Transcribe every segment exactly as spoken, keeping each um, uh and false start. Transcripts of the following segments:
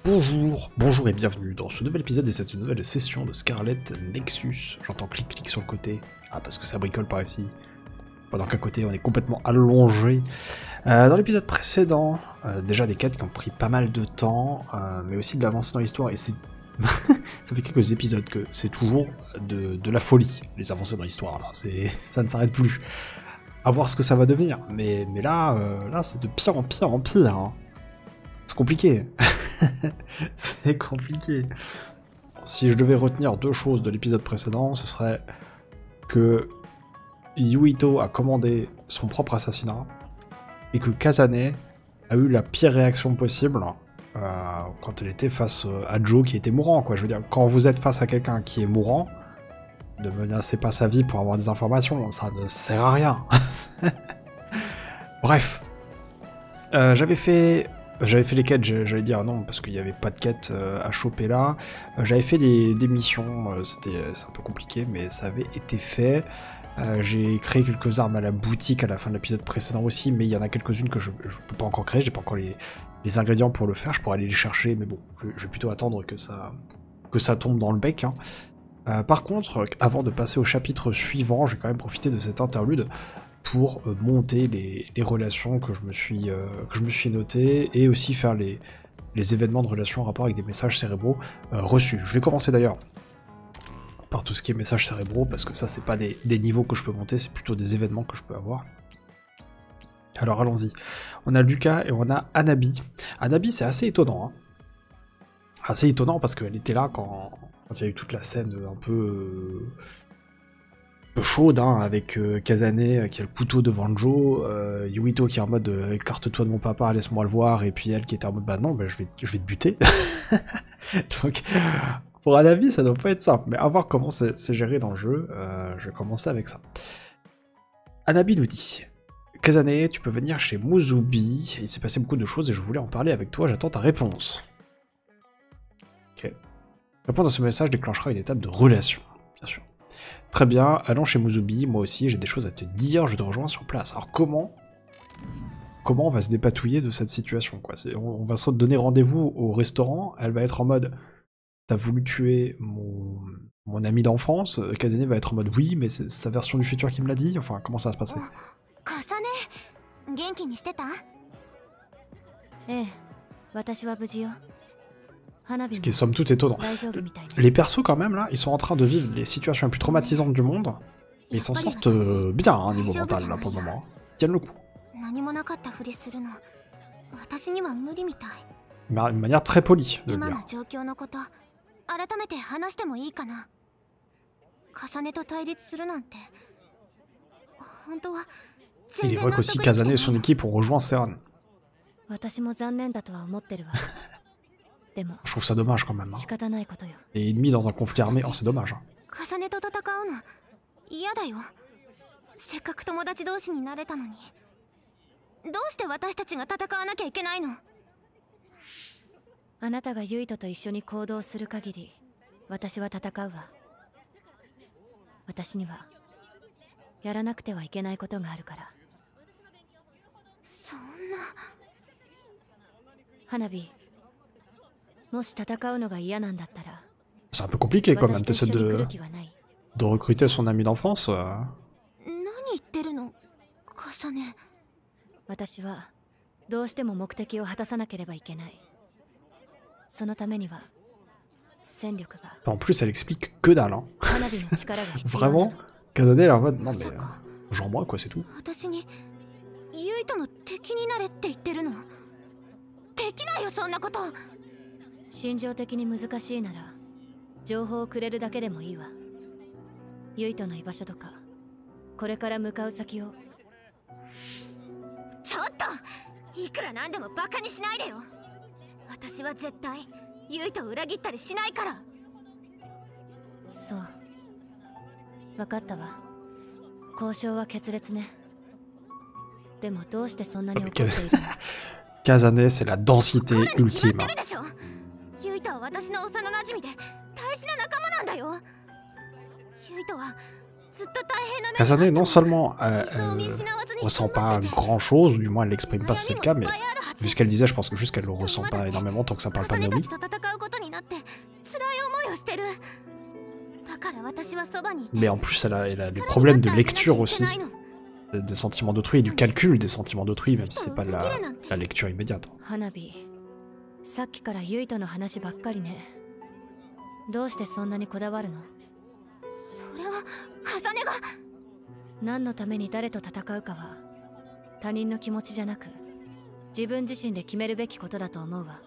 Bonjour, bonjour et bienvenue dans ce nouvel épisode et cette nouvelle session de Scarlet Nexus. J'entends clic-clic sur le côté. Ah, parce que ça bricole par ici. Pendant qu'à côté, on est complètement allongé. Euh, dans l'épisode précédent, euh, déjà des quêtes qui ont pris pas mal de temps, euh, mais aussi de l'avancée dans l'histoire. Et c'est... ça fait quelques épisodes que c'est toujours de, de la folie, les avancées dans l'histoire. Ça ne s'arrête plus. À voir ce que ça va devenir. Mais, mais là, euh, là c'est de pire en pire en pire. Hein. C'est compliqué. C'est compliqué. Si je devais retenir deux choses de l'épisode précédent, ce serait que Yuito a commandé son propre assassinat et que Kazane a eu la pire réaction possible euh, quand elle était face à Joe qui était mourant. Quoi. Je veux dire, quand vous êtes face à quelqu'un qui est mourant, ne menacez pas sa vie pour avoir des informations, ça ne sert à rien. Bref, euh, j'avais fait... J'avais fait les quêtes, j'allais dire non, parce qu'il n'y avait pas de quêtes euh, à choper là. Euh, J'avais fait des, des missions, euh, c'était un peu compliqué, mais ça avait été fait. Euh, J'ai créé quelques armes à la boutique à la fin de l'épisode précédent aussi, mais il y en a quelques-unes que je ne peux pas encore créer, j'ai pas encore les, les ingrédients pour le faire, je pourrais aller les chercher, mais bon, je, je vais plutôt attendre que ça, que ça tombe dans le bec. Hein. Euh, par contre, avant de passer au chapitre suivant, je vais quand même profiter de cet interlude pour euh, monter les, les relations que je me suis, euh, que je me suis notées et aussi faire les, les événements de relations en rapport avec des messages cérébraux euh, reçus. Je vais commencer d'ailleurs par tout ce qui est messages cérébraux parce que ça c'est pas des, des niveaux que je peux monter, c'est plutôt des événements que je peux avoir. Alors allons-y. On a Lucas et on a Anabi. Anabi c'est assez étonnant. Hein. Assez étonnant parce qu'elle était là quand, quand il y a eu toute la scène un peu... Euh, peu chaude, hein, avec euh, Kazane euh, qui a le couteau devant Joe, euh, Yuito qui est en mode euh, écarte-toi de mon papa, laisse-moi le voir, et puis elle qui était en mode bah non, bah, je, vais, je vais te buter. Donc, pour un avis, ça doit pas être simple, mais à voir comment c'est géré dans le jeu, euh, je vais commencer avec ça. Anabi nous dit Kazane, tu peux venir chez Muzubi, il s'est passé beaucoup de choses et je voulais en parler avec toi, j'attends ta réponse. Ok. Répondre à ce message déclenchera une étape de relation, bien sûr. Très bien, allons chez Muzubi, moi aussi j'ai des choses à te dire, je te rejoins sur place. Alors comment Comment on va se dépatouiller de cette situation quoi? on, on va se donner rendez-vous au restaurant, elle va être en mode t'as voulu tuer mon, mon ami d'enfance, Kazane va être en mode oui, mais c'est sa version du futur qui me l'a dit, enfin comment ça va se passer? Ce qui est somme toute étonnant. Les persos quand même là, ils sont en train de vivre les situations les plus traumatisantes du monde, mais ils s'en sortent euh, bien hein, niveau mental là pour le moment. Ils tiennent le coup. Mais d'une manière très polie de le dire. Il est vrai qu'aussi Kazane et son équipe ont rejoint Seran. Je trouve ça dommage quand même. Hein. Et ennemi dans un conflit armé, oh c'est dommage. Hein. C'est un peu compliqué quand même, t'essaies de... de recruter son ami d'enfance. Euh... En plus, elle explique que dalle. Hein. Vraiment, Kazane elle est en mode non mais... Euh, genre moi quoi, c'est tout. Kazane, c'est la densité ultime. Kazane, non seulement elle, elle ressent pas grand chose, ou du moins elle l'exprime pas si c'est le cas, mais vu ce qu'elle disait, je pense que juste qu'elle le ressent pas énormément tant que ça parle pas de Naomi. Mais en plus, elle a, elle a des problèmes de lecture aussi, des sentiments d'autrui et du calcul des sentiments d'autrui, même si c'est pas la, la lecture immédiate. さっきからユイとの話ばっかりね。どうしてそんなにこだわるの？それは風音が何のために誰と戦うかは他人の気持ちじゃなく自分自身で決めるべきことだと思うわ。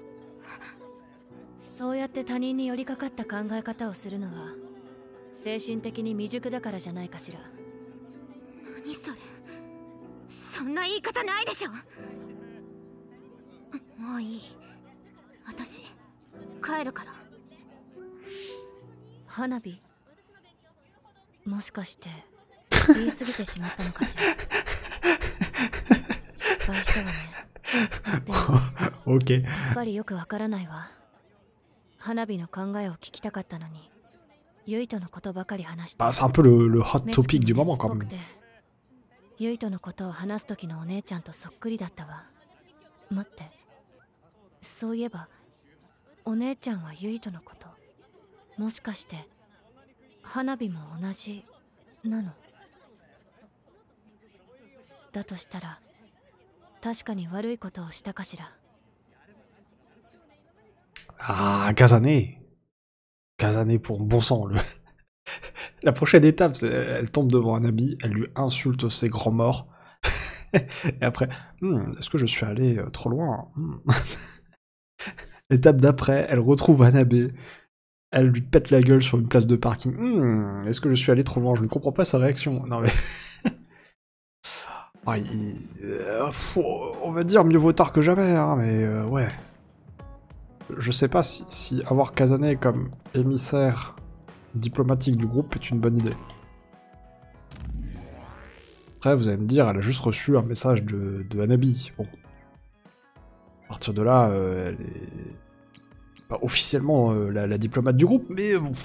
そうやって他人に寄りかかった考え方をするのは精神的に未熟だからじゃないかしら。何それ、そんな言い方ないでしょ。もういい、私帰るから。花火、もしかして言い過ぎてしまったのかしら。失敗したわね。でも、 OK。 やっぱりよくわからないわ。花火の考えを聞きたかったのに、ユイとのことばかり話して。 Ah, c'est un peu le, le hot topic du moment quand même. ユイとのことを話す時のお姉ちゃんとそっくりだったわ。待って、そういえばお姉ちゃんはユイとのこと、もしかして花火も同じなの？だとしたら確かに悪いことをしたかしら。 Ah, Kazane. Kazane pour bon sang. Le... La prochaine étape, c'est elle tombe devant un ami, elle lui insulte ses grands morts. Et après, hm, est-ce que je suis allé euh, trop loin? hmm. L'étape d'après, elle retrouve Hanabe. Elle lui pète la gueule sur une place de parking. Hmm, est-ce que je suis allé trop loin? Je ne comprends pas sa réaction. Non mais... ah, il... euh, faut... On va dire mieux vaut tard que jamais, hein, mais euh, ouais. Je sais pas si, si avoir Kazane comme émissaire diplomatique du groupe est une bonne idée. Après, vous allez me dire, elle a juste reçu un message de, de Hanabi. Bon. À partir de là, euh, elle est pas officiellement euh, la, la diplomate du groupe, mais bon.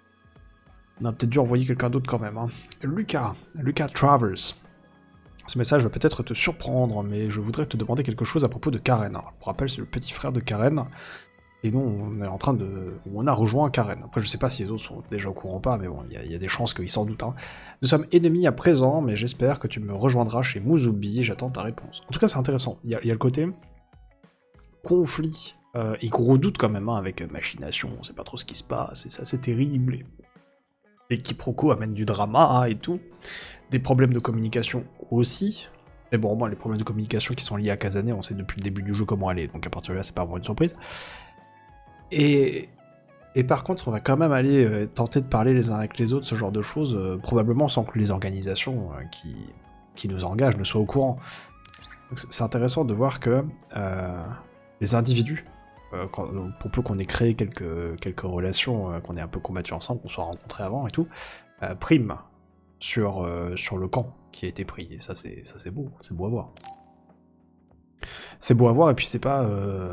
On a peut-être dû envoyer quelqu'un d'autre quand même. Hein. Lucas, Lucas Travers. Ce message va peut-être te surprendre, mais je voudrais te demander quelque chose à propos de Karen. Alors, pour rappel, c'est le petit frère de Karen. Et nous, on est en train de... On a rejoint Karen. Après, je sais pas si les autres sont déjà au courant ou pas, mais bon, il y, y a des chances qu'ils s'en doutent. Hein. Nous sommes ennemis à présent, mais j'espère que tu me rejoindras chez Muzubi. J'attends ta réponse. En tout cas, c'est intéressant. Il y, y a le côté conflit euh, et gros doute quand même, hein, avec machination. On sait pas trop ce qui se passe, et ça, c'est terrible. Et... Les quiproquos amènent du drama et tout. Des problèmes de communication aussi. Mais bon, moi, les problèmes de communication qui sont liés à Kazane, on sait depuis le début du jeu comment aller. Donc à partir de là, c'est pas vraiment une surprise. Et, et par contre, on va quand même aller euh, tenter de parler les uns avec les autres, ce genre de choses, euh, probablement sans que les organisations euh, qui, qui nous engagent ne soient au courant. C'est intéressant de voir que euh, les individus, euh, quand, pour peu qu'on ait créé quelques, quelques relations, euh, qu'on ait un peu combattu ensemble, qu'on soit rencontrés avant et tout, euh, priment sur, euh, sur le camp qui a été pris. Et ça, c'est beau, c'est beau à voir. C'est beau à voir, et puis c'est pas... Euh,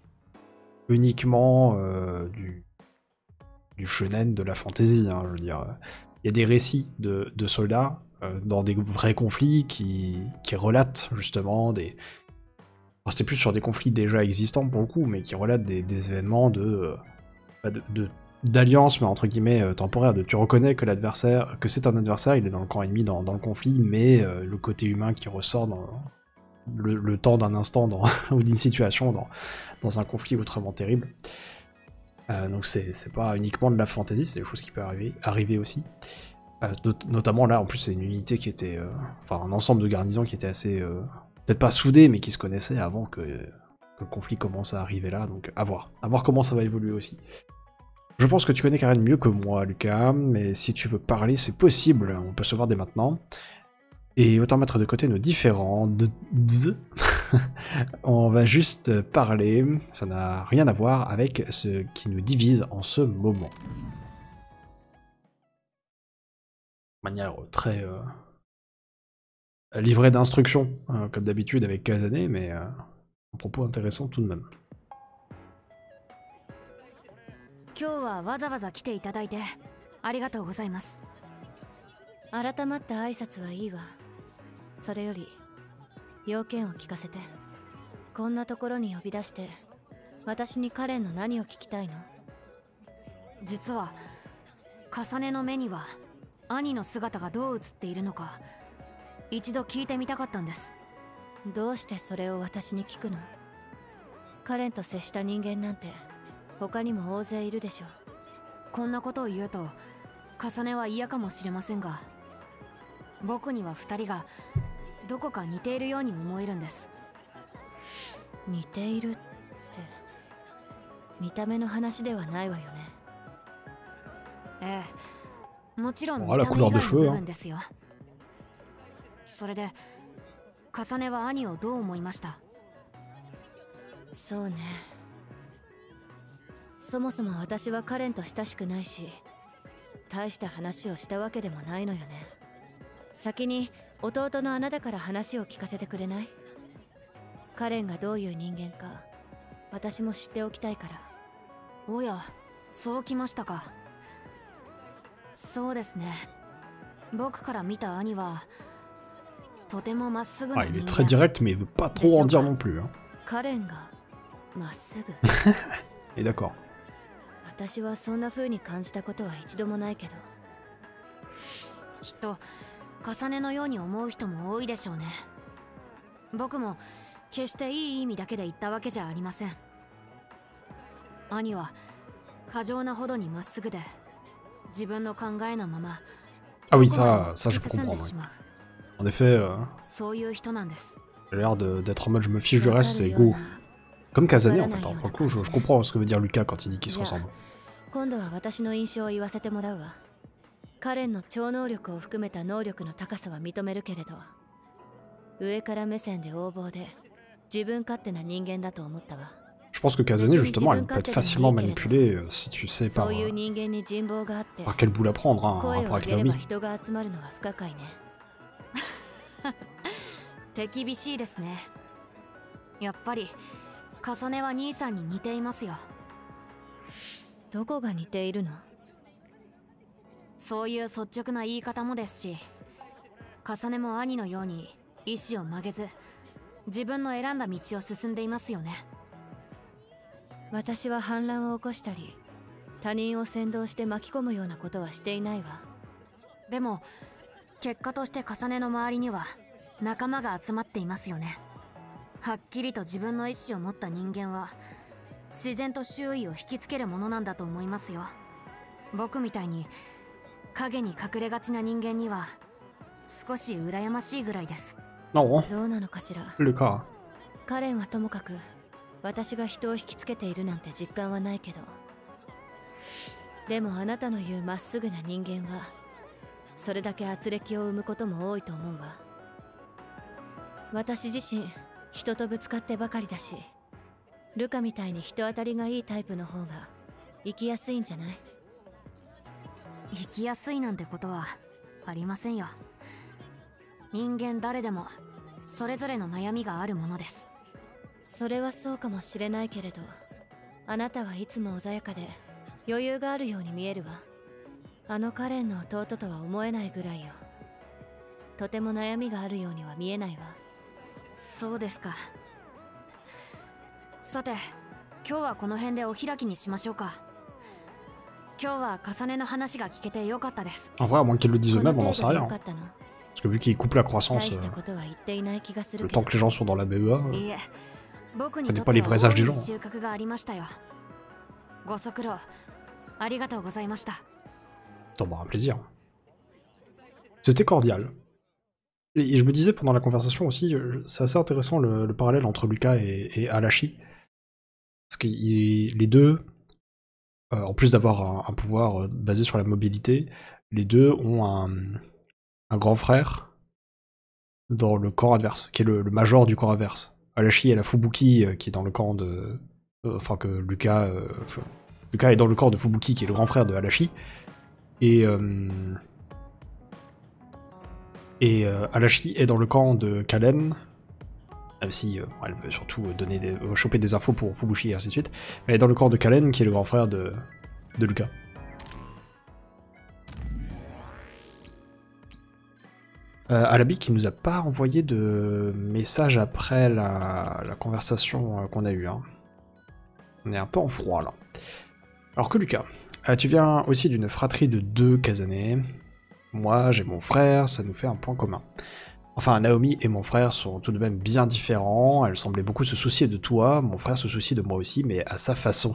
uniquement euh, du, du shonen, de la fantasy, hein, je veux dire. Il y a des récits de, de soldats euh, dans des vrais conflits qui, qui relatent justement des... Enfin, c'était plus sur des conflits déjà existants pour le coup, mais qui relatent des, des événements de... Euh, de, de d'alliance, mais entre guillemets euh, temporaire, de tu reconnais que l'adversaire, que c'est un adversaire, il est dans le camp ennemi dans, dans le conflit, mais euh, le côté humain qui ressort dans... Le, le temps d'un instant dans, ou d'une situation dans, dans un conflit autrement terrible. Euh, donc c'est pas uniquement de la fantasy, c'est des choses qui peuvent arriver, arriver aussi. Euh, not notamment là, en plus c'est une unité qui était... Euh, enfin un ensemble de garnisons qui était assez... Euh, peut-être pas soudé, mais qui se connaissait avant que, que le conflit commence à arriver là, donc à voir. À voir comment ça va évoluer aussi. Je pense que tu connais Karen mieux que moi, Lucas, mais si tu veux parler, c'est possible, on peut se voir dès maintenant. Et autant mettre de côté nos différents on va juste parler, ça n'a rien à voir avec ce qui nous divise en ce moment. De manière très euh, livrée d'instructions, hein, comme d'habitude avec Kazane, mais euh, un propos intéressant tout de même. 今日はわざわざ来ていただいてありがとうございます。 改まった挨拶はいいわ。それより要件を聞かせて。こんなところに呼び出して私にカレンの何を聞きたいの？ 実は重ねの目には兄の姿がどう映っているのか一度聞いてみたかったんです。 どうしてそれを私に聞くの？カレンと接した人間なんて他にも大勢いるでしょ。 こんなことを言うと重ねは嫌かもしれませんが、僕には二人がどこか似ているように思えるんです。 似ているって見た目の話ではないわよね。 ええ、もちろん見た目以外の部分ですよ。それで重ねは兄をどう思いました？ そうね、そもそも私はカレンと親しくないし大した話をしたわけでもないのよね。先に弟のあなたから話を聞かせてくれない？カレンがどういう人間か私も知っておきたいから。 おや、そうきましたか。そうですね、僕から見た兄はとてもまっすぐな人間。 Ah, il est très direct, mais il veut pas trop en dire non plus. Hein. カレンがまっすぐ Et d'accord. 私はそんな風に感じたことは一度もないけど。 きっと重ねのように思う人も多いでしょうね。僕も決していい意味だけで言ったわけじゃありません。兄は過剰なほどにまっすぐで自分の考えのまま Ah oui, ça, ça je peux comprendre. Ouais. En effet, euh, そういう人なんです。 il a l'air de- d'être en mode je me fiche du reste, c'est go. Comme Kazane en fait. Hein. Pour le coup, je, je comprends ce que veut dire Lucas quand il dit qu'ils se ressemblent. 今度は私の印象を言わせてもらうわ。カレンの超能力を含めた能力の高さは認めるけれど、上から目線で横暴で自分勝手な人間だと思ったわ。 Je pense que Kazane, justement, elle peut être facilement manipulée euh, si tu sais par, euh, par quel bout la prendre, hein, en rapport avec Naomi. 手厳しいですね。やっぱり重ねは兄さんに似ていますよ。 どこが似ているの？ そういう率直な言い方もですし、重ねも兄のように意志を曲げず自分の選んだ道を進んでいますよね。 私は反乱を起こしたり他人を扇動して巻き込むようなことはしていないわ。 でも結果として重ねの周りには仲間が集まっていますよね。はっきりと自分の意志を持った人間は自然と周囲を引きつけるものなんだと思いますよ。僕みたいに影に隠れがちな人間には少し羨ましいぐらいです。 Non, どうなのかしら。 Lucas. カレンはともかく私が人を引きつけているなんて実感はないけど、でもあなたの言うまっすぐな人間はそれだけ圧力を生むことも多いと思うわ。私自身人とぶつかってばかりだし、ルカみたいに人当たりがいいタイプの方が生きやすいんじゃない？ 生きやすいなんてことはありませんよ。人間誰でもそれぞれの悩みがあるものです。 それはそうかもしれないけれど、あなたはいつも穏やかで余裕があるように見えるわ。あのカレンの弟とは思えないぐらいよ。とても悩みがあるようには見えないわ。 そうですか。さて、今日はこの辺でお開きにしましょうか。今日は重ねの話が聞けてよかったです。 En vrai, à moins qu'ils le disent eux-mêmes, on n'en sait rien. Parce que vu qu'ils coupent la croissance, euh, le temps que les gens sont dans la B E A, euh, on connaît pas les vrais âges des gens. Attends, bah, un plaisir. C'était cordial. Et je me disais pendant la conversation aussi, c'est assez intéressant le, le parallèle entre Lucas et, et Alashi. Parce que il, les deux, euh, en plus d'avoir un, un pouvoir euh, basé sur la mobilité, les deux ont un, un grand frère dans le camp adverse, qui est le, le major du camp adverse. Alashi est la Fubuki euh, qui est dans le camp de... Euh, enfin que Lucas... Euh, enfin, Lucas est dans le camp de Fubuki qui est le grand frère de Alashi. Et... Euh, Et euh, Alashi est dans le camp de Kalen, même si euh, elle veut surtout donner des, euh, choper des infos pour Fubushi et ainsi de suite. Elle est dans le camp de Kalen, qui est le grand frère de, de Lucas. Euh, Alabi qui nous a pas envoyé de message après la, la conversation euh, qu'on a eue. Hein. On est un peu en froid là. Alors que Lucas, euh, tu viens aussi d'une fratrie de deux Kazane. Moi, j'ai mon frère, ça nous fait un point commun. Enfin, Naomi et mon frère sont tout de même bien différents. Elle semblait beaucoup se soucier de toi. Mon frère se soucie de moi aussi, mais à sa façon.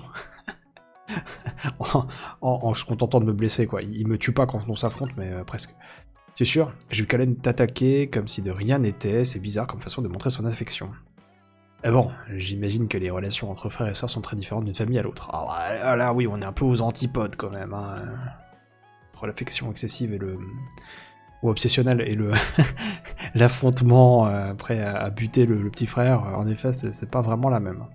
en, en, en se contentant de me blesser, quoi. Il me tue pas quand on s'affronte, mais euh, presque. C'est sûr, j'ai vu Kalen t'attaquer comme si de rien n'était. C'est bizarre comme façon de montrer son affection. Et bon, j'imagine que les relations entre frères et sœurs sont très différentes d'une famille à l'autre. Alors là, oui, on est un peu aux antipodes quand même. Hein. Entre l'affection excessive et le... ou obsessionnel et le l'affrontement euh, prêt à, à buter le, le petit frère, en effet, c'est pas vraiment la même.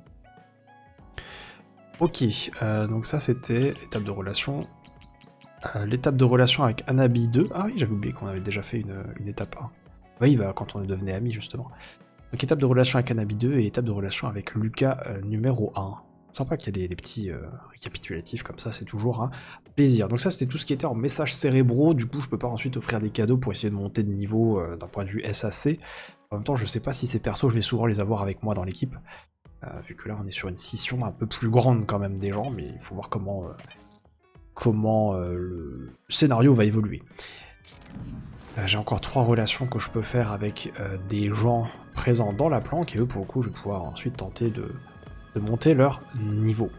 Ok, euh, donc ça c'était l'étape de relation. Euh, l'étape de relation avec Anabi deux. Ah oui, j'avais oublié qu'on avait déjà fait une, une étape un. Oui, bah, quand on devenait amis justement. Donc étape de relation avec Anabi deux et étape de relation avec Lucas euh, numéro un. Sympa qu'il y ait des, des petits euh, récapitulatifs comme ça, c'est toujours un plaisir. Donc ça c'était tout ce qui était en messages cérébraux, du coup je peux pas ensuite offrir des cadeaux pour essayer de monter de niveau euh, d'un point de vue S A C. En même temps je sais pas si ces persos je vais souvent les avoir avec moi dans l'équipe, euh, vu que là on est sur une scission un peu plus grande quand même des gens, mais il faut voir comment, euh, comment euh, le scénario va évoluer. Euh, J'ai encore trois relations que je peux faire avec euh, des gens présents dans la planque, et eux pour le coup je vais pouvoir ensuite tenter de... de monter leur niveau.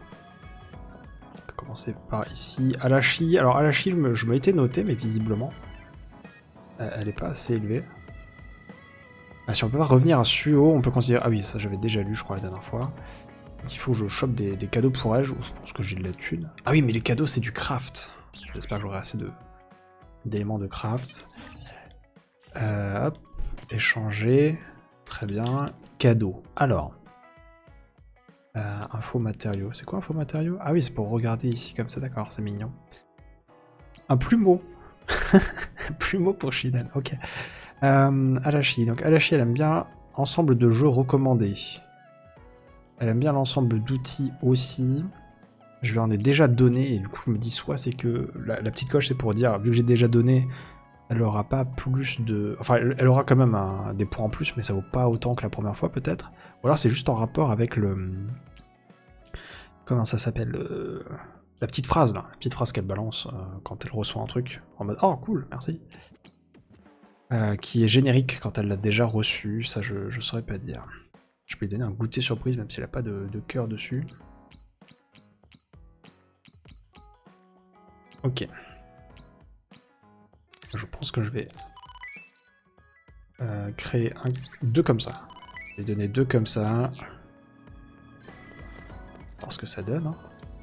On va commencer par ici, Alashi. Alors Alashi, je me, je m'étais noté, mais visiblement, euh, elle est pas assez élevée. Ah, si on peut pas revenir à Suo, on peut considérer... Ah oui, ça j'avais déjà lu, je crois, la dernière fois. Donc il faut que je chope des, des cadeaux pour elle, je pense que j'ai de la thune. Ah oui, mais les cadeaux, c'est du craft. J'espère que j'aurai assez de d'éléments de craft. Euh, hop, échanger. Très bien. Cadeau. Alors... Euh, info matériaux. C'est quoi info matériaux? Ah oui, c'est pour regarder ici comme ça, d'accord, c'est mignon. Un plumeau. Un plumeau pour Shiden, ok. Euh, Alashi. Donc Alashi, elle aime bien ensemble de jeux recommandés. Elle aime bien l'ensemble d'outils aussi. Je lui en ai déjà donné, et du coup je me dis soit c'est que la, la petite coche c'est pour dire, vu que j'ai déjà donné, elle aura pas plus de... Enfin, elle, elle aura quand même un, des points en plus, mais ça vaut pas autant que la première fois peut-être. Ou alors c'est juste en rapport avec le... Comment ça s'appelle euh... La petite phrase là, la petite phrase qu'elle balance euh, quand elle reçoit un truc, en mode « Oh cool, merci !» euh, qui est générique quand elle l'a déjà reçu, ça je, je saurais pas dire. Je peux lui donner un goûter surprise même s'il a pas de, de cœur dessus. Ok. Je pense que je vais euh, créer un, deux comme ça. Je vais donner deux comme ça. Voir ce que ça donne. Hein.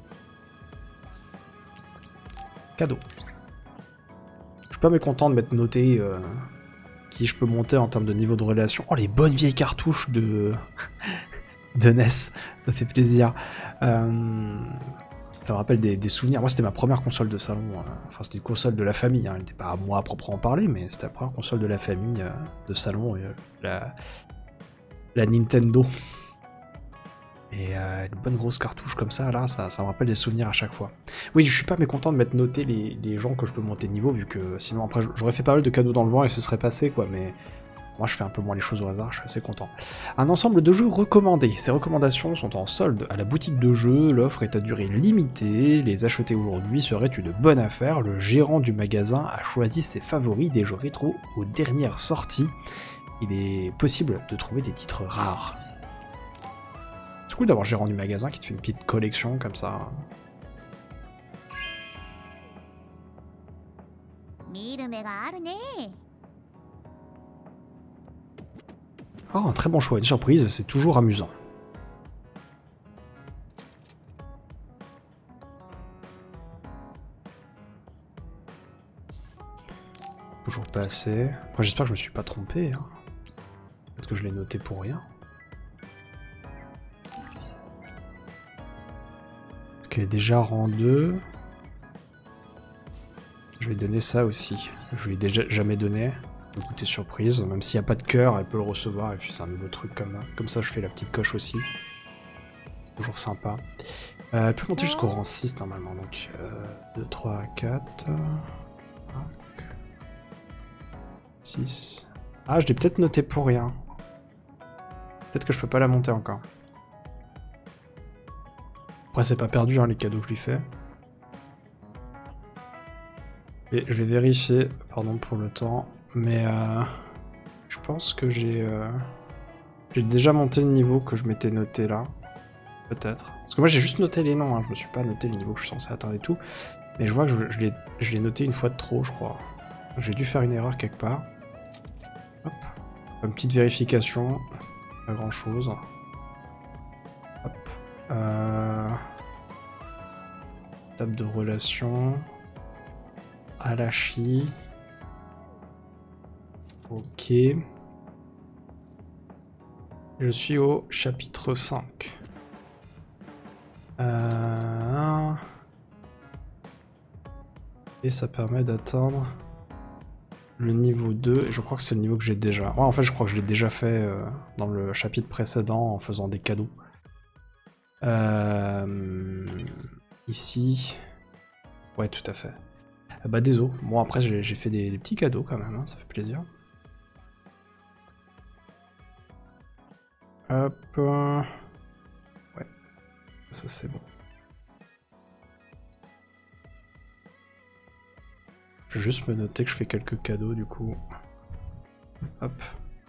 Cadeau. Je suis pas mécontent de m'être noté euh, qui je peux monter en termes de niveau de relation. Oh, les bonnes vieilles cartouches de, de N E S. Ça fait plaisir. Euh... Ça me rappelle des, des souvenirs. Moi, c'était ma première console de salon. Euh, enfin, c'était une console de la famille. Hein. Elle n'était pas à moi à proprement parler, mais c'était la première console de la famille euh, de salon. Euh, la, la Nintendo. Et euh, une bonne grosse cartouche comme ça, là, ça, ça me rappelle des souvenirs à chaque fois. Oui, je suis pas mécontent de m'être noté les, les gens que je peux monter de niveau, vu que sinon, après, j'aurais fait pas mal de cadeaux dans le vent et ce serait passé, quoi, mais... Moi, je fais un peu moins les choses au hasard, je suis assez content. Un ensemble de jeux recommandés. Ces recommandations sont en solde à la boutique de jeux. L'offre est à durée limitée. Les acheter aujourd'hui serait une bonne affaire. Le gérant du magasin a choisi ses favoris des jeux rétro aux dernières sorties. Il est possible de trouver des titres rares. C'est cool d'avoir le gérant du magasin qui te fait une petite collection comme ça. Oh, un très bon choix, une surprise, c'est toujours amusant. Toujours pas assez. Moi j'espère que je me suis pas trompé. Hein. Peut-être que je l'ai noté pour rien. Parce qu'elle est déjà rang deux. Je vais lui donner ça aussi. Je lui ai déjà jamais donné. Goûter surprise, même s'il n'y a pas de cœur, elle peut le recevoir, et puis c'est un nouveau truc comme, comme ça, je fais la petite coche aussi. Toujours sympa. Euh, elle peut monter jusqu'au rang six normalement, donc euh, deux, trois, quatre, cinq, six, Ah, je l'ai peut-être noté pour rien. Peut-être que je peux pas la monter encore. Après, c'est pas perdu, hein, les cadeaux que je lui fais. Et je vais vérifier, pardon pour le temps, mais euh, je pense que j'ai euh, j'ai déjà monté le niveau que je m'étais noté là. Peut-être. Parce que moi j'ai juste noté les noms, hein, je me suis pas noté les niveaux que je suis censé atteindre et tout. Mais je vois que je, je l'ai noté une fois de trop, je crois. J'ai dû faire une erreur quelque part. Hop. Une petite vérification. Pas grand chose. Hop. Euh... Table de relation. Alashi. Ok. Je suis au chapitre cinq. Euh... Et ça permet d'atteindre le niveau deux. Et je crois que c'est le niveau que j'ai déjà. Ouais, en fait, je crois que je l'ai déjà fait euh, dans le chapitre précédent en faisant des cadeaux. Euh... Ici. Ouais, tout à fait. Ah bah désolé, bon après j'ai fait des, des petits cadeaux quand même, hein, ça fait plaisir. Hop. Euh... Ouais, ça c'est bon. Je vais juste me noter que je fais quelques cadeaux du coup. Hop.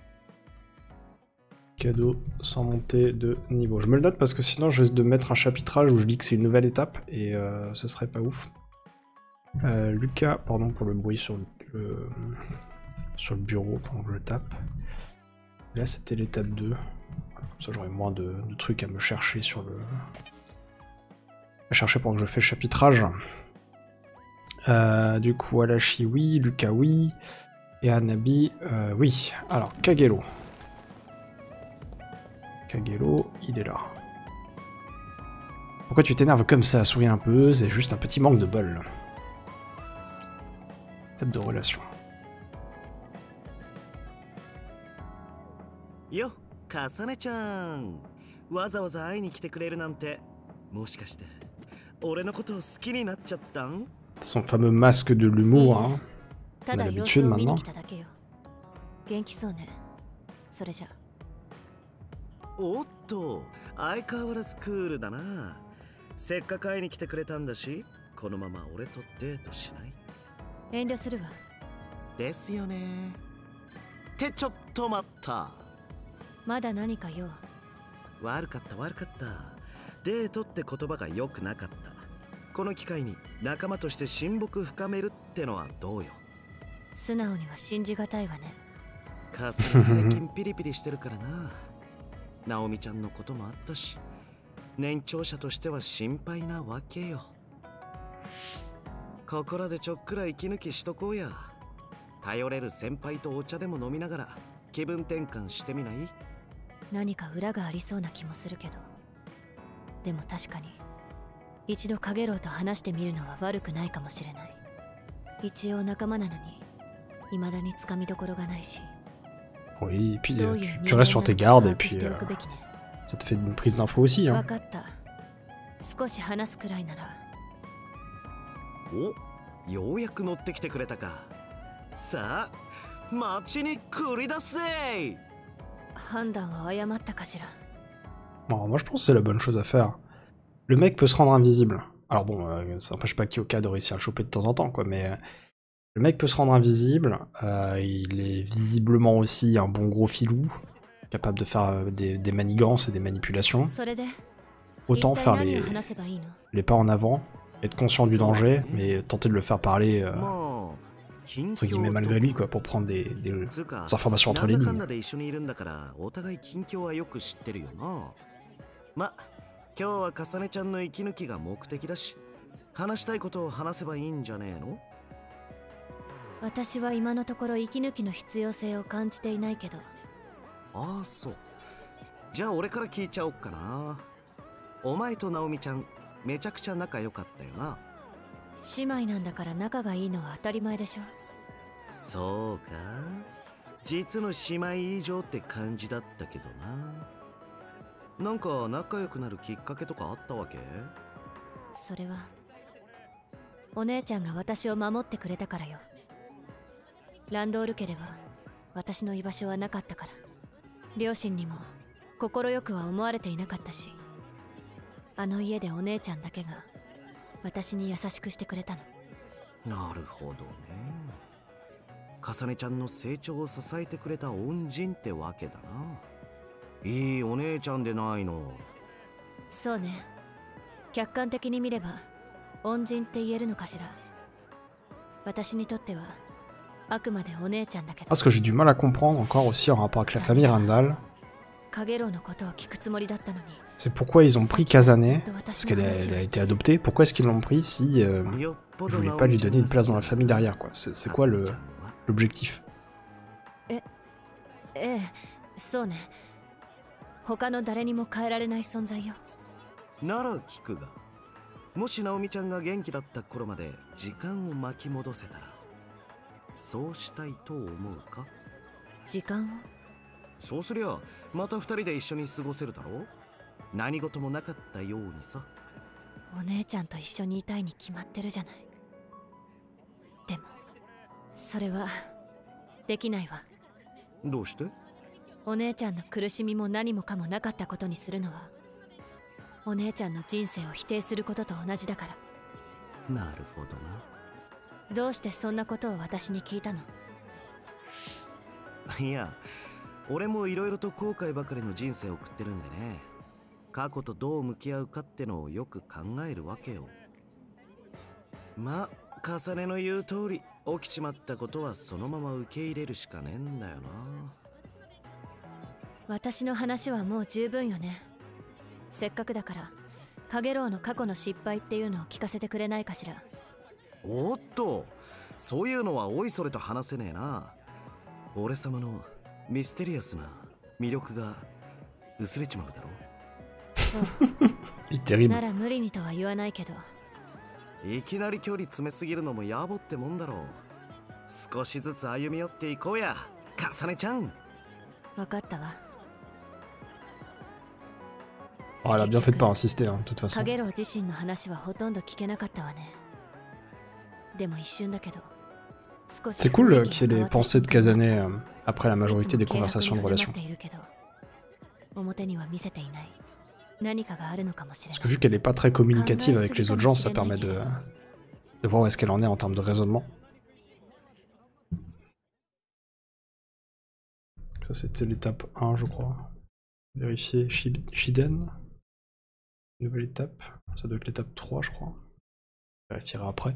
Cadeau sans monter de niveau. Je me le note parce que sinon je risque de mettre un chapitrage où je dis que c'est une nouvelle étape et euh, ce serait pas ouf. Euh, Lucas, pardon pour le bruit sur le, le, sur le bureau pendant que je tape. Là c'était l'étape deux. Comme ça j'aurai moins de, de trucs à me chercher sur le... à chercher pendant que je fais le chapitrage. Euh, du coup Alashi oui, Lucas oui, et Hanabi euh, oui. Alors Kagero. Kagero, il est là. Pourquoi tu t'énerves comme ça? Souris un peu, c'est juste un petit manque de bol. Table de relation. Yo, Kasane-chan. Waza-waza 会いに来てくれるなんて、もしかして俺のことを好きになっちゃったん? Son fameux masque de l'humour, hein. On a l'habitude maintenant. おっと、相変わらずクールだな。せっかく会いに来てくれたんだし、このまま俺とデートしない？ 遠慮するわ。 ですよね。ってちょっと待った。 まだ何か用？ 悪かった悪かった。デートって言葉が良くなかった。この機会に仲間として親睦深めるってのはどうよ。 素直には信じがたいわね。 母さん最近ピリピリしてるからな。ナオミちゃんのこともあったし、年長者としては心配なわけよ。ここらでちょっくら息抜きしとこうや。頼れる先輩とお茶でも飲みながら気分転換してみない？ 何か裏がありそうな気もするけど。でも確かに一度カゲロウと話してみるのは悪くないかもしれない。一応仲間なのに未だにつかみどころがないし。 Oui, et puis euh, tu, tu restes sur tes gardes et puis euh, ça te fait une prise d'info aussi. Hein. Oh, ようやく乗ってきてくれたか。さあ、街に繰り出せ。 判断は誤ったかしら。 Bon, moi je pense que c'est la bonne chose à faire. Le mec peut se rendre invisible. Alors bon, euh, ça n'empêche pas Kyoka de réussir à le choper de temps en temps, quoi, mais euh, le mec peut se rendre invisible. Euh, il est visiblement aussi un bon gros filou, capable de faire euh, des, des manigances et des manipulations. Autant faire les, les pas en avant, être conscient du danger, mais tenter de le faire parler euh, entre guillemets malgré lui, quoi, pour prendre des, des, des informations entre les lignes. ま、今日はかさねちゃんの息抜きが目的だし、話したいことを話せばいいんじゃねえの？ 私は今のところ息抜きの必要性を感じていないけど。 ああ、そう。じゃあ俺から聞いちゃおっかな。お前とナオミちゃん、めちゃくちゃ仲良かったよな。 姉妹なんだから仲がいいのは当たり前でしょ。 そうか。実の姉妹以上って感じだったけどな。なんか仲良くなるきっかけとかあったわけ？ それはお姉ちゃんが私を守ってくれたからよ。ランドール家では私の居場所はなかったから。両親にも心よくは思われていなかったし、あの家でお姉ちゃんだけが私に優しくしてくれたの。 なるほどね。かさねちゃんの成長を支えてくれた恩人ってわけだな。いいお姉ちゃんでないの。 そうね。客観的に見れば恩人って言えるのかしら。私にとってはあくまでお姉ちゃんだけど。 Parce que j'ai du mal à comprendre encore aussi en rapport avec la famille Randall. C'est pourquoi ils ont pris Kazane, parce qu'elle a, elle a été adoptée. Pourquoi est-ce qu'ils l'ont pris si euh, je voulais pas lui donner une place dans la famille derrière, quoi. C'est quoi le l'objectif? え、ええ、そうね。他の誰にも変えられない存在よ。 なら聞くが、もしナオミちゃんが元気だった頃まで時間を巻き戻せたら、そうしたいと思うか？ 時間を？ そうすりゃまた二人で一緒に過ごせるだろう。何事もなかったようにさ。 お姉ちゃんと一緒にいたいに決まってるじゃない。でもそれはできないわ。 どうして？ お姉ちゃんの苦しみも何もかもなかったことにするのは、お姉ちゃんの人生を否定することと同じだから。 なるほどな。 どうしてそんなことを私に聞いたの？ いや、俺もいろいろと後悔ばかりの人生を送ってるんでね。過去とどう向き合うかってのをよく考えるわけよ。まあ、重ねの言う通り、起きちまったことはそのまま受け入れるしかねえんだよな。 私の話はもう十分よね。せっかくだからカゲロウの過去の失敗っていうのを聞かせてくれないかしら。 おっと、そういうのはおいそれと話せねえな。俺様のミステリアスな魅力が薄れちまうだろ。 そうなら無理にとは言わないけど、 いきなり距離詰めすぎるのも野暮ってもんだろう。少しずつ歩み寄っていこうや、かさねちゃん。 分かったわ。 Oh, elle a bien fait de pas insister, hein, de toute façon. C'est cool qu'il y ait les pensées de Kazane euh, après la majorité des conversations de relations. Parce que vu qu'elle n'est pas très communicative avec les autres gens, ça permet de, de voir où est-ce qu'elle en est en termes de raisonnement. Ça c'était l'étape un, je crois. Vérifier Shiden. Nouvelle étape, ça doit être l'étape trois, je crois. Je vérifierai après.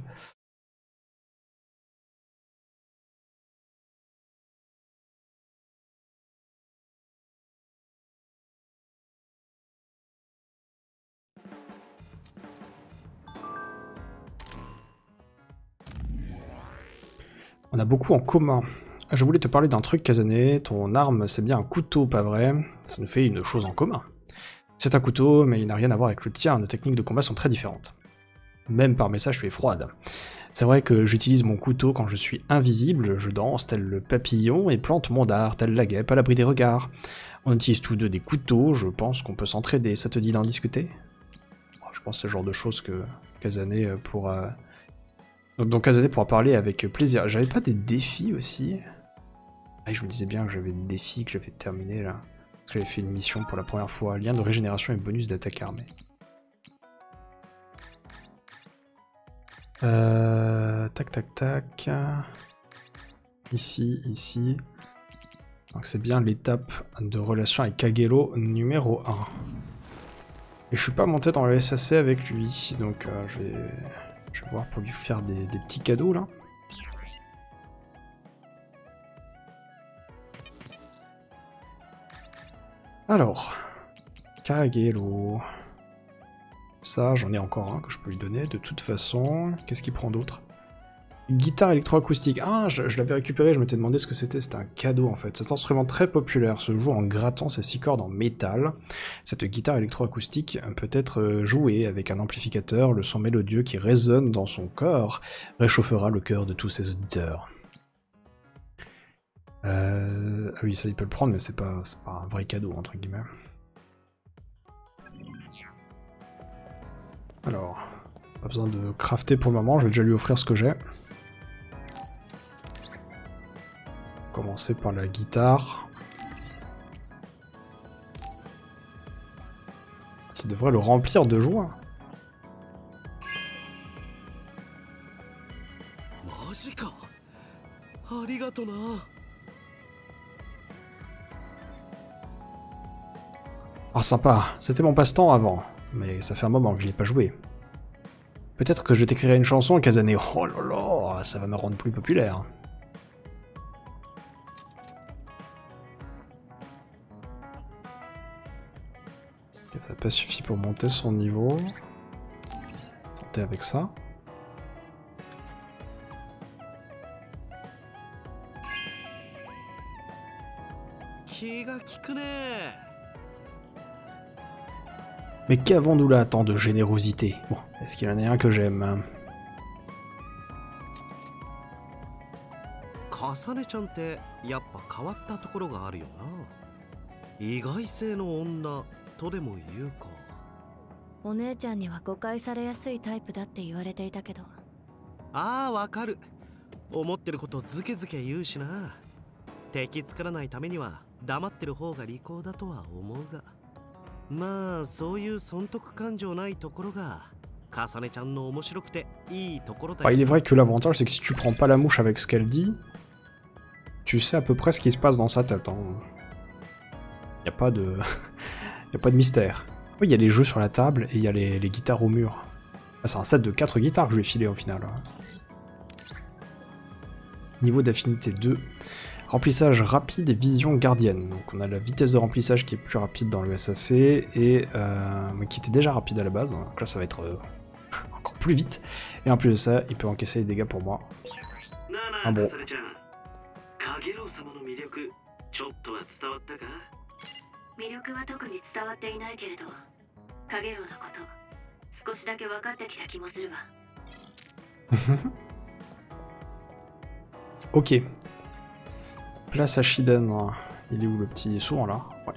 On a beaucoup en commun. Je voulais te parler d'un truc, Kazane. Ton arme, c'est bien un couteau, pas vrai? Ça nous fait une chose en commun. C'est un couteau, mais il n'a rien à voir avec le tien, nos techniques de combat sont très différentes. Même par message, tu es froide. C'est vrai que j'utilise mon couteau quand je suis invisible, je danse tel le papillon et plante mon dard tel la guêpe à l'abri des regards. On utilise tous deux des couteaux, je pense qu'on peut s'entraider, ça te dit d'en discuter? Je pense que c'est le genre de choses que Kazane pourra... Donc Kazane pourra parler avec plaisir. J'avais pas des défis aussi? Ah, je me disais bien que j'avais des défis que j'avais terminés là. Parce que j'avais fait une mission pour la première fois, lien de régénération et bonus d'attaque armée. Euh, tac tac tac. Ici, ici. Donc c'est bien l'étape de relation avec Kagero numéro un. Et je suis pas monté dans le S A C avec lui, donc euh, je, vais, je vais voir pour lui faire des, des petits cadeaux là. Alors, Kagero. Ça, j'en ai encore un que je peux lui donner de toute façon. Qu'est-ce qu'il prend d'autre? Une guitare électroacoustique. Ah, je, je l'avais récupéré, je m'étais demandé ce que c'était. C'était un cadeau en fait. Cet instrument très populaire se joue en grattant ses six cordes en métal. Cette guitare électroacoustique peut être jouée avec un amplificateur. Le son mélodieux qui résonne dans son corps réchauffera le cœur de tous ses auditeurs. Euh... Ah oui, ça il peut le prendre, mais c'est pas, c'est pas un vrai cadeau, entre guillemets. Alors, pas besoin de crafter pour le moment, je vais déjà lui offrir ce que j'ai. commencer par la guitare. Qui devrait le remplir de joie. Ah sympa, c'était mon passe-temps avant, mais ça fait un moment que je n'y ai pas joué. Peut-être que je t'écrirai une chanson, Kazane. Oh là là, ça va me rendre plus populaire. Et ça n'a pas suffi pour monter son niveau. Tenter avec ça. Mais qu'avons-nous là tant de générosité? Bon, est-ce qu'il y en a un que j'aime? Kasane-chanってやっぱ変わったところがあるよな。意外性の女とでも言うか。 お姉ちゃんには誤解されやすいタイプだって言われていたけど。 ああ、わかる。思ってることずけずけ言うしな。敵作らないためには黙ってる方が利口だとは思うが。まあそういう損得感情ないところがかさねちゃんの面白くていいところだよ。 Il est vrai que l'avantage c'est que si tu prends pas la mouche avec ce qu'elle dit, tu sais à peu près ce qui se passe dans sa tête. Hein. Y a pas de, y a pas de mystère. Oui, il y a les jeux sur la table et il y a les, les guitares au mur. Ah, c'est un set de quatre guitares que je vais filer au final. Niveau d'affinité deux. Remplissage rapide et vision gardienne. Donc on a la vitesse de remplissage qui est plus rapide dans le S A C et euh, qui était déjà rapide à la base. Donc là ça va être euh, encore plus vite. Et en plus de ça, il peut encaisser les dégâts pour moi. Ah bon. Ok. Place à Shiden. Il est où le petit sourd là? Ouais.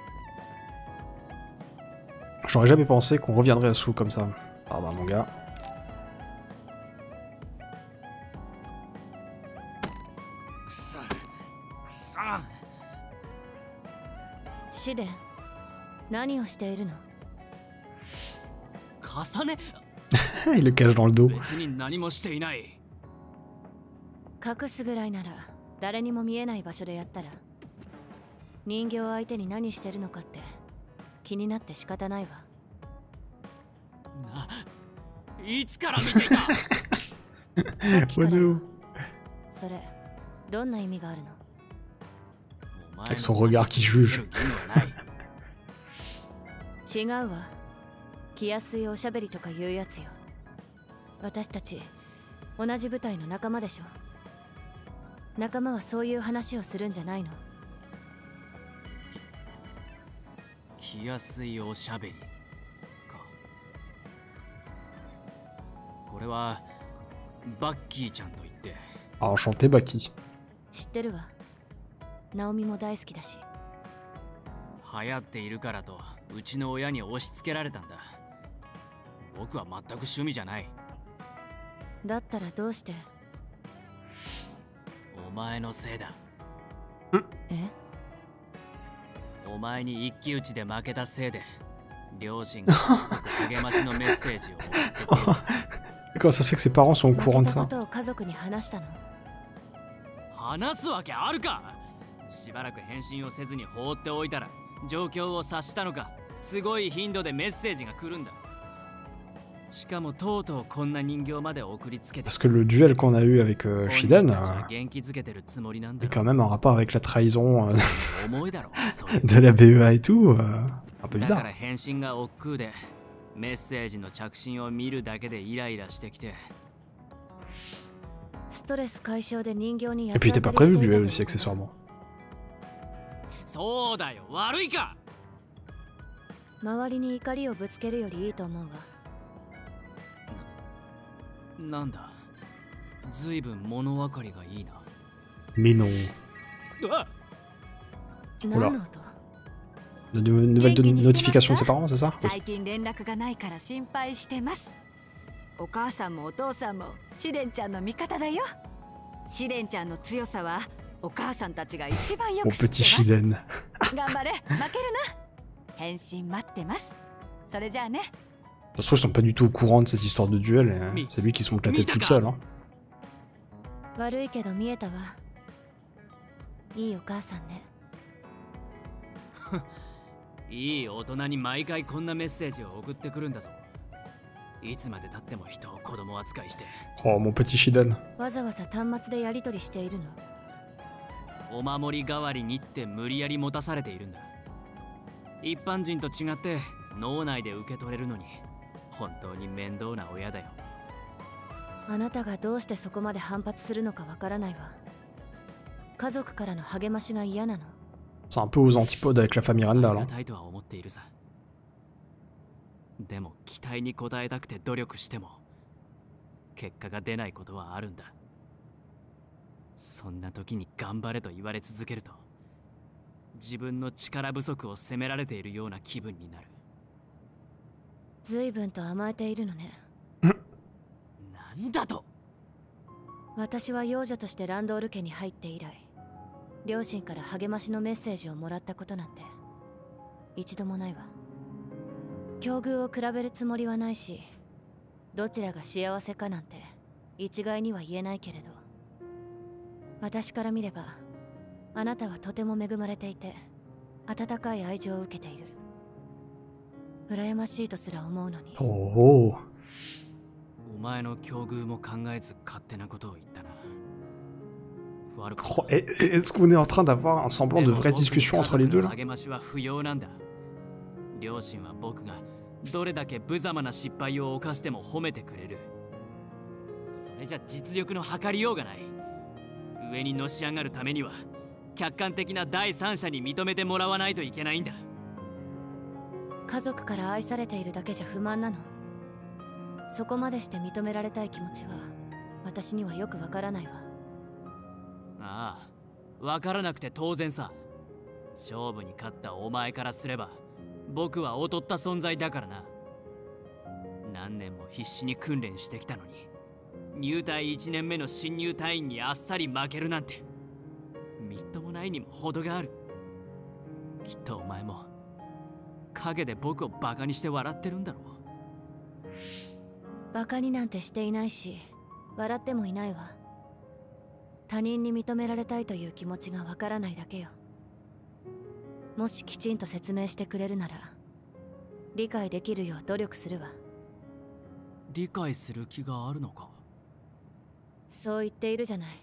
J'aurais jamais pensé qu'on reviendrait à Sou comme ça. Pardon mon gars. Shiden, nani o shiteiru no? Kasane? Il le cache dans le dos. 隠すぐらいなら誰にも見えない場所でやったら人形相手に何してるのかって気になって仕方ないわ。 いつから見ていた？ それどんな意味があるの？ Avec son regard qui juge. 違うわ。気安いおしゃべりとか言うやつよ。私たち同じ部隊の仲間でしょ。仲間はそういう話をするんじゃないの？ 気安いおしゃべりか。これはバッキーちゃんと言って。 あ、enchantéバッキー。 知ってるわ。ナオミも大好きだし。 流行っているからとうちの親に押し付けられたんだ。僕は全く趣味じゃない。 だったらどうして？ お前のせいだ。 え？ お前に一騎打ちで負けたせいで両親がしつこく励ましのメッセージを送ってくる。 Comment ça se fait que ses parents sont au courant de ça? ことを家族に話したの？ 話すわけあるか。しばらく返信をせずに放っておいたら状況を察したのかすごい頻度でメッセージが来るんだ。しかもとうとうこんな人形まで送りつけて。 Parce que le duel qu'on a eu avec euh, Shiden euh, est quand même en rapport avec la trahison euh, de la B E A et tout. Euh, un peu bizarre. 返信が億劫でメッセージの着信を見るだけでイライラしてきて。 Et puis t'es pas prévu le duel aussi accessoirement. そうだよ、悪いか。 周りに怒りをぶつけるよりいいと思うわ。 な、なんだ。ずいぶん物分かりがいいな。 Mais non. 何の音？ De nouvelles de notification de ses parents, c'est ça? 最近連絡がないから心配してます。お母さんもお父さんもシデンちゃんの味方だよ。シデンちゃんの強さはお母さんたちが一番よ Mon く知って petit ます Shiden. 頑張れ負けるな変身待ってますそれじゃあね Ça se trouve, ils sont pas du tout au courant de cette histoire de duel. Et c'est lui qui se monte la tête toute seule. Hein. 悪いけど見えたわ。いいお母さんね。 いい大人に毎回こんなメッセージを送ってくるんだぞ。いつまで経っても人を子供扱いして。 Oh, mon petit Shiden. わざわざ端末でやり取りしているの？ お守り代わりにって無理やり持たされているんだ。一般人と違って脳内で受け取れるのに本当に面倒な親だよ。 あなたがどうしてそこまで反発するのかわからないわ。家族からの励ましが嫌なの。 C'est un peu aux antipodes avec la famille Randall. あり Hein. がたいとは思っているさ。でも期待に応えたくて努力しても結果が出ないことはあるんだ。そんな時に頑張れと言われ続けると自分の力不足を責められているような気分になる。 随分と甘えているのね。 なんだと。 私は養女としてランドール家に入って以来、両親から励ましのメッセージをもらったことなんて一度もないわ。境遇を比べるつもりはないし、どちらが幸せかなんて一概には言えないけれど、私から見ればあなたはとても恵まれていて温かい愛情を受けている。羨ましいとすら思うのに。 Oh. お前の境遇も考えず勝手なことを言ったな。悪く Oh, est-ce qu'on est en train d'avoir un semblant de vraie discussion entre les deux là? 励ましは不要なんだ。両親は僕がどれだけ無様な失敗を犯しても褒めてくれる。それじゃ実力の測りようがない。上にのし上がるためには客観的な第三者に認めてもらわないといけないんだ。 家族から愛されているだけじゃ不満なの？そこまでして認められたい気持ちは私にはよくわからないわ。 ああ、わからなくて当然さ。勝負に勝ったお前からすれば僕は劣った存在だからな。何年も必死に訓練してきたのに入隊いちねんめの新入隊員にあっさり負けるなんてみっともないにも程がある。きっとお前も陰で僕をバカにして笑ってるんだろう。 バカになんてしていないし、笑ってもいないわ。他人に認められたいという気持ちがわからないだけよ。もしきちんと説明してくれるなら理解できるよう努力するわ。 理解する気があるのか？ そう言っているじゃない。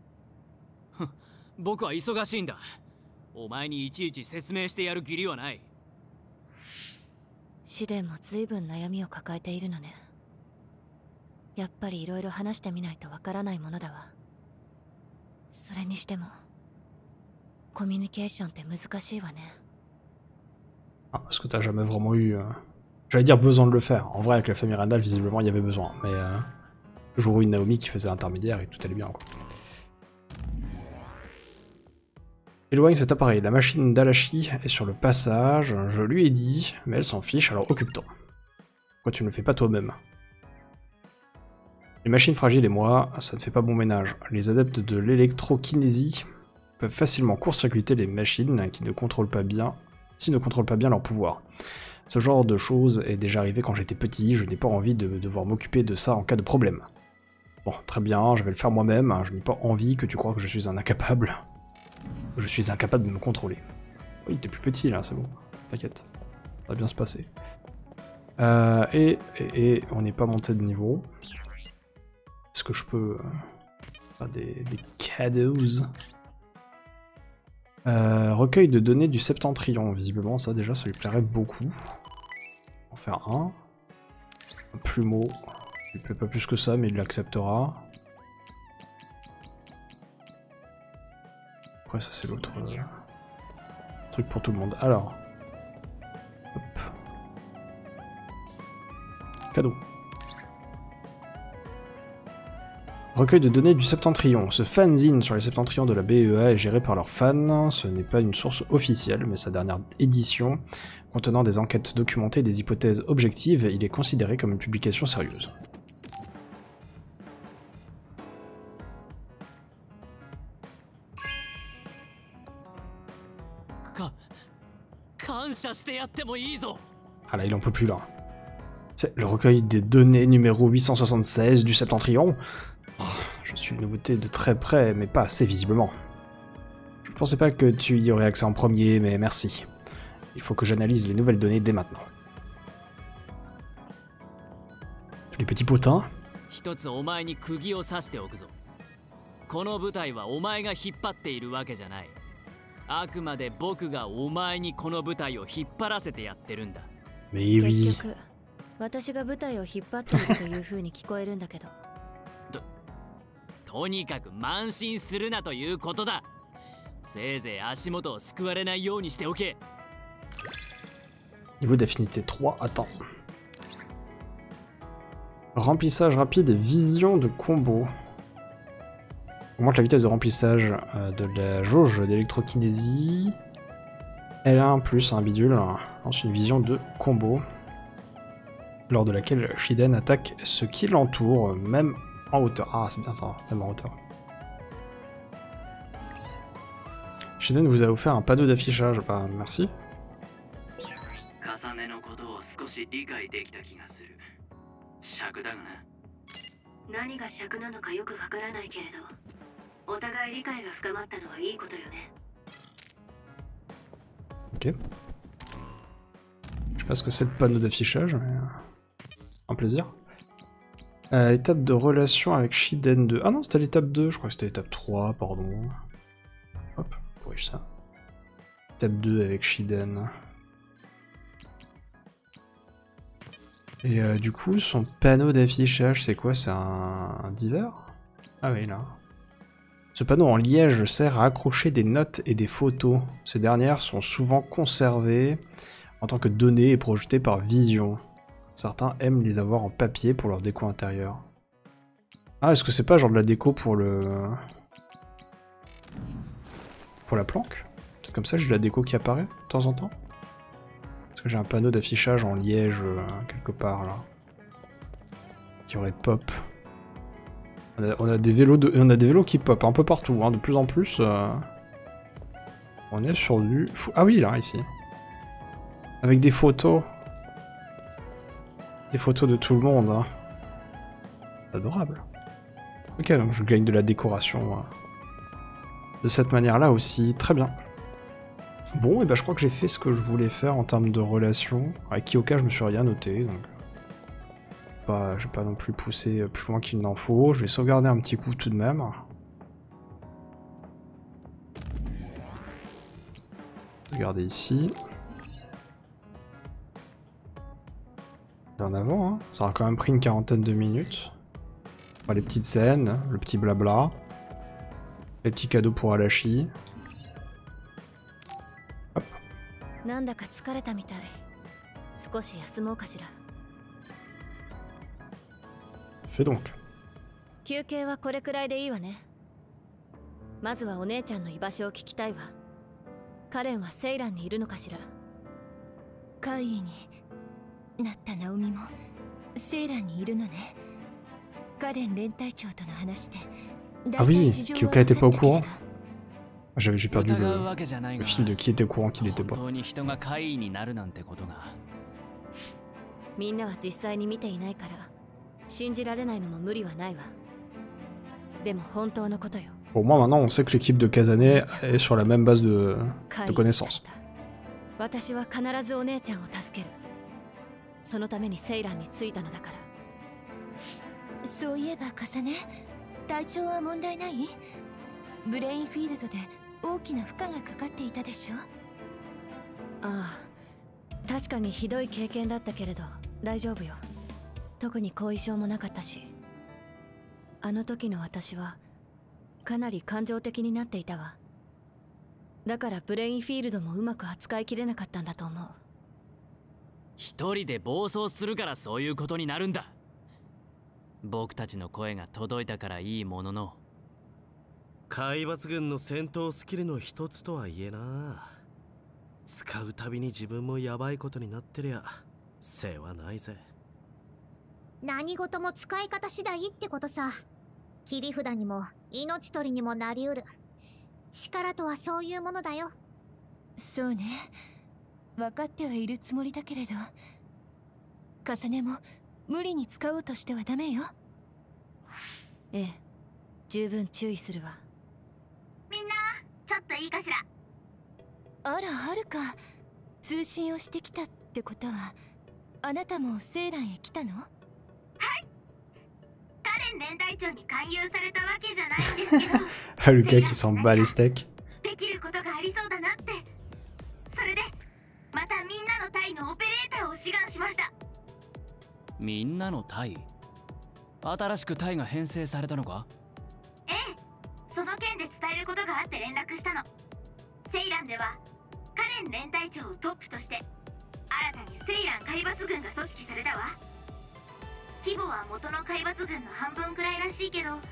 僕は忙しいんだ。お前にいちいち説明してやる義理はない。 試練も随分悩みを抱えているのね。やっぱりいろいろ話してみないとわからないものだわ。それにしてもコミュニケーションって難しいわね。 Ah, est-ce que t'as jamais vraiment eu... Euh... J'allais dire besoin de le faire. En vrai, avec la famille Randall, visiblement, il y avait besoin. Mais euh, toujours eu une Naomi qui faisait intermédiaire et tout allait bien, quoi. Éloigne cet appareil. La machine d'Alashi est sur le passage. Je lui ai dit, mais elle s'en fiche, alors occupe-toi. Pourquoi tu ne le fais pas toi-même? Les machines fragiles et moi, ça ne fait pas bon ménage. Les adeptes de l'électrokinésie peuvent facilement court-circuiter les machines qui ne contrôlent pas bien, s'ils ne contrôlent pas bien leur pouvoir. Ce genre de choses est déjà arrivé quand j'étais petit, je n'ai pas envie de devoir m'occuper de ça en cas de problème. Bon, très bien, je vais le faire moi-même, je n'ai pas envie que tu crois que je suis un incapable. Je suis incapable de me contrôler. Oui, t'es plus petit là, c'est bon, t'inquiète, ça va bien se passer. Euh, et, et, et on n'est pas monté de niveau. Est-ce que je peux faire des, des cadeaux? euh, Recueil de données du Septentrion. Visiblement, ça déjà, ça lui plairait beaucoup. On va en faire un. Un plumeau. Il lui plaît pas plus que ça, mais il l'acceptera. Après, ça, c'est l'autre euh, truc pour tout le monde. Alors. Hop. Cadeau. Recueil de données du Septentrion. Ce fanzine sur les Septentrions de la B E A est géré par leurs fans. Ce n'est pas une source officielle, mais sa dernière édition, contenant des enquêtes documentées et des hypothèses objectives, il est considéré comme une publication sérieuse. Ah là, il en peut plus là. C'est le recueil des données numéro huit cent soixante-seize du Septentrion. Oh, je suis une nouveauté de très près, mais pas assez visiblement. Je pensais pas que tu y aurais accès en premier, mais merci. Il faut que j'analyse les nouvelles données dès maintenant. Les petits potins. 一つお前に釘を刺しておくぞ。この舞台はお前が引っ張っているわけじゃない。あくまで僕がお前にこの舞台を引っ張らせてやってるんだ。 Mais oui. 結局、私が舞台を引っ張っているという風に聞こえるんだけど。 と、とにかく慢心するなということだ。せいぜい足元をすくわれないようにしておけ。 Niveau d'affinité trois, attends. Remplissage rapide et vision de combo. Augmente la vitesse de remplissage euh, de la jauge d'électrokinésie. L un plus un bidule lance une vision de combo, lors de laquelle Shiden attaque ce qui l'entoure, même en hauteur. Ah, c'est bien ça, même en hauteur. Shiden vous a offert un panneau d'affichage, bah merci. 尺だがな。 何が尺なのかよくわからないけれど、お互い理解が深まったのはいいことよね。 Ok. Je sais pas ce que c'est le panneau d'affichage, mais un plaisir. Euh, étape de relation avec Shiden deux. Ah non, c'était l'étape deux, je crois que c'était l'étape trois, pardon. Hop, corrige ça. Étape deux avec Shiden. Et euh, du coup, son panneau d'affichage, c'est quoi? C'est un... un diver? Ah oui, là. Ce panneau en liège sert à accrocher des notes et des photos. Ces dernières sont souvent conservées en tant que données et projetées par vision. Certains aiment les avoir en papier pour leur déco intérieure. Ah, est-ce que c'est pas genre de la déco pour le... pour la planque? Peut-être comme ça, j'ai de la déco qui apparaît de temps en temps. Parce que j'ai un panneau d'affichage en liège euh, quelque part là. Qui aurait pop. On a, on a des vélos de, on a des vélos qui pop un peu partout, hein, de plus en plus. Euh, on est sur du... Ah oui, là, ici. Avec des photos. Des photos de tout le monde. Hein. Adorable. Ok, donc je gagne de la décoration. Hein. De cette manière-là aussi, très bien. Bon, et ben je crois que j'ai fait ce que je voulais faire en termes de relation. Avec Kyoka, je me suis rien noté, donc... Pas, je vais pas non plus pousser plus loin qu'il n'en faut. Je vais sauvegarder un petit coup tout de même. Regardez ici. Et en avant, hein. Ça aura quand même pris une quarantaine de minutes. Enfin, les petites scènes, le petit blabla. Les petits cadeaux pour Alashi. Hop. Fais donc. 休憩はこれくらいでいいわね。まずはお姉ちゃんの居場所を聞きたいわ。カレンはセイランにいるのかしら。 怪異になったナオミもセイランにいるのね。カレン連隊長との話で。 Ah oui, Kyoka était pas au courant. J'avais j'ai perdu le, le fil de qui était au courant qui n'était pas. みんなは実際に見ていないから信じられないのも無理はないわ。でも本当のことよ。 Au moins maintenant on sait que l'équipe de Kazane est sur la même base de, de connaissances. 私は必ずお姉ちゃんを助ける。そのためにセイランに着いたのだから。 そういえばカサネ、体調は問題ない？ブレインフィールドで大きな負荷がかかっていたでしょ？ ああ、確かにひどい経験だったけれど大丈夫よ。特に後遺症もなかったし。あの時の私はかなり感情的になっていたわ。だからブレインフィールドもうまく扱いきれなかったんだと思う。 一人で暴走するからそういうことになるんだ。僕たちの声が届いたからいいものの、 海抜軍の戦闘スキルの一つとはいえな。使うたびに自分もヤバいことになってりゃ世話ないぜ。 何事も使い方次第ってことさ。切り札にも命取りにもなりうる。力とはそういうものだよ。 そうね。 分かってはいるつもりだけれど、重ねも無理に使おうとしてはダメよ。 ええ、十分注意するわ。 みんなちょっといいかしら。 あら、はるか、通信をしてきたってことは、あなたもセイランへ来たの？ はい。カレン連隊長に勧誘されたわけじゃないんですけど Ah, le gars qui s'en bat les steaks. できることがありそうだなって。それでまたみんなの隊のオペレーターを志願しました。 みんなの隊？新しく隊が編成されたのか？ ええ、その件で伝えることがあって連絡したの。セイランではカレン連隊長をトップとして新たにセイラン海抜軍が組織されたわ。規模は元の海抜軍の半分くらいらしいけど。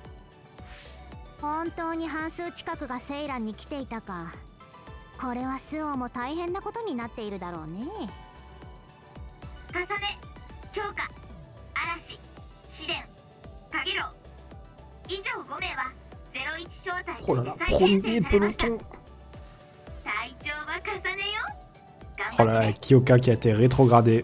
本当に半数近くがセイランに来ていたか。これはスオも大変なことになっているだろうね。重ね、強化、嵐、試練、かげろう以上ご名はゼロいち招待に Oh là là, 再編成 premier されました。 peloton. 隊長は重ねよ。 Oh là là, Kyoka qui a été rétrogradé.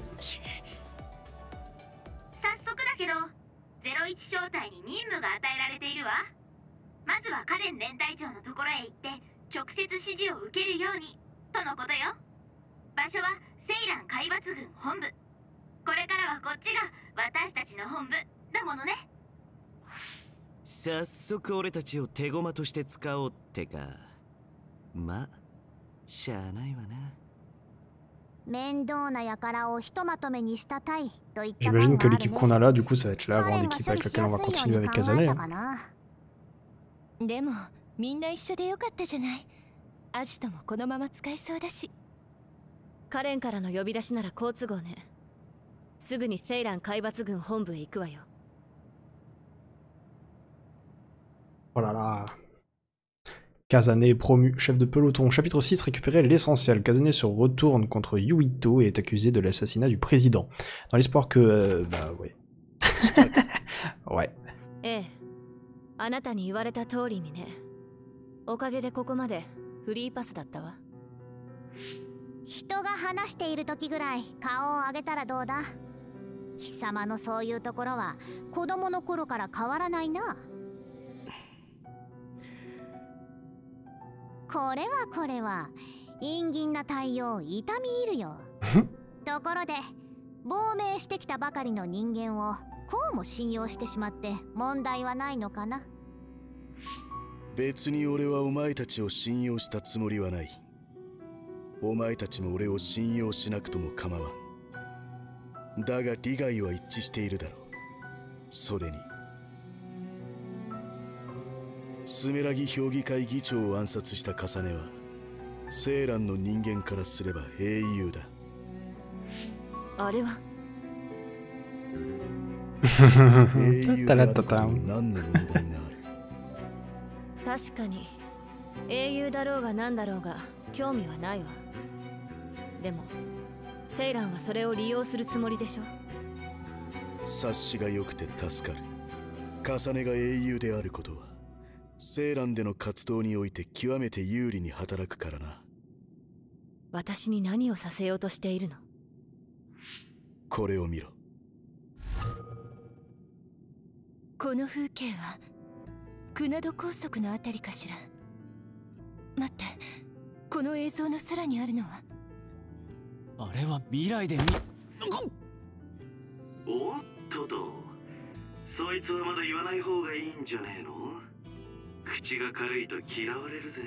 早速だけどゼロいち招待に任務が与えられているわ。まずはカレン連隊長のところへ行って直接指示を受けるようにとのことよ。場所はセイラン海抜軍本部。これからはこっちが私たちの本部だものね。 早速俺たちを手駒として使おうってか。まあしゃあないわな。 面倒な輩をひとまとめにした隊といった。 J'imagine que l'équipe qu'on a là, du coup, ça va être la grande équipe avec laquelle on va continuer avec Kazane. Hein. でもみんな一緒でよかったじゃない。アジトもこのまま使えそうだし。 カレンからの呼び出しなら好都合ね。すぐにセイラン海抜軍本部へ行くわよ。 Oh là là. Kazane est promu chef de peloton. Chapitre six, récupérer l'essentiel. Kazane se retourne contre Yuito et est accusé de l'assassinat du président. Dans l'espoir que... Euh, bah ouais. Ouais. ええ、あなたに言われた通りにね。おかげでここまでフリーパスだったわ。 人が話している時ぐらい顔を上げたらどうだ。貴様のそういうところは子供の頃から変わらないな。これはこれは陰銀な対応痛み入るよ。ところで亡命してきたばかりの人間をこうも信用してしまって問題はないのかな。 別に俺はお前たちを信用したつもりはない。お前たちも俺を信用しなくとも構わん。だが利害は一致しているだろう。それにスメラギ評議会議長を暗殺した重ねはセイランの人間からすれば英雄だ。 あれは英雄であることに何の問題がある。 確かに英雄だろうが何だろうが興味はないわ。でもセイランはそれを利用するつもりでしょ。 察しが良くて助かる。重ねが英雄であることはセイランでの活動において極めて有利に働くからな。 私に何をさせようとしているの？ これを見ろ。 この風景はクナド高速のあたりかしら。待って、この映像の空にあるのは。 あれは未来で見。 おっとと、そいつはまだ言わない方がいいんじゃねえの？口が軽いと嫌われるぜ。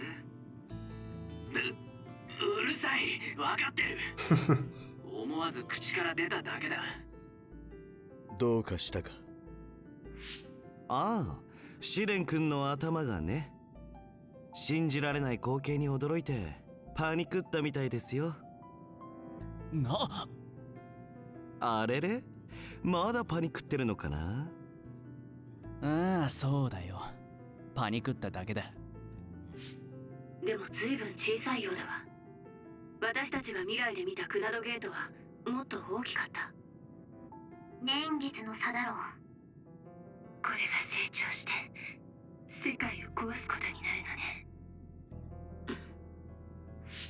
う、うるさい、わかってる。思わず口から出ただけだ。 どうかしたか？ ああ、試練君の頭がね。信じられない光景に驚いてパニクったみたいですよ。 な、 あれれ、まだパニクってるのかな？ ああ、そうだよ。パニクっただけだ。 でも随分小さいようだわ。私たちが未来で見たクナドゲートはもっと大きかった。 年月の差だろう。 これが成長して世界を壊すことになるのね。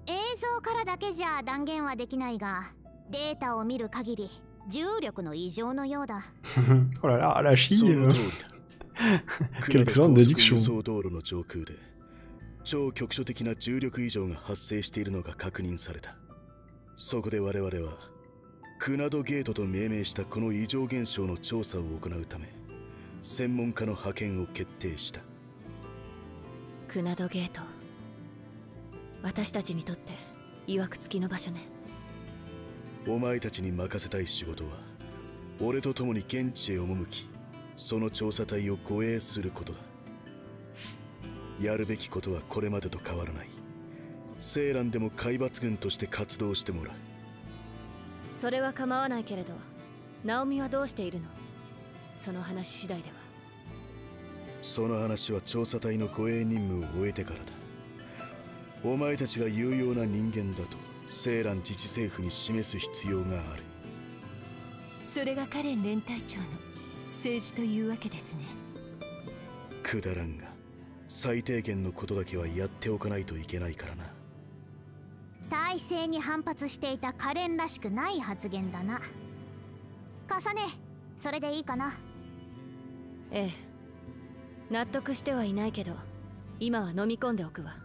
映像からだけじゃ断言はできないが、データを見る限り重力の異常のようだ。 Oh là là, la chie. そ euh. の通りだ。 Quelle grande déduction. 輸送道路の上空で超局所的な重力異常が発生しているのが確認された。そこで我々はクナドゲートと命名したこの異常現象の調査を行うため専門家の派遣を決定した。 クナドゲート、私たちにとって曰くつきの場所ね。 お前たちに任せたい仕事は俺と共に現地へ赴き、その調査隊を護衛することだ。やるべきことはこれまでと変わらない。セーランでも海抜軍として活動してもらう。 それは構わないけれど、ナオミはどうしているの？その話次第では。 その話は調査隊の護衛任務を終えてからだ。お前たちが有用な人間だとセーラン自治政府に示す必要がある。 それがカレン連隊長の政治というわけですね。 くだらんが最低限のことだけはやっておかないといけないからな。 体制に反発していたカレンらしくない発言だな。重ね、それでいいかな。 ええ、納得してはいないけど、今は飲み込んでおくわ。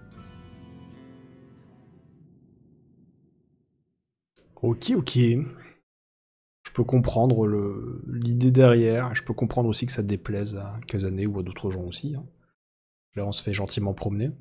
Ok, ok. Je peux comprendre le- l'idée derrière. Je peux comprendre aussi que ça déplaise à Kazane ou à d'autres gens aussi. Hein. Là, on se fait gentiment promener.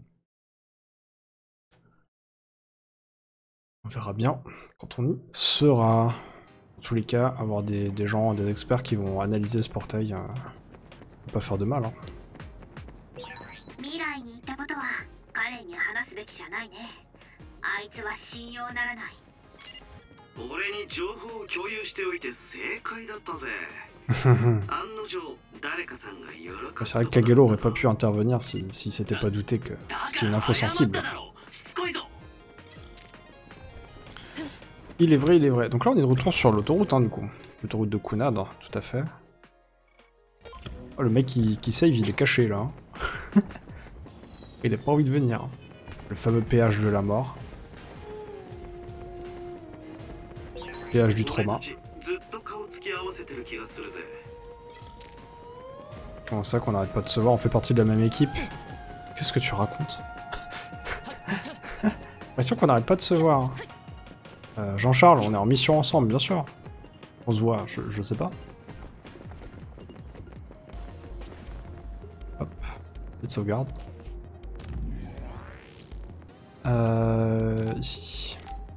On verra bien quand on y sera. En tous les cas, avoir des, des gens, des experts qui vont analyser ce portail, euh, peut pas faire de mal. Hein. 未来に行ったことは彼に話すべきじゃないね。あいつは信用ならない。 俺に情報を共有しておいて正解だったぜ。案の定誰かさんが喜ぶ。 C'est vrai que Kagero aurait pas pu intervenir s'il si, si s'était pas douté que c'est une info sensible. Il est vrai, il est vrai. Donc là on est de retour sur l'autoroute hein, du coup. L'autoroute de Kunad, hein, tout à fait. Oh, le mec qui, qui save il est caché là. Hein. Il a pas envie de venir. Le fameux péage de la mort. Péage du trauma. Comment ça qu'on arrête pas de se voir, on fait partie de la même équipe? Qu'est-ce que tu racontes? Bien sûr qu'on arrête pas de se voir. Euh, Jean-Charles, on est en mission ensemble, bien sûr. On se voit, je, je sais pas. Hop, petite sauvegarde. Euh, ici.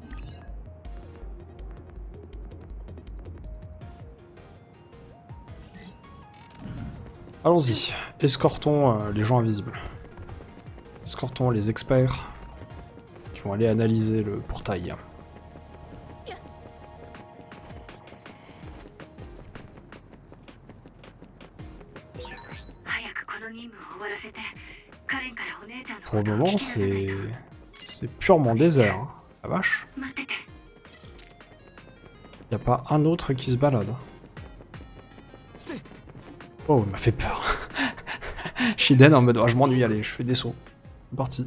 Allons-y, escortons euh, les gens invisibles. Escortons les experts qui vont aller analyser le portail. Pour le moment, c'est c'est purement désert, hein. La vache. Y a pas un autre qui se balade. Oh, il m'a fait peur. Shiden en mode oh, je m'ennuie, allez, je fais des sauts. C'est parti.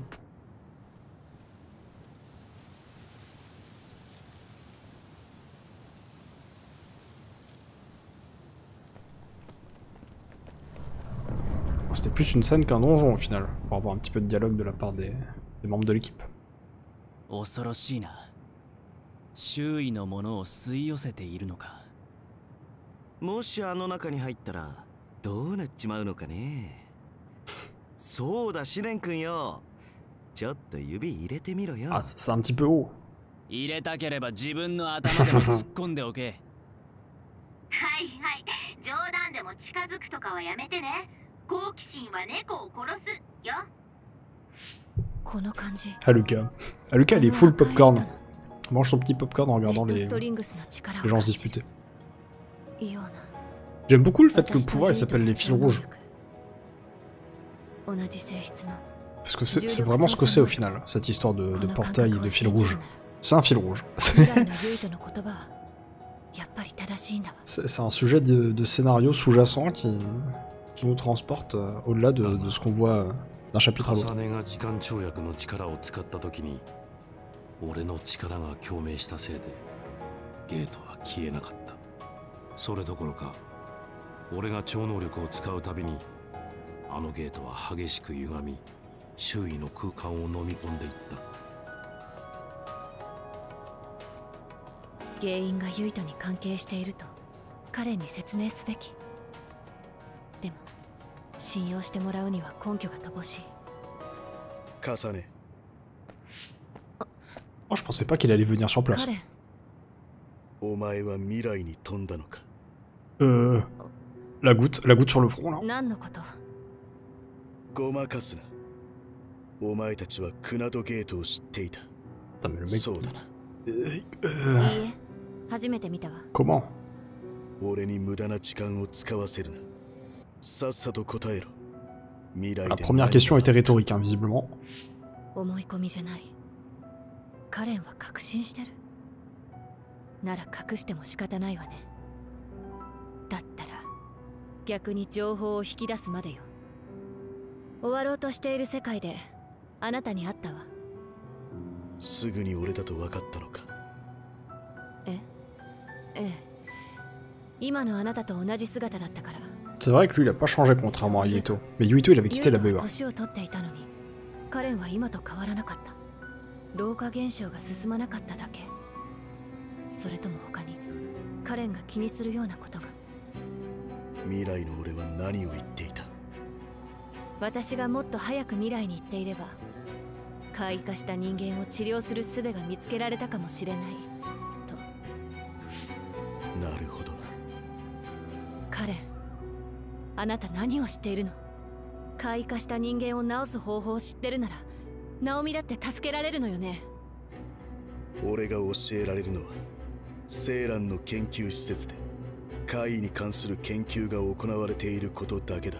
C'était plus une scène qu'un donjon au final, pour avoir un petit peu de dialogue de la part des, des membres de l'équipe. 恐ろしいな。周囲のものを吸い寄せているのか。 もしあの中に入ったらどうなっちまうのかね。そうだ、試練くんよ。ちょっと指入れてみろよ。 あ、c'est un petit peu haut。 入れたければ自分の頭でも突っ込んでおけ。 はいはい、冗談でも近づくとかはやめてね。好奇心は猫を殺すよ。 この感じ。 Ah Lucas. Ah Lucas il est full popcorn. Mange son petit popcorn en regardant les, les gens se disputer. J'aime beaucoup le fait que le pouvoir il s'appelle les fils rouges. Parce que c'est vraiment ce que c'est au final, cette histoire de, de portail et de fil rouge. C'est un fil rouge. C'est un sujet de, de scénario sous-jacent qui, qui nous transporte euh, au-delà de, de ce qu'on voit euh, d'un chapitre à l'autre. 俺の力が共鳴したせいでゲートは消えなかった。それどころか俺が超能力を使うたびにあのゲートは激しく歪み、周囲の空間を飲み込んでいった。 原因がユイトに関係していると彼に説明すべき。でも信用してもらうには根拠が乏しい。 重ね。 Oh, je pensais pas qu'il allait venir sur place. カレン。 お前は未来に飛んだのか。 Euh... La goutte, la goutte sur le front, là. 何のこと？ ごまかすな。お前たちはクナドゲートを知っていた。 Putain, mais le mec... そうだな。 Euh... いいえ、初めて見たわ。 Comment? 俺に無駄な時間を使わせるな。さっさと答えろ。未来 La で première question était rhétorique, hein, visiblement. 思い込みじゃない。カレンは確信してる。なら隠しても仕方ないわね。だったら逆に情報を引き出すまでよ。終わろうとしている世界であなたに会ったわ。 すぐに俺だと分かったのか。 えええ。今のあなたと同じ姿だったから。 C'est vrai que lui il a pas changé contrairement à Yuito. Mais Yuito il avait quitté la B E A. 年を取っていたのに、カレンは今と変わらなかった。老化現象が進まなかっただけ。それとも他にカレンが気にするようなことが。 未来の俺は何を言っていた。 私がもっと早く未来に行っていれば、怪異化した人間を治療する術が見つけられたかもしれないと。 なるほどな。 カレン、あなた何を知っているの？怪異化した人間を治す方法を知ってるならナオミだって助けられるのよね。 俺が教えられるのはセーランの研究施設で怪異に関する研究が行われていることだけだ。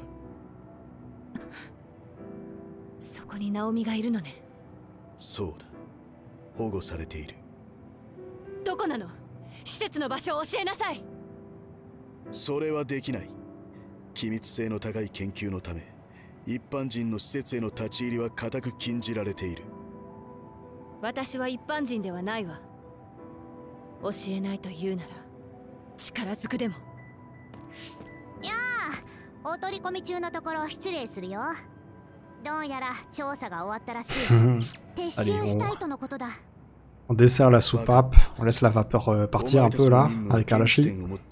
そこにナオミがいるのね。 そうだ。保護されている。 どこなの？施設の場所を教えなさい。 それはできない。機密性の高い研究のため一般人の施設への立ち入りは固く禁じられている。 私は一般人ではないわ。教えないと言うなら力ずくでも。 やあ、お取り込み中のところ失礼するよ。どうやら調査が終わったらしい。撤収したいとのことだ。 On dessert la soupape, on laisse la vapeur euh, partir un peu là, avec Arashi.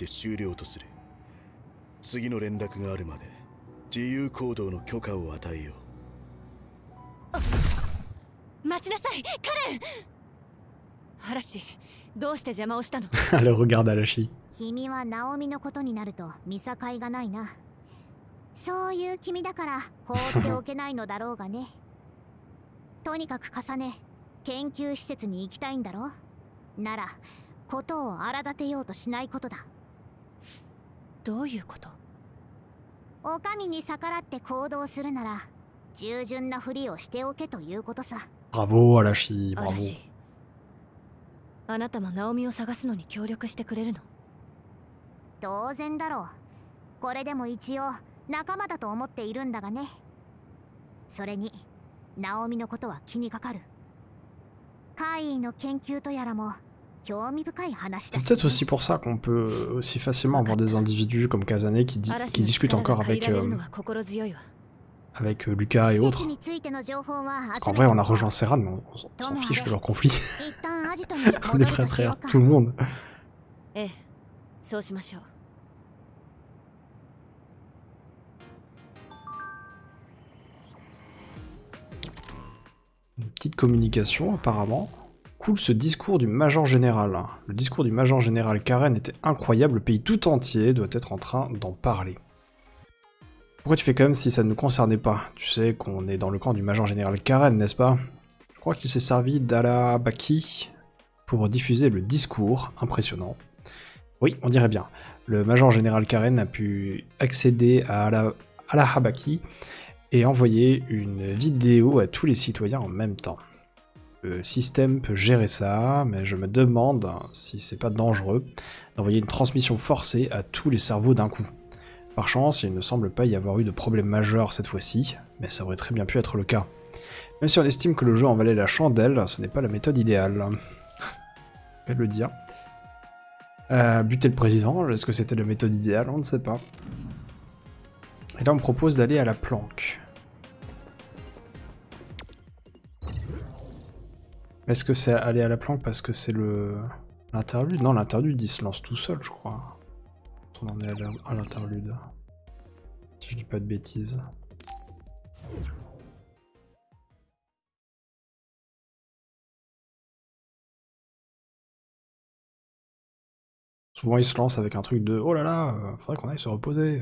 次の連絡があるまで自由行動の許可を与えよう。待ちなさい、カレン。嵐、どうして邪魔をしたの？ Elle regarde Arashi. 君はナオミのことになると見境がないな。そういう君だから放っておけないのだろうがね。とにかく重ね、研究施設に行きたいんだろ。ならことを荒立てようとしないことだ。 どういうこと？ お上に逆らって行動するなら従順なふりをしておけということさ。 Bravo Arashi, bravo. あなたもナオミを探すのに協力してくれるの？ 当然だろう。これでも一応仲間だと思っているんだがね。それにナオミのことは気にかかる。怪異の研究とやらも興味深い話だし。 C'est peut-être aussi pour ça qu'on peut aussi facilement avoir des individus comme Kazane qui, di qui discutent encore avec, euh, avec euh, Lucas et autres. Parce qu'en vrai, on a rejoint Serran, mais on, on s'en fiche de leur conflit. On est prêt à trahir tout le monde. Une petite communication apparemment. Cool ce discours du Major Général. Le discours du Major Général Karen était incroyable, le pays tout entier doit être en train d'en parler. Pourquoi tu fais comme si ça ne nous concernait pas? Tu sais qu'on est dans le camp du Major Général Karen, n'est-ce pas? Je crois qu'il s'est servi d'Alabaki pour diffuser le discours. Impressionnant. Oui, on dirait bien. Le Major Général Karen a pu accéder à Alahabaki et envoyer une vidéo à tous les citoyens en même temps. Le système peut gérer ça, mais je me demande si c'est pas dangereux d'envoyer une transmission forcée à tous les cerveaux d'un coup. Par chance, il ne semble pas y avoir eu de problème majeur cette fois-ci, mais ça aurait très bien pu être le cas. Même si on estime que le jeu en valait la chandelle, ce n'est pas la méthode idéale. Je vais le dire. Euh, buter le président, est-ce que c'était la méthode idéale? On ne sait pas. Et là on me propose d'aller à la planque. Est-ce que c'est aller à la planque parce que c'est le l'interlude? Non, l'interlude il se lance tout seul, je crois. On en est à l'interlude. Si je dis pas de bêtises. Souvent il se lance avec un truc de oh là là, faudrait qu'on aille se reposer.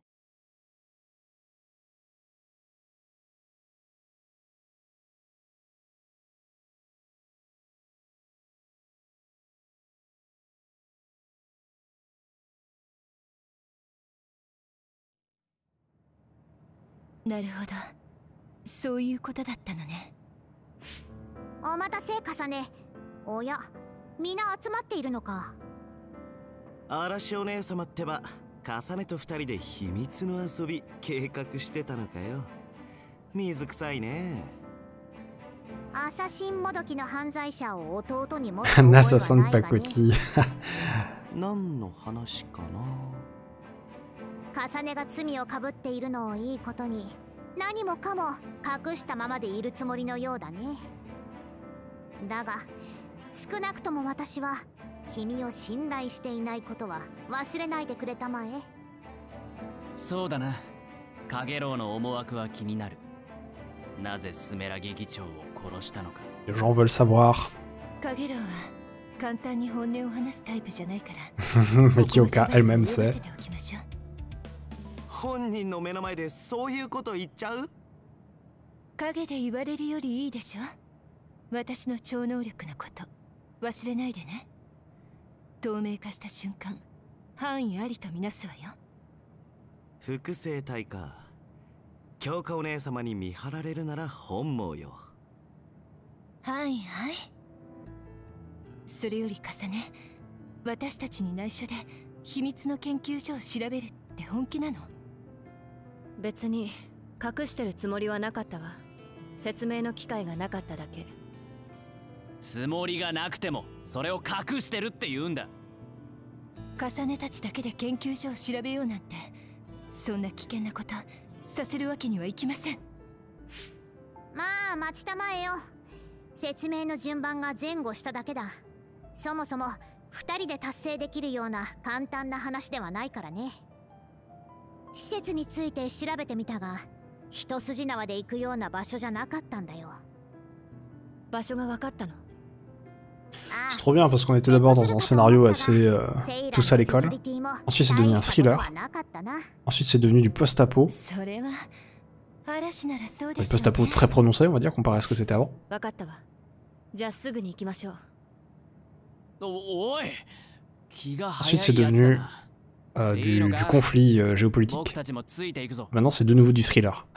なるほど。そういうことだったのね。 お待たせ、カサネ。おや、みんな集まっているのか。 嵐お姉様ってば、カサネと二人で秘密の遊び計画してたのかよ。水臭いね。 アサシンもどきの犯罪者を弟に持って Un assassin de pacotille. 何の話かな。 カサネが罪をかぶっているのをいいことに、何もかも隠したままでいるつもりのようだね。だが少なくとも私は君を信頼していないことは忘れないでくれたまえ。 そうだな。カゲロウの思惑は気になる。なぜスメラギ議長を殺したのか。 Les gens veulent savoir. カゲロウは簡単に本音を話すタイプじゃないから。 Mais Kyoka elle-même sait. 本人の目の前でそういうこと言っちゃう？ 影で言われるよりいいでしょ。私の超能力のこと忘れないでね。透明化した瞬間、範囲ありとみなすわよ。 複製体か。京香お姉様に見張られるなら本望よ。 はいはい。それより重ね、私たちに内緒で秘密の研究所を調べるって本気なの？ 別に隠してるつもりはなかったわ。説明の機会がなかっただけ。 つもりがなくてもそれを隠してるって言うんだ。 重ねたちだけで研究所を調べようなんて、そんな危険なことさせるわけにはいきません。 まあ待ちたまえよ。説明の順番が前後しただけだ。そもそもふたりで達成できるような簡単な話ではないからね。施設について調べてみたが、一筋縄で行くような場所じゃなかったんだよ。 場所が分かったの？ C'est trop bien parce qu'on était d'abord dans un scénario assez euh, tous à l'école. Ensuite c'est devenu un thriller. Ensuite c'est devenu du post-apo. Du post-apo très prononcé on va dire comparé à ce que c'était avant. Ensuite c'est devenu euh, du, du conflit euh, géopolitique. Maintenant c'est de nouveau du thriller.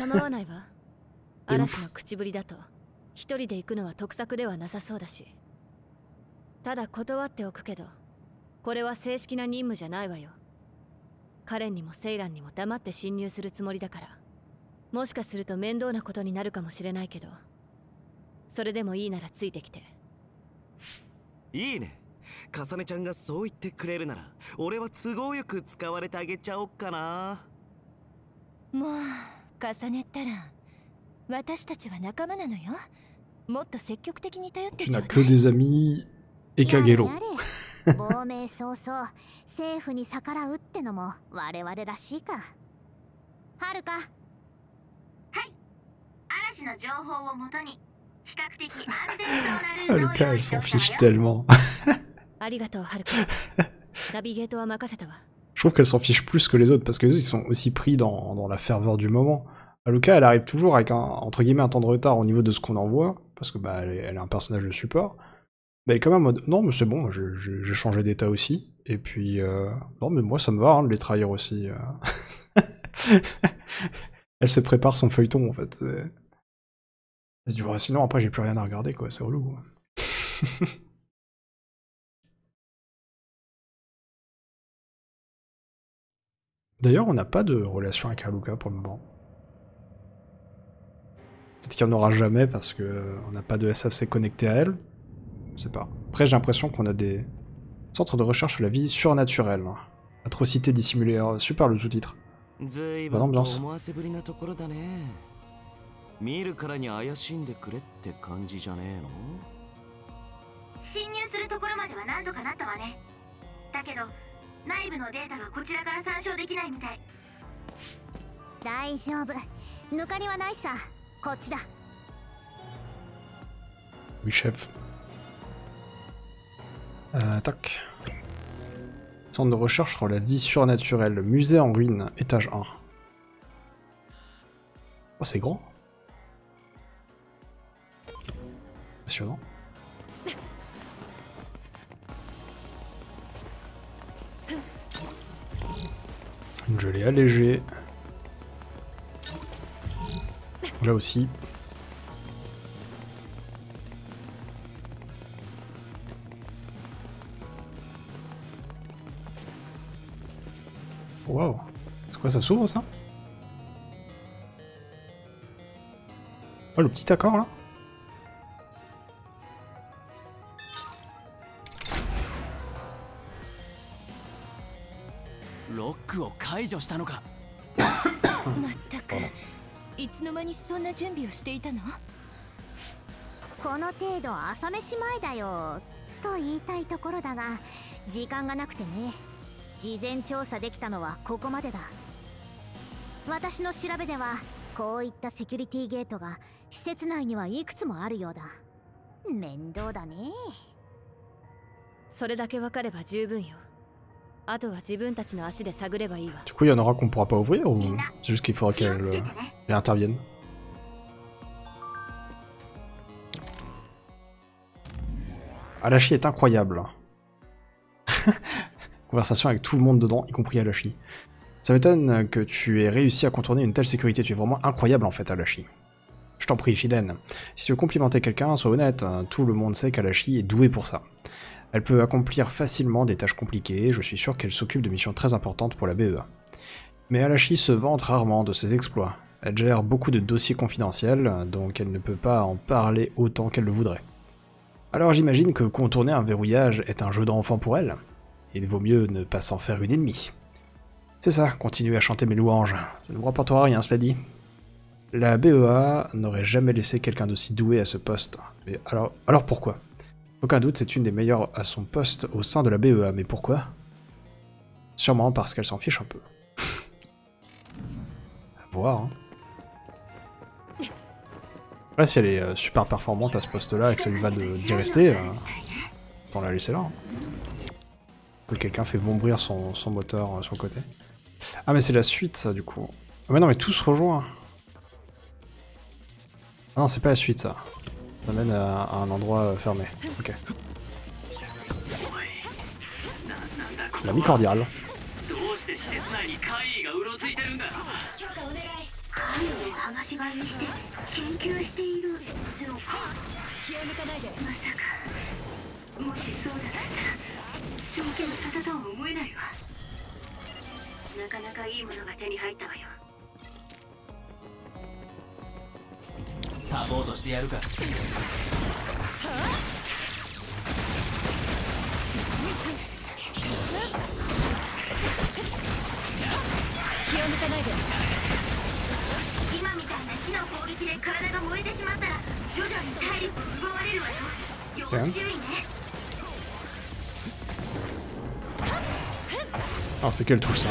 一人で行くのは得策ではなさそうだし。ただ断っておくけど、これは正式な任務じゃないわよ。カレンにもセイランにも黙って侵入するつもりだから。もしかすると面倒なことになるかもしれないけど、それでもいいならついてきて。 いいね。かさねちゃんがそう言ってくれるなら、俺は都合よく使われてあげちゃおっかな。 もう重ねたら、私たちは仲間なのよ。もっと積極的に頼ってちょうだい。 Tu n'as que des amis et Kagero. 亡命早々政府に逆らうってのも我々らしいか。はるか。はい。 嵐の情報をもとに比較的安全そうなルートを Haruka elle s'en fiche tellement. ありがとうはるか。ナビゲートは任せたわ。 Je trouve qu'elle s'en fiche plus que les autres parce que les autres ils sont aussi pris dans, dans la ferveur du moment. Haruka elle arrive toujours avec un entre guillemets un temps de retard au niveau de ce qu'on envoie parce que bah elle est, elle est un personnage de support. Mais elle est quand même en mode non mais c'est bon, j'ai changé d'état aussi et puis euh, non mais moi ça me va hein, de les trahir aussi. Euh. Elle se prépare son feuilleton en fait. Elle se dit ouais, sinon après j'ai plus rien à regarder quoi, c'est relou. D'ailleurs on n'a pas de relation avec Haruka pour le moment. Peut-être qu'il n'y en aura jamais parce qu'on n'a pas de S A C connecté à elle. Je sais pas. Après, j'ai l'impression qu'on a des centres de recherche sur la vie surnaturelle. Atrocité dissimulée. Oh, super le sous-titre. Bonne ambiance. 見るからに怪しんでくれって感じじゃねえの？ 侵入するところまでは何とかなったわね。だけど内部のデータはこちらから参照できないみたい。 大丈夫。抜かりはないさ。こっちだ。 Oui, chef. Euh, tac. Centre de recherche sur la vie surnaturelle. Musée en ruine, étage un. Oh, c'est grand. Impressionnant. Je l'ai allégé. Là aussi. Waouh. C'est quoi, ça s'ouvre ça? Oh, le petit accord là? まったくいつの間にそんな準備をしていたの？ この程度朝飯前だよと言いたいところだが時間がなくてね。事前調査できたのはここまでだ。私の調べではこういったセキュリティゲートが施設内にはいくつもあるようだ。面倒だね。 それだけ分かれば十分よ。あとは自分たちの足で探ればいいわ。 Du coup, il y en aura qu'on pourra pas ouvrir ou c'est juste qu'il faudra qu'elle euh, elle intervienne? Alashi est incroyable. Conversation avec tout le monde dedans, y compris Alashi. Ça m'étonne que tu aies réussi à contourner une telle sécurité. Tu es vraiment incroyable en fait, Alashi. Je t'en prie, Shiden. Si tu veux complimenter quelqu'un, sois honnête. Tout le monde sait qu'Alashi est douée pour ça. Elle peut accomplir facilement des tâches compliquées, je suis sûr qu'elle s'occupe de missions très importantes pour la B E A. Mais Alashi se vante rarement de ses exploits. Elle gère beaucoup de dossiers confidentiels, donc elle ne peut pas en parler autant qu'elle le voudrait. Alors j'imagine que contourner un verrouillage est un jeu d'enfant pour elle. Il vaut mieux ne pas s'en faire une ennemie. C'est ça, continuez à chanter mes louanges. Ça ne vous rapportera rien, cela dit. La B E A n'aurait jamais laissé quelqu'un d'aussi doué à ce poste. Mais alors, alors pourquoi ? Aucun doute, c'est une des meilleures à son poste au sein de la B E A, mais pourquoi? Sûrement parce qu'elle s'en fiche un peu. À voir, hein. Ouais, si elle est euh, super performante à ce poste-là et que ça lui va d'y rester, euh, on la laisser là. Hein. Que quelqu'un fait vombrir son, son moteur euh, sur le côté. Ah mais c'est la suite ça du coup. Ah mais non mais tout se rejoint. Ah non c'est pas la suite ça. Ça mène à, à un endroit euh, fermé. Ok. L'ami cordial. Alors c'est quelle touche ça?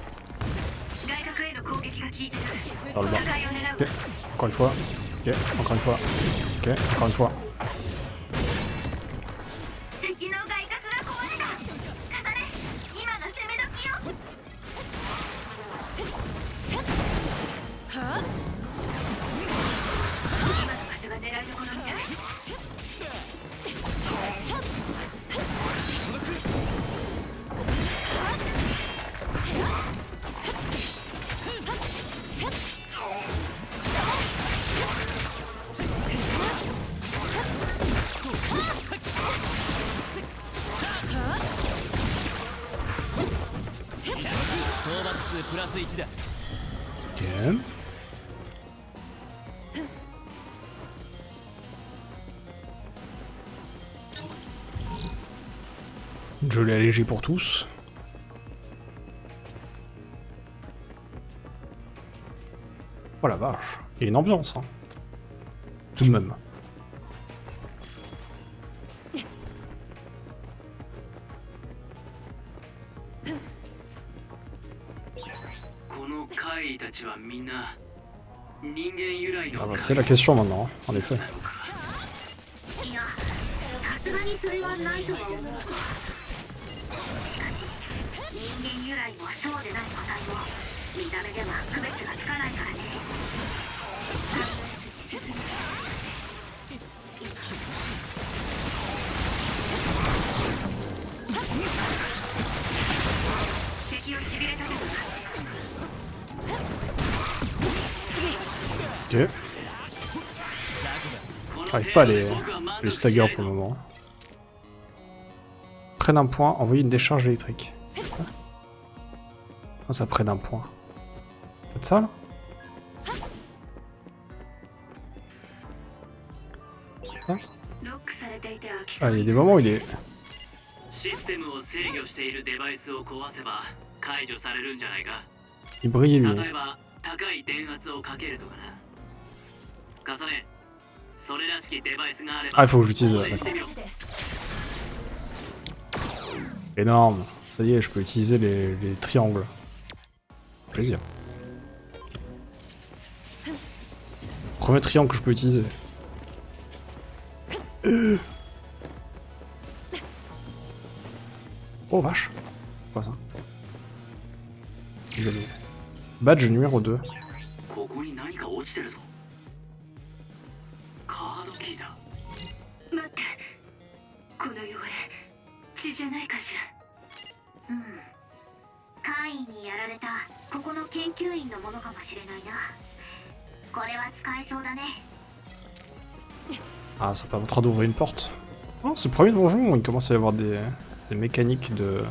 Dans le bas. Ok, encore une fois. Ok, encore une fois. Ok, encore une fois. Ok. Je l'ai allégé pour tous. Oh la vache, il y a une ambiance, hein. Tout de même. たちはみんな人間由来の Ah bah c'est la question maintenant, hein, en effet. いや、さすがにそれはないとは思うが、しかし人間由来もそうでない個体も見た目では区別がつかないからね。敵をしびれたけどな。 Ok. J'arrive pas à les, les stagger pour le moment. Près d'un point, envoyer une décharge électrique. Oh, ça près d'un point. C'est ça là? Ah, ah, il y a des moments où il est... システムを制御しているデバイスを壊せば解除されるんじゃないか。 Il brille lui. 例えば高い電圧をかけるとかな。重ね、それらしきデバイスがあれば。 Ah, il faut que j'utilise. D'accord. Énorme. Ça y est, je peux utiliser les, les triangles. Plaisir. Premier triangle que je peux utiliser. Oh vache. Quoi ça? Désolé. Badge numéro deux. ここに何か落ちてるぞ。カードキーだ。 待って、この汚れ血じゃないかしら。うん、怪異にやられたここの研究員のものかもしれないな。これは使えそうだね。 Ah, ça permettra d'ouvrir une porte. Oh, c'est le premier donjon où il commence à y avoir des, des mécaniques de...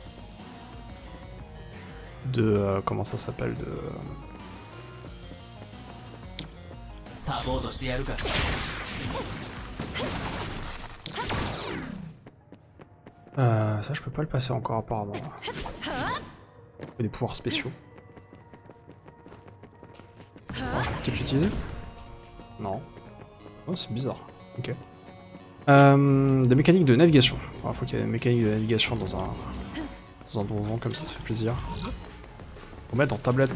De... Euh, comment ça s'appelle de... Euh, ça je peux pas le passer encore apparemment. Il y a des pouvoirs spéciaux. Oh, je peux peut-être l'utiliser? Non. Oh, c'est bizarre. Ok. Euh, des mécaniques de navigation. Il faut qu'il y ait des mécaniques de navigation dans un, dans un donjon, comme ça, ça fait plaisir. On va mettre en tablette.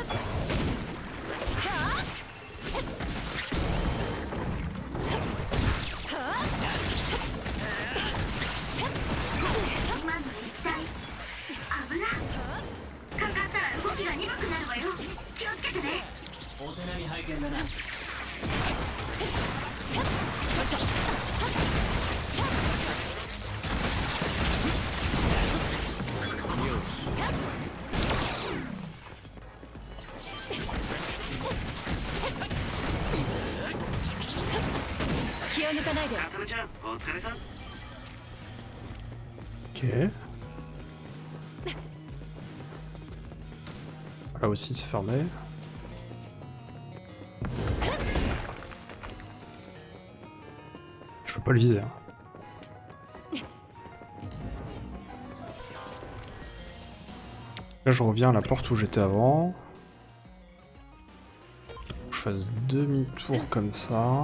Ok. Là aussi se fermer. Je peux pas le viser. Hein. Là je reviens à la porte où j'étais avant. Je fasse demi-tour comme ça.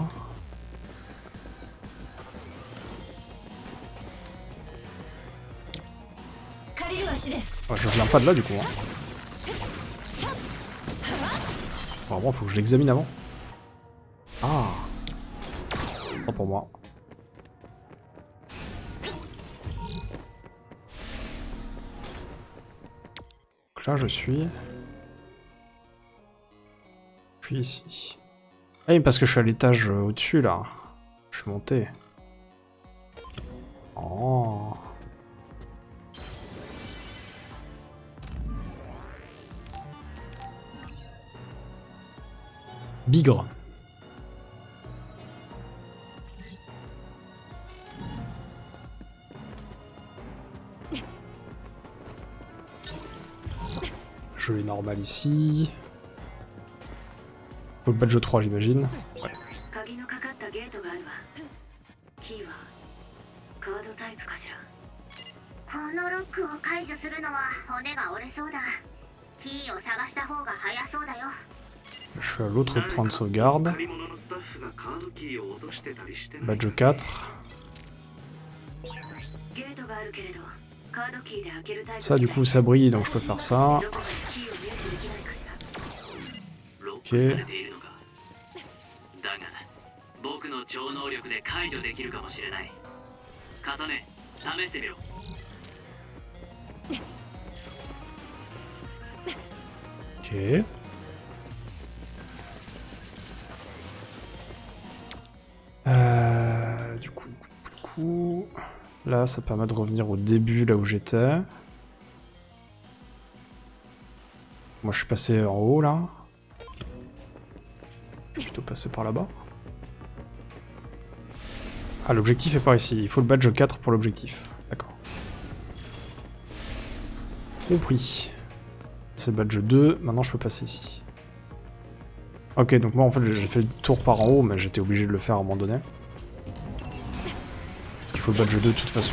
Ouais, je reviens pas de là du coup. Hein. Vraiment, faut que je l'examine avant. Ah. Pas pour moi. Donc là, je suis. Je suis ici. Ah oui, parce que je suis à l'étage au-dessus là. Je suis monté. Oh. Bigre. Jeu est normal ici. Faut le badge trois j'imagine. Ouais. ロックを解除するのは骨が折れそうだ。キーを探した方が早そうだよ。 Je suis à l'autre point de sauvegarde. Badge quatre. Ça du coup ça brille donc je peux faire ça. Ok. Ok. Euh, du coup, du coup, là ça permet de revenir au début là où j'étais. Moi je suis passé en haut là. Je vais plutôt passer par là-bas. Ah, l'objectif est par ici, il faut le badge quatre pour l'objectif. D'accord. Compris. C'est le badge deux, maintenant je peux passer ici. Ok, donc moi en fait j'ai fait le tour par en haut, mais j'étais obligé de le faire à un moment donné. Parce qu'il faut le badge deux de toute façon.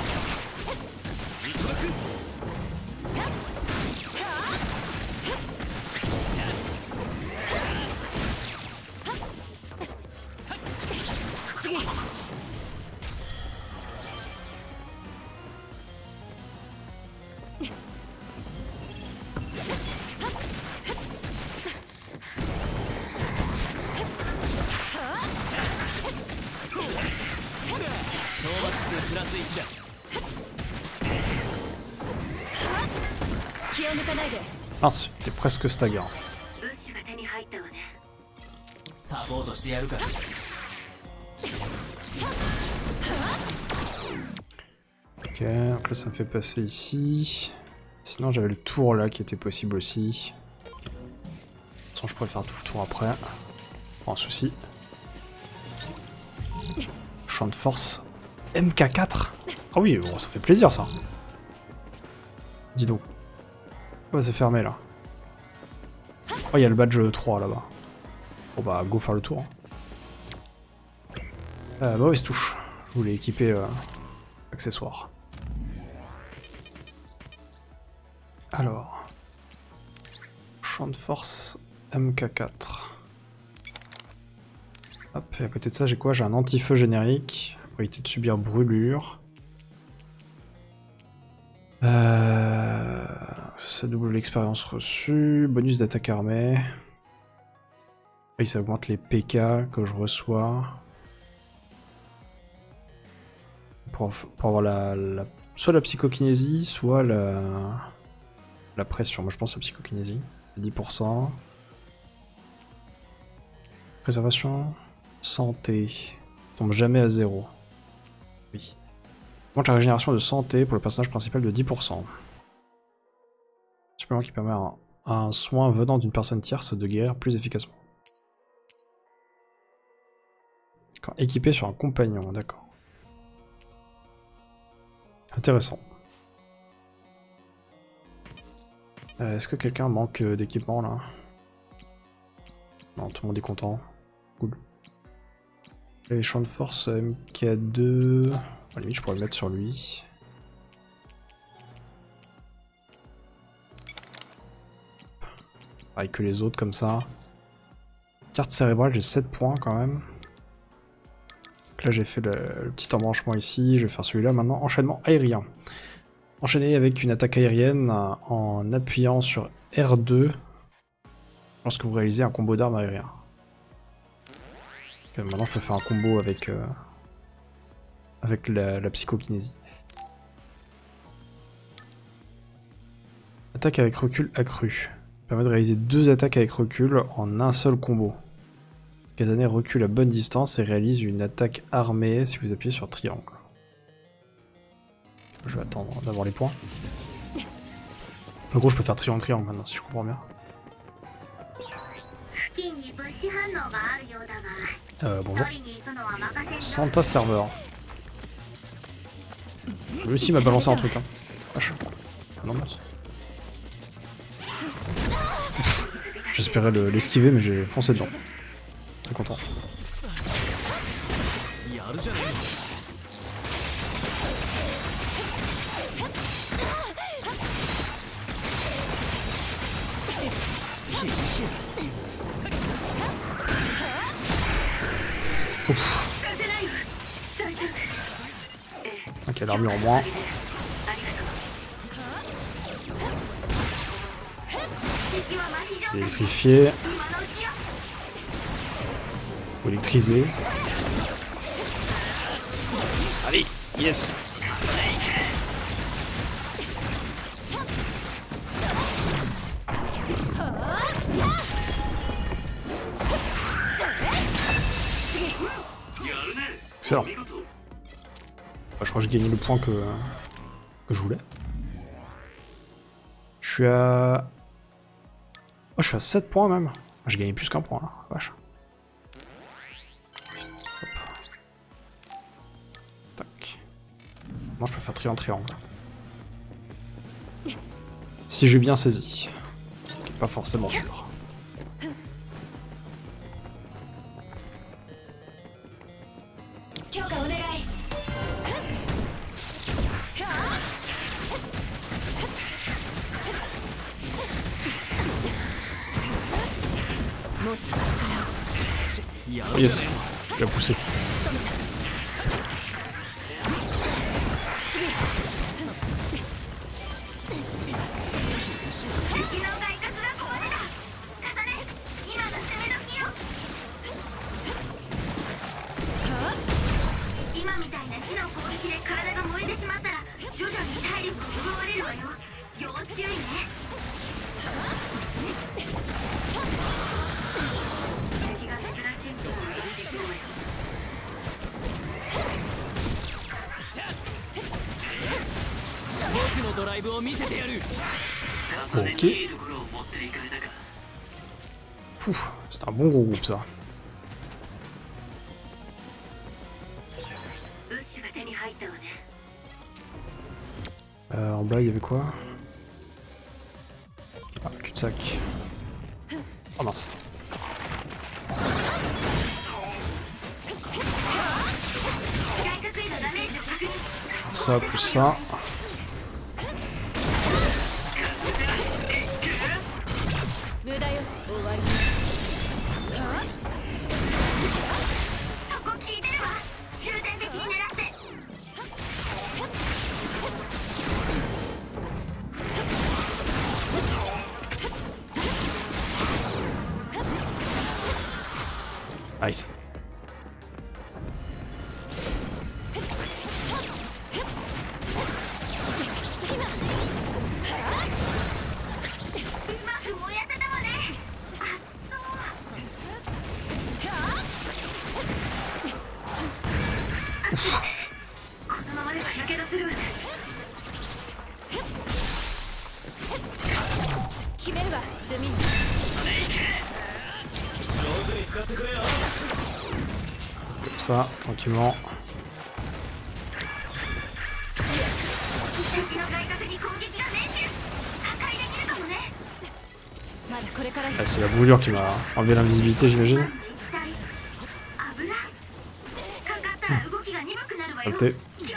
Ah, c'était presque stagger. Ok, donc là ça me fait passer ici. Sinon j'avais le tour là qui était possible aussi. De toute façon je pourrais faire tout le tour après. Pas un souci. Champ de force. M K quatre. Ah oui, bon, ça fait plaisir ça. Dis donc. Oh, c'est fermé là. Oh, il y a le badge trois là-bas. Bon bah, go faire le tour. Euh, bah oui, se touche. Je voulais équiper euh, accessoires. Alors. Champ de force M K quatre. Hop, et à côté de ça, j'ai quoi? J'ai un anti-feu générique. Pour éviter de subir brûlure. Euh... Ça double l'expérience reçue. Bonus d'attaque armée. Oui, ça augmente les P K que je reçois. Pour, pour avoir la, la, soit la psychokinésie, soit la, la pression. Moi je pense à la psychokinésie. dix pour cent. Préservation. Santé. Tombe jamais à zéro. Oui. Augmente la régénération de santé pour le personnage principal de dix pour cent. Supplément qui permet à un, un soin venant d'une personne tierce de guérir plus efficacement. Quand équipé sur un compagnon, d'accord. Intéressant. Euh, Est-ce que quelqu'un manque d'équipement là? Non, tout le monde est content. Cool. Les champs de force M K deux. À la limite, je pourrais le mettre sur lui. Pareil que les autres, comme ça. Carte cérébrale, j'ai sept points quand même. Donc là, j'ai fait le, le petit embranchement ici. Je vais faire celui-là maintenant. Enchaînement aérien. Enchaîner avec une attaque aérienne en appuyant sur R deux lorsque vous réalisez un combo d'armes aérien. Okay, maintenant, je peux faire un combo avec, euh, avec la, la psychokinésie. Attaque avec recul accru. Permet de réaliser deux attaques avec recul en un seul combo. Kazané recule à bonne distance et réalise une attaque armée si vous appuyez sur triangle. Je vais attendre d'avoir les points. En gros, je peux faire triangle-triangle maintenant si je comprends bien. Euh, bonjour. Santa serveur. Lui aussi m'a balancé un truc. Hein. Vache. Non, mince. J'espérais l'esquiver, mais j'ai foncé dedans. Je suis content. Ouf. Ok, l'armure en moins. Électrifié. Ou électrisé. Allez, yes. Excellent. Je crois que j'ai gagné le point que, que je voulais. Je suis à... Oh, je suis à sept points même. J'ai gagné plus qu'un point là, vache. Hop. Tac. Moi je peux faire triangle triangle. Si j'ai bien saisi. Ce qui n'est pas forcément sûr. Yes, j'ai poussé. Ok. Pouf, c'est un bon gros groupe ça. Euh, en bas il y avait quoi? Ah, cul-de-sac. Oh mince. Ça plus ça. Nice. Comme ça, tranquillement. Ah, c'est la brûlure qui m'a enlevé l'invisibilité, j'imagine. Capté.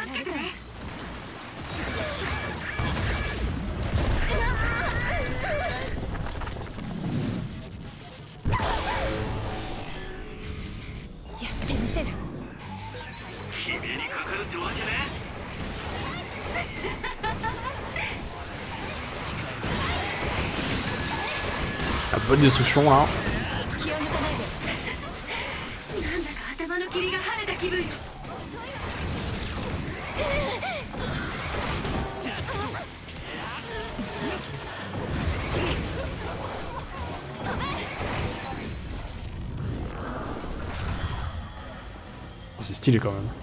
La bonne destruction là. Oh, c'est stylé quand même.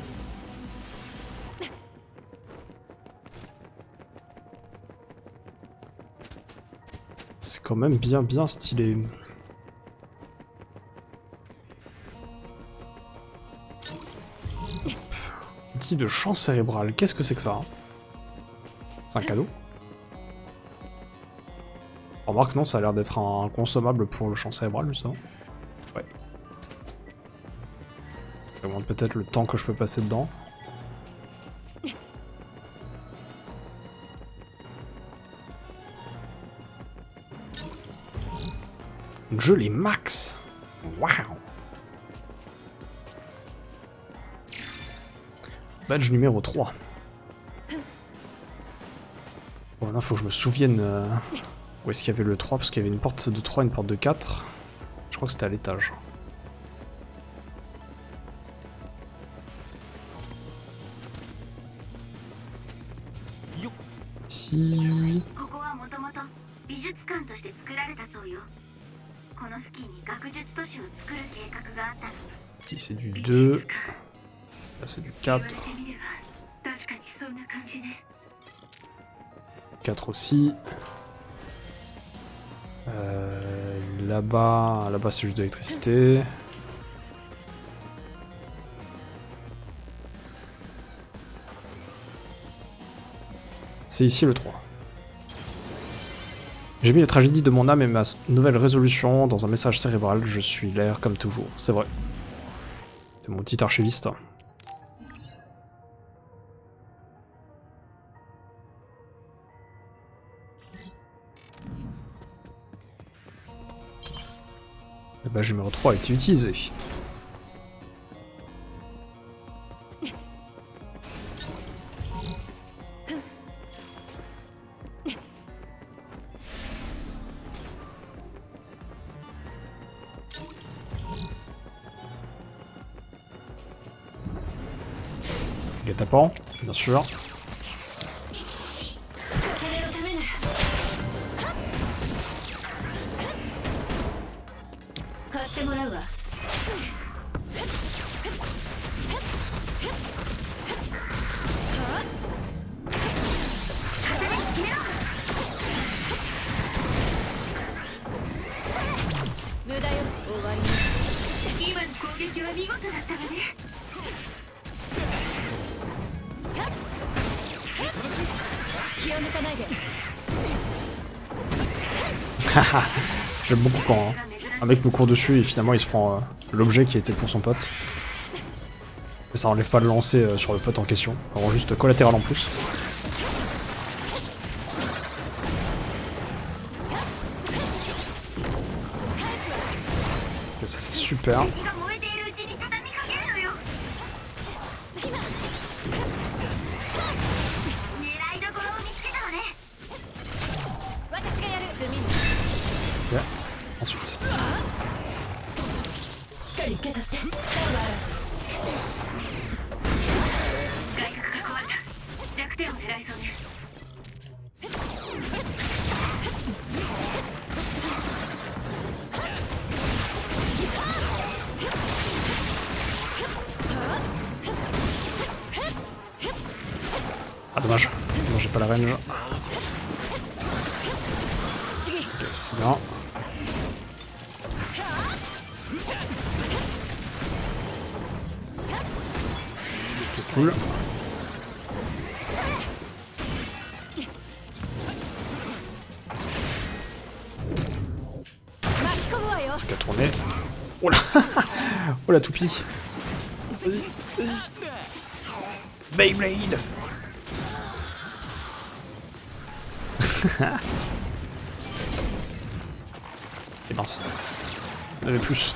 C'est quand même bien bien stylé. Outil de champ cérébral, qu'est-ce que c'est que ça? C'est un cadeau? Remarque non, ça a l'air d'être un consommable pour le champ cérébral justement. Ouais. Ça augmente peut-être le temps que je peux passer dedans. Je les max. Waouh. Badge numéro trois. Bon, là, faut que je me souvienne euh, où est-ce qu'il y avait le trois, parce qu'il y avait une porte de trois et une porte de quatre. Je crois que c'était à l'étage. Si... Si c'est du deux, là c'est du quatre. quatre aussi. Euh, là-bas, là-bas c'est juste de l'électricité. C'est ici le trois. J'ai mis la tragédie de mon âme et ma nouvelle résolution dans un message cérébral. Je suis l'air comme toujours. C'est vrai. C'est mon petit archiviste. Le badge numéro trois a été utilisé. Guet-apens, bien sûr. J'aime beaucoup quand hein, un mec me court dessus et finalement il se prend euh, l'objet qui était pour son pote. Mais ça enlève pas le lancer euh, sur le pote en question, vraiment juste collatéral en plus. Et ça c'est super. Ensuite. Ah dommage, non j'ai pas la range. Ok, ça c'est bien. Cool. Truc à tourner. Oh là. Oh la toupie. Vas-y, vas-y. Beyblade. Et mince. Il y en avait plus.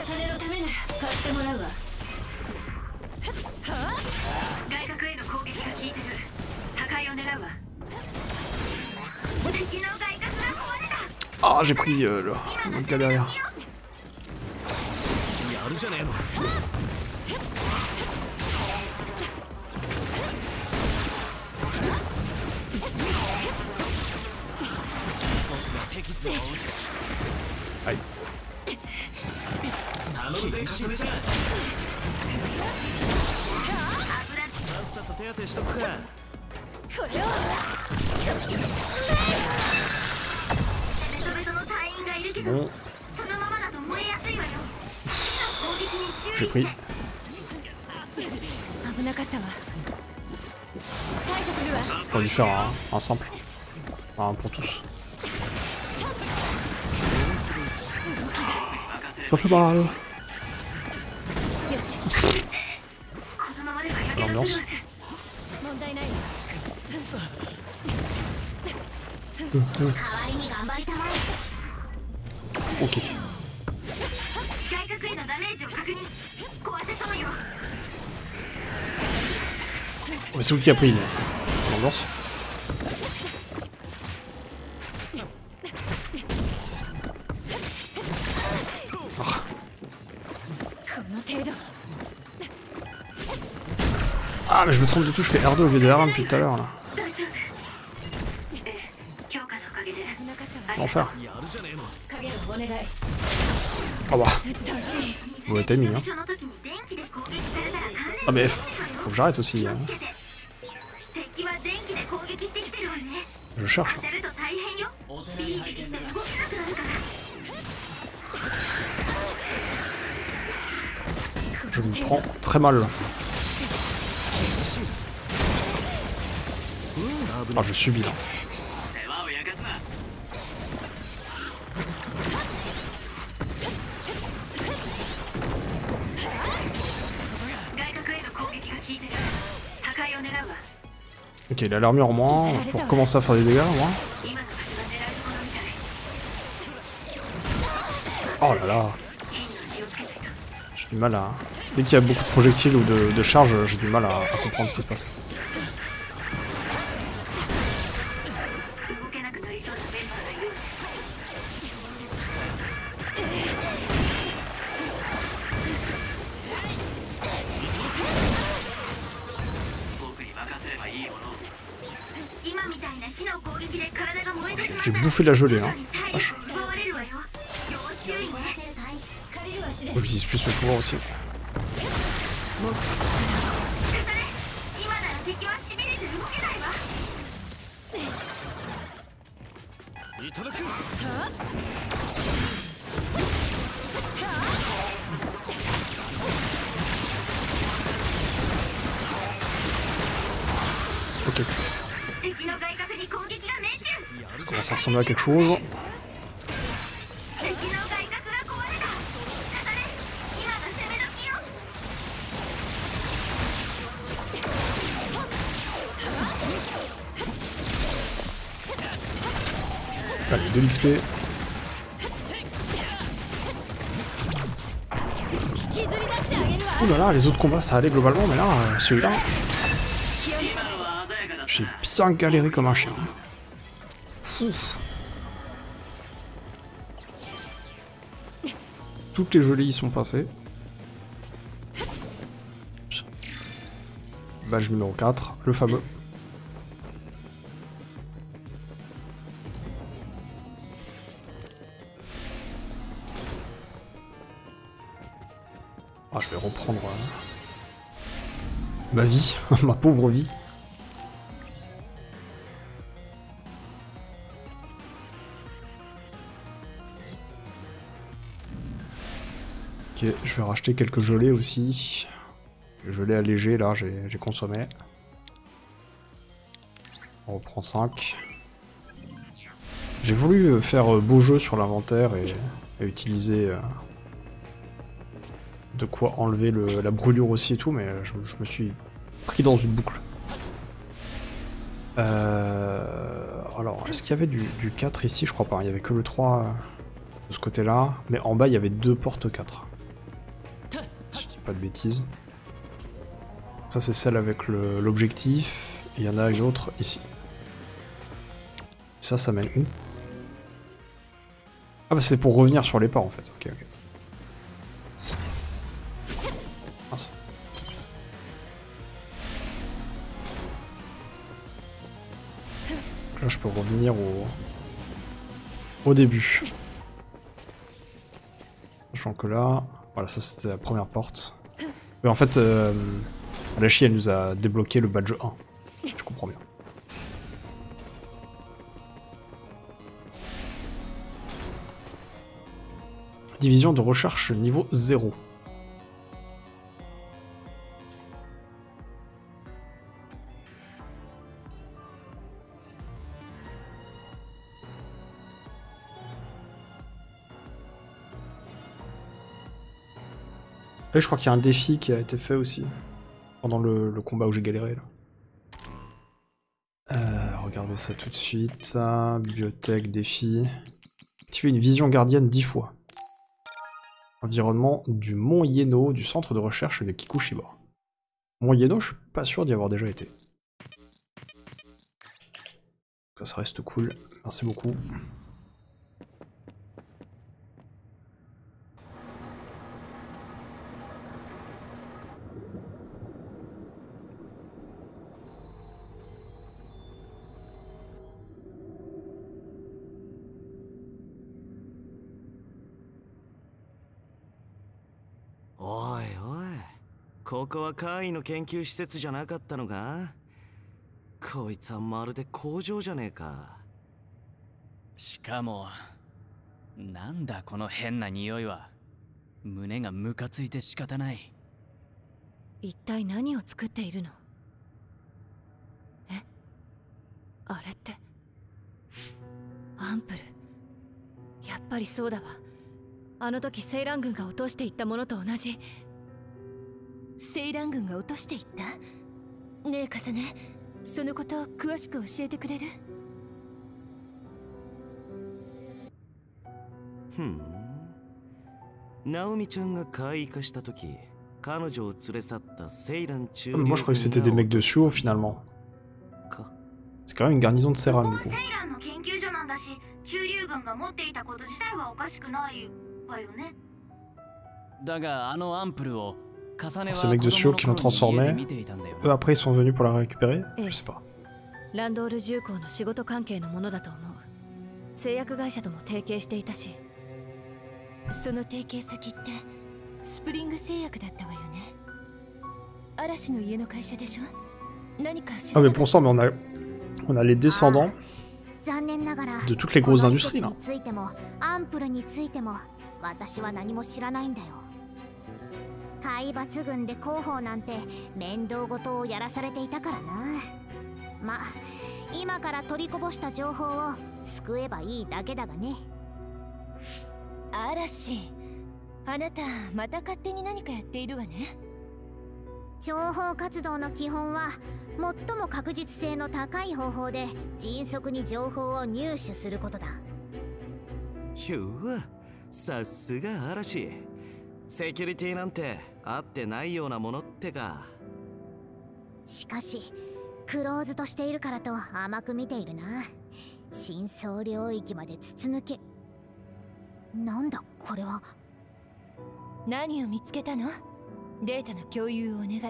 Ah, j'ai pris euh, le l'autre gars derrière. Aïe. C'est bon. J'ai pris. J'aurais dû faire un, un simple. Un pour tous. Ça fait mal. L'ambiance. Mmh, mmh. Ok. Mais c'est où qui a pris l'ambiance. Ah mais je me trompe de tout, je fais R deux au lieu de R un depuis tout à l'heure là. L'enfer. Oh bah. Ouais, timing hein. Ah mais faut que j'arrête aussi. Hein. Je cherche. Je me prends très mal là. Ah je subis là. Ok, il a l'armure en moins pour commencer à faire des dégâts au moins. Oh là là. J'ai du mal à... Dès qu'il y a beaucoup de projectiles ou de, de charges, j'ai du mal à, à comprendre ce qui se passe. J'ai bouffé la gelée hein. Vache. Oh, j'utilise plus mes pouvoirs aussi. Ok. Ça commence à ressembler à quelque chose. Allez, de l'X P. Ouh là là, les autres combats ça allait globalement, mais là, euh, celui-là... J'ai bien galéré comme un chien. Ouf. Toutes les gelées y sont passées. Badge numéro quatre, le fameux. Ah, je vais reprendre euh, ma vie, ma pauvre vie. Ok, je vais racheter quelques gelées aussi. Gelées allégées là, j'ai consommé. On reprend cinq. J'ai voulu faire beau jeu sur l'inventaire et, et utiliser euh, de quoi enlever le, la brûlure aussi et tout, mais je, je me suis pris dans une boucle. Euh, alors, est-ce qu'il y avait du, du quatre ici? Je crois pas, il y avait que le trois euh, de ce côté-là, mais en bas il y avait deux portes quatre. Si je dis pas de bêtises. Ça c'est celle avec l'objectif, et il y en a une autre ici. Ça, ça mène où? Ah bah c'est pour revenir sur les pas en fait, ok ok. Mince. Là je peux revenir au, au début. Sachant que là, voilà ça c'était la première porte. Mais en fait, euh, Adachi elle nous a débloqué le badge un. Je comprends bien. Division de recherche niveau zéro. Là, je crois qu'il y a un défi qui a été fait aussi pendant le, le combat où j'ai galéré là. Euh, regardez ça tout de suite. Ah, bibliothèque, défi. Activer une vision gardienne dix fois. Environnement du Mont Yeno, du centre de recherche de Kikushiba. Mont Yeno, je suis pas sûr d'y avoir déjà été. Ça reste cool. Merci beaucoup. おいおい、ここは怪異の研究施設じゃなかったのか？こいつはまるで工場じゃねえか。 しかもなんだこの変な匂いは。胸がムカついて仕方ない。 一体何を作っているの？え？あれってアンプル。やっぱりそうだわ。あの時セイラン軍が落としていったものと同じ。 セイラン軍が落としていった？ねえカサネ、そのことを詳しく教えてくれる？ ふん。ナオミちゃんが怪異化した時、彼女を連れ去ったセイラン中流軍が。 Moi je croyais que c'était des mecs de Suo finalement. C'est quand même une garnison de Seiran du coup. セイランの研究所なんだし、中流軍が持っていたこと自体はおかしくないわよね。 だがあのアンプルをカサネは Ces mecs de Suo qui l'ont transformé. Eux après ils sont venus pour la récupérer? Je sais pas. ランドール重工の仕事関係のものだと思う。製薬会社とも提携していたし。 その提携先ってスプリング製薬だったわよね。嵐の家の会社でしょ？何か知らない？ Ah mais pour ça, mais on a, on a les descendants de toutes les grosses industries là. アンプルについても私は何も知らないんだよ。海抜軍で広報なんて面倒事をやらされていたからな。ま、今から取りこぼした情報を救えばいいだけだがね。 嵐、あなたまた勝手に何かやっているわね。 情報活動の基本は最も確実性の高い方法で迅速に情報を入手することだ。 ひゅー、さすが嵐。セキュリティなんてあってないようなものってか。 しかしクローズとしているからと甘く見ているな。深層領域まで筒抜け。なんだこれは。 何を見つけたの？データの共有をお願い。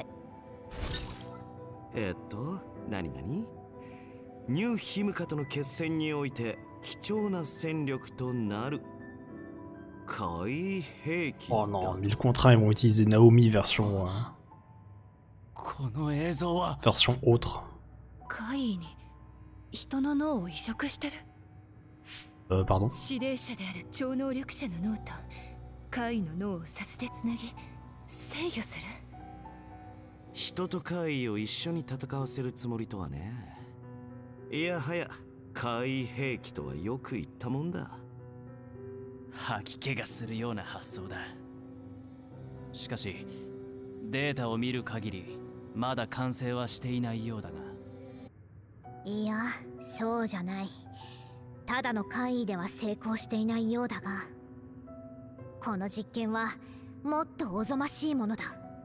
えっと、何々？ニューヒムカとの決戦において貴重な戦力となる怪兵器。 Oh non, mais le contrat ils vont utiliser Naomi version euh, この映像は version autre. 怪異に人の脳を移植してる。 Euh, pardon. 指令者である超能力者の脳と怪異の脳をさせてつなぎ制御する。 人と怪異を一緒に戦わせるつもりとはね。いやはや怪異兵器とはよく言ったもんだ。 吐き気がするような発想だ。しかしデータを見る限りまだ完成はしていないようだが。 いや、そうじゃない。ただの怪異では成功していないようだが、この実験はもっとおぞましいものだ。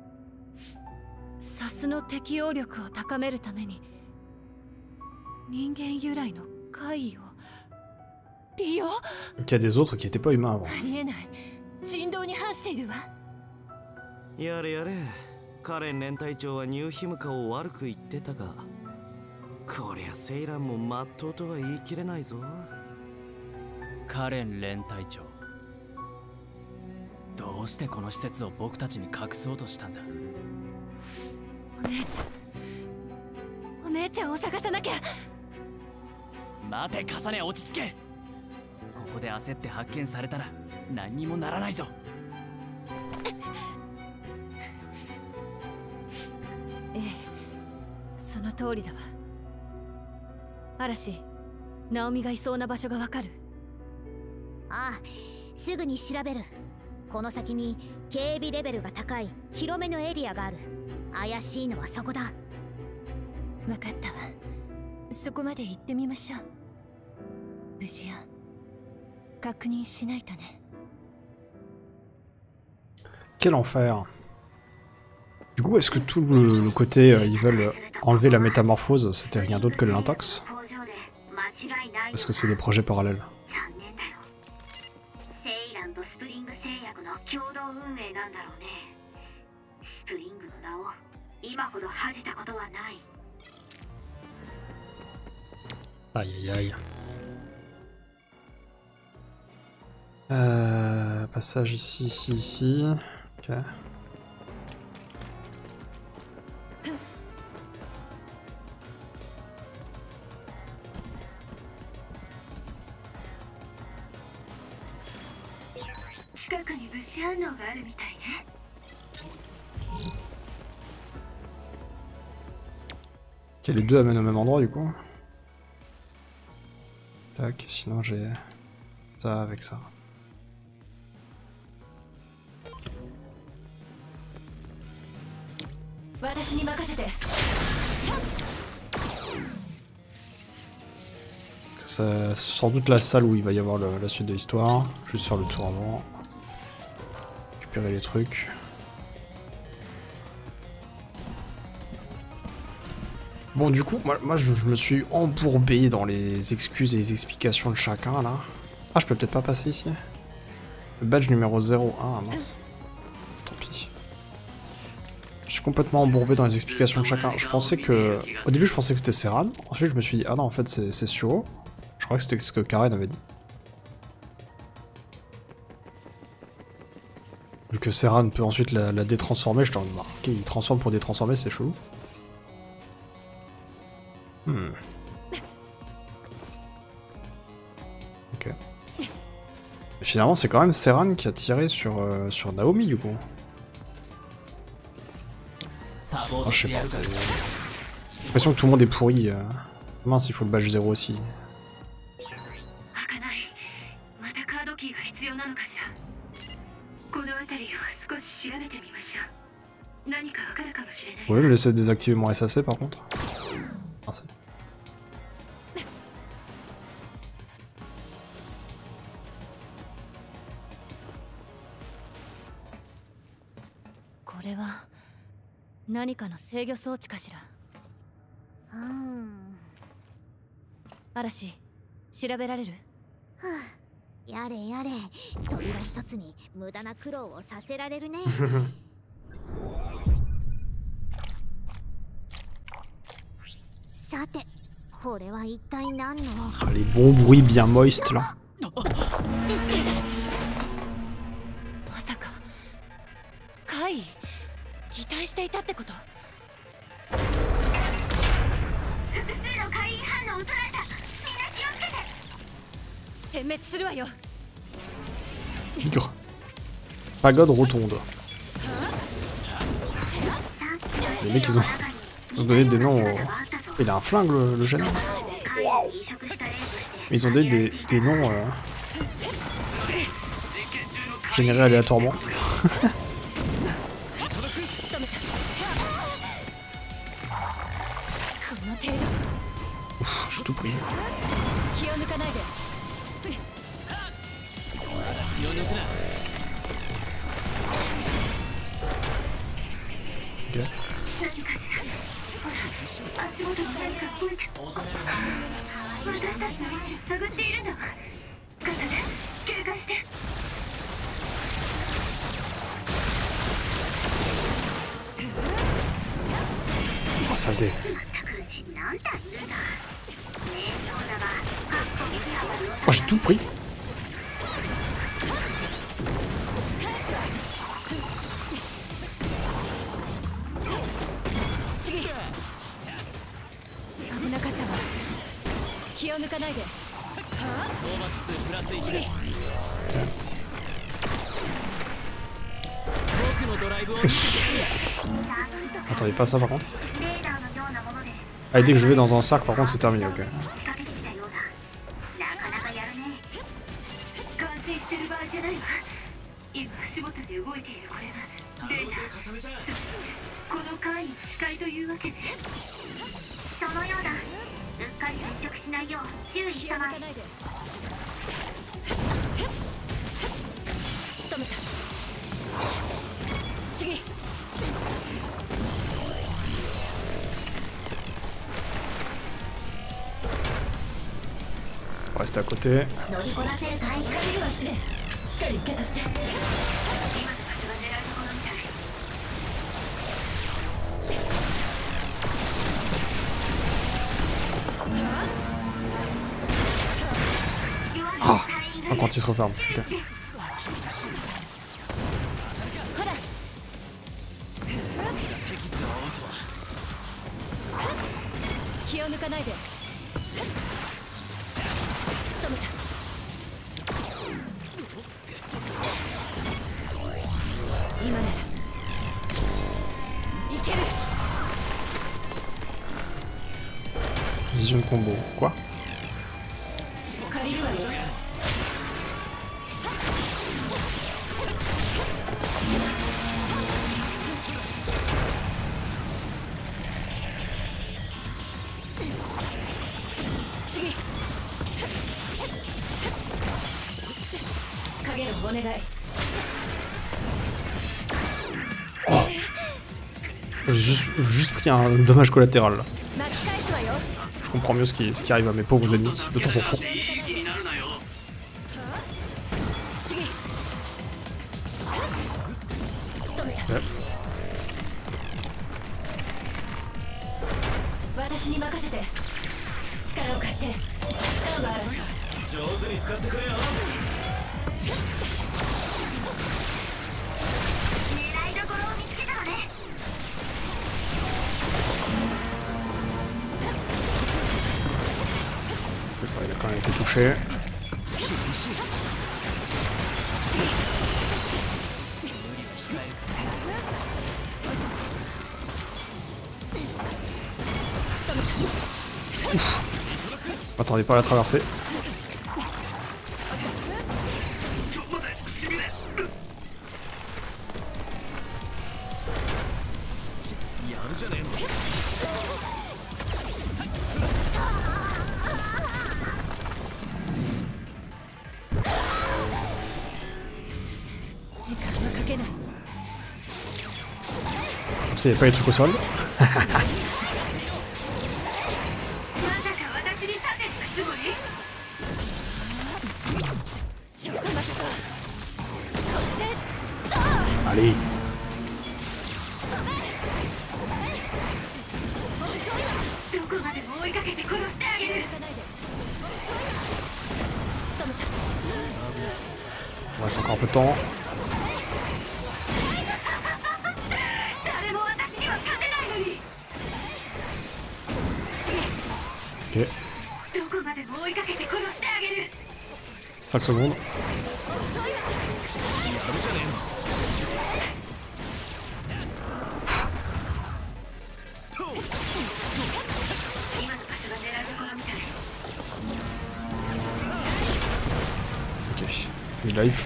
サスの適応力を高めるために人間由来の怪異を利用？ Il y a des autres qui étaient pas humains avant. ありえない。人道に反しているわ。 やれやれ、カレン連隊長はニューヒムカを悪く言ってたが、こりゃセイランもまっとうとは言い切れないぞ。 カレン連隊長、どうしてこの施設を僕たちに隠そうとしたんだ？ お姉ちゃん、お姉ちゃんを探さなきゃ。 待て、重ね、落ち着け。ここで焦って発見されたら何にもならないぞ。 ええ、その通りだわ。嵐、ナオミがいそうな場所がわかる？ ああ、すぐに調べる。この先に警備レベルが高い広めのエリアがある。怪しいのはそこだ。 分かったわ。そこまで行ってみましょう。無事よ。確認しないとね。 Quel enfer. Du coup, est-ce que tout le, le côté euh, ils veulent enlever la métamorphose, c'était rien d'autre que le l'intox? Parce que c'est des projets parallèles. 残念だよ。セイランとスプリング製薬の共同運営なんだろうね。スプリングの名を今ほど恥じたことはない。 Aïe aïe aïe. Euh, passage ici, ici, ici. Ok. Ok, les deux amènent au même endroit du coup. Tac, sinon j'ai ça avec ça. C'est sans doute la salle où il va y avoir le, la suite de l'histoire. Juste faire le tour avant. Récupérer les trucs. Bon, du coup, moi, moi je, je me suis embourbé dans les excuses et les explications de chacun là. Ah, je peux peut-être pas passer ici. Le badge numéro zéro un, mince. Tant pis. Je suis complètement embourbé dans les explications de chacun. Je pensais que. Au début, je pensais que c'était Serran. Ensuite, je me suis dit, ah non, en fait, c'est Suo. Je crois que c'était ce que Karen avait dit. Vu que Serran peut ensuite la, la détransformer, je t'en dis, ok, il transforme pour détransformer, c'est chelou. Hmm. Ok. Et finalement, c'est quand même Serran qui a tiré sur, euh, sur Naomi, du coup. Oh, je sais pas, j'ai l'impression que tout le monde est pourri. Euh... Mince, il faut le badge zéro aussi. Vous pouvez me laisser désactiver mon S A C par contre? Merci. Arashi, 調べられる？ はあ、やれやれ、扉一つに無駄な苦労をさせられるね。さて、これは一体何の？ Les bons bruits bien moist là. まさか、カイ、擬態していたってこと？ 複数の怪異反応を捉えた。みんな気をつけて。 殲滅するわよ。 Migre. Pagode rotonde. Les mecs ils ont, ils ont donné des noms au... Il a un flingue le, le général. Wow. Ils ont donné des, des noms euh... générés aléatoirement. Ouf, j'ai tout pris. Okay. Oh, saleté. Oh, j'ai tout pris. Attendez pas ça par contre. Ah, dès que je vais dans un cercle par contre c'est terminé, ok. rester à côté. Ah, quand il se referme. Okay. 気を抜かないで。仕留めた。今ならいける。 Vision combo, quoi? 借りるわよ。 Oh. J'ai juste, juste pris un dommage collatéral là. Je comprends mieux ce qui, ce qui arrive à mes pauvres ennemis de temps en temps. Ouais. Ça, il a quand même été touché. Ouf. Attendez pas à la traverser. Comme ça, il n'y a pas les trucs au sol. Allez. Il reste encore un peu de temps. Ok. cinq secondes. Ok, il live.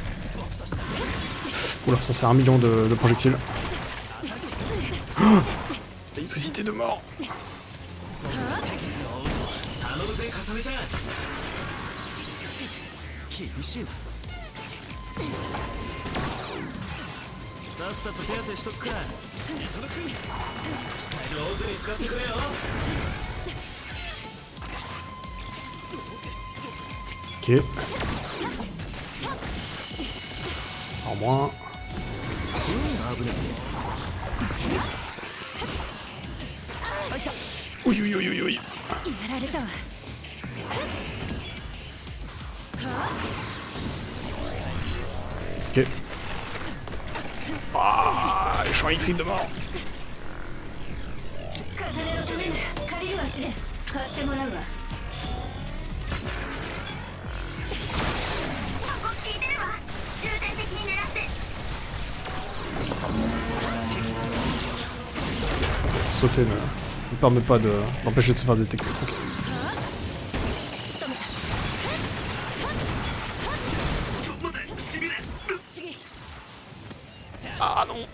Oula, ça c'est un million de, de projectiles. Oh, l'électricité de mort. Ok. En moins. Oui, oui, oui, oui, oui. Ok. Ah, les champs électriques de mort. Sauter ne, ne permet pas de d'empêcher de se faire détecter. Okay. Ah non.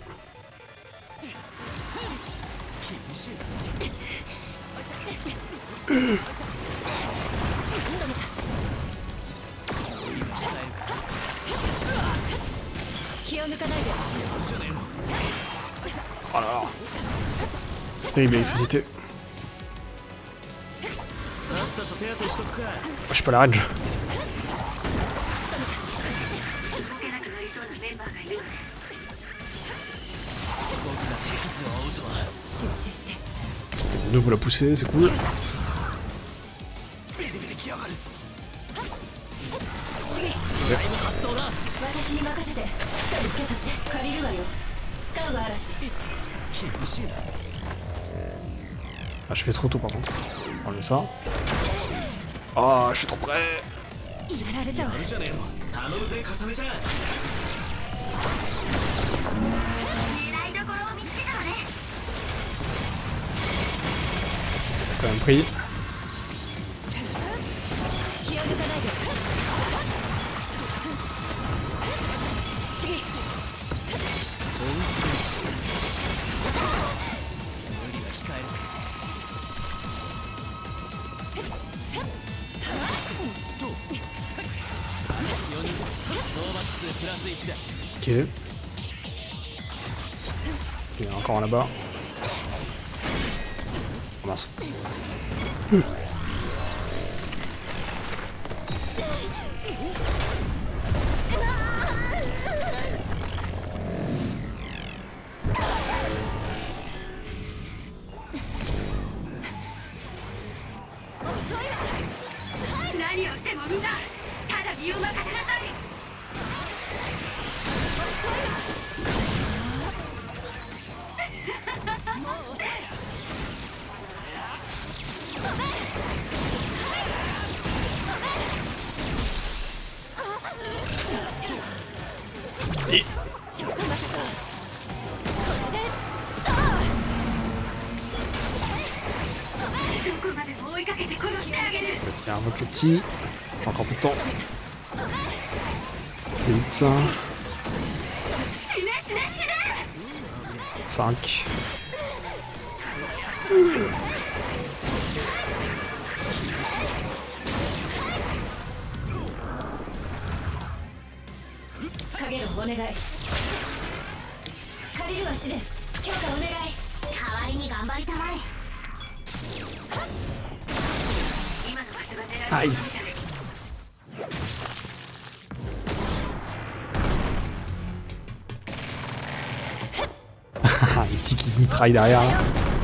Oh là là. Terrible électricité. je suis pas la range. De nouveau la pousser, c'est cool. 私に任せてしっかり受け取って借りるわよ使うわ嵐 Ah, je fais trop tôt par contre. On met ça. Ah, oh, je suis trop près. やられたわ Quand même pris. 気を抜かないで次 Ok. Il y en a encore un là-bas. Oh mince. Mmh. Et... Tiens, invoque le petit. Encore peu de temps. huit. cinq. Nice. Les petits qui mitraillent derrière là.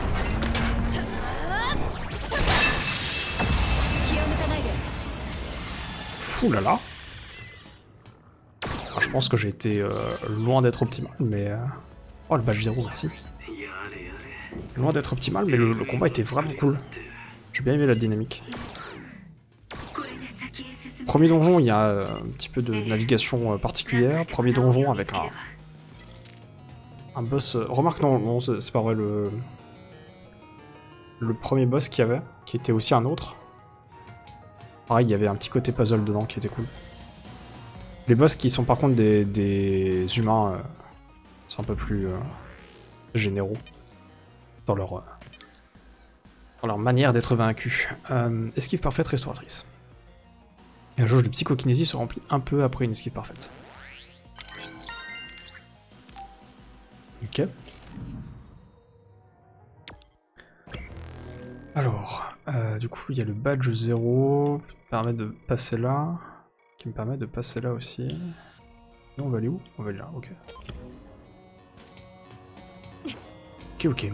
Fou là là. Alors, je pense que j'ai été euh, loin d'être optimal, mais... Euh... Oh le badge zéro, merci. Loin d'être optimal, mais le, le combat était vraiment cool. J'ai bien aimé la dynamique. Premier donjon, il y a euh, un petit peu de navigation euh, particulière. Premier donjon avec un... Un boss... Euh... Remarque, non, non c'est pas vrai, le... Le premier boss qu'il y avait, qui était aussi un autre. Pareil, il y avait un petit côté puzzle dedans qui était cool. Les boss qui sont par contre des, des humains, euh, sont un peu plus euh, généraux dans leur, euh, dans leur manière d'être vaincus. Euh, esquive parfaite restauratrice. Et la jauge de psychokinésie se remplit un peu après une esquive parfaite. Ok. Alors, euh, du coup, il y a le badge zéro qui me permet de passer là. Qui me permet de passer là aussi. Non, on va aller où? On va aller là, ok. Ok, ok.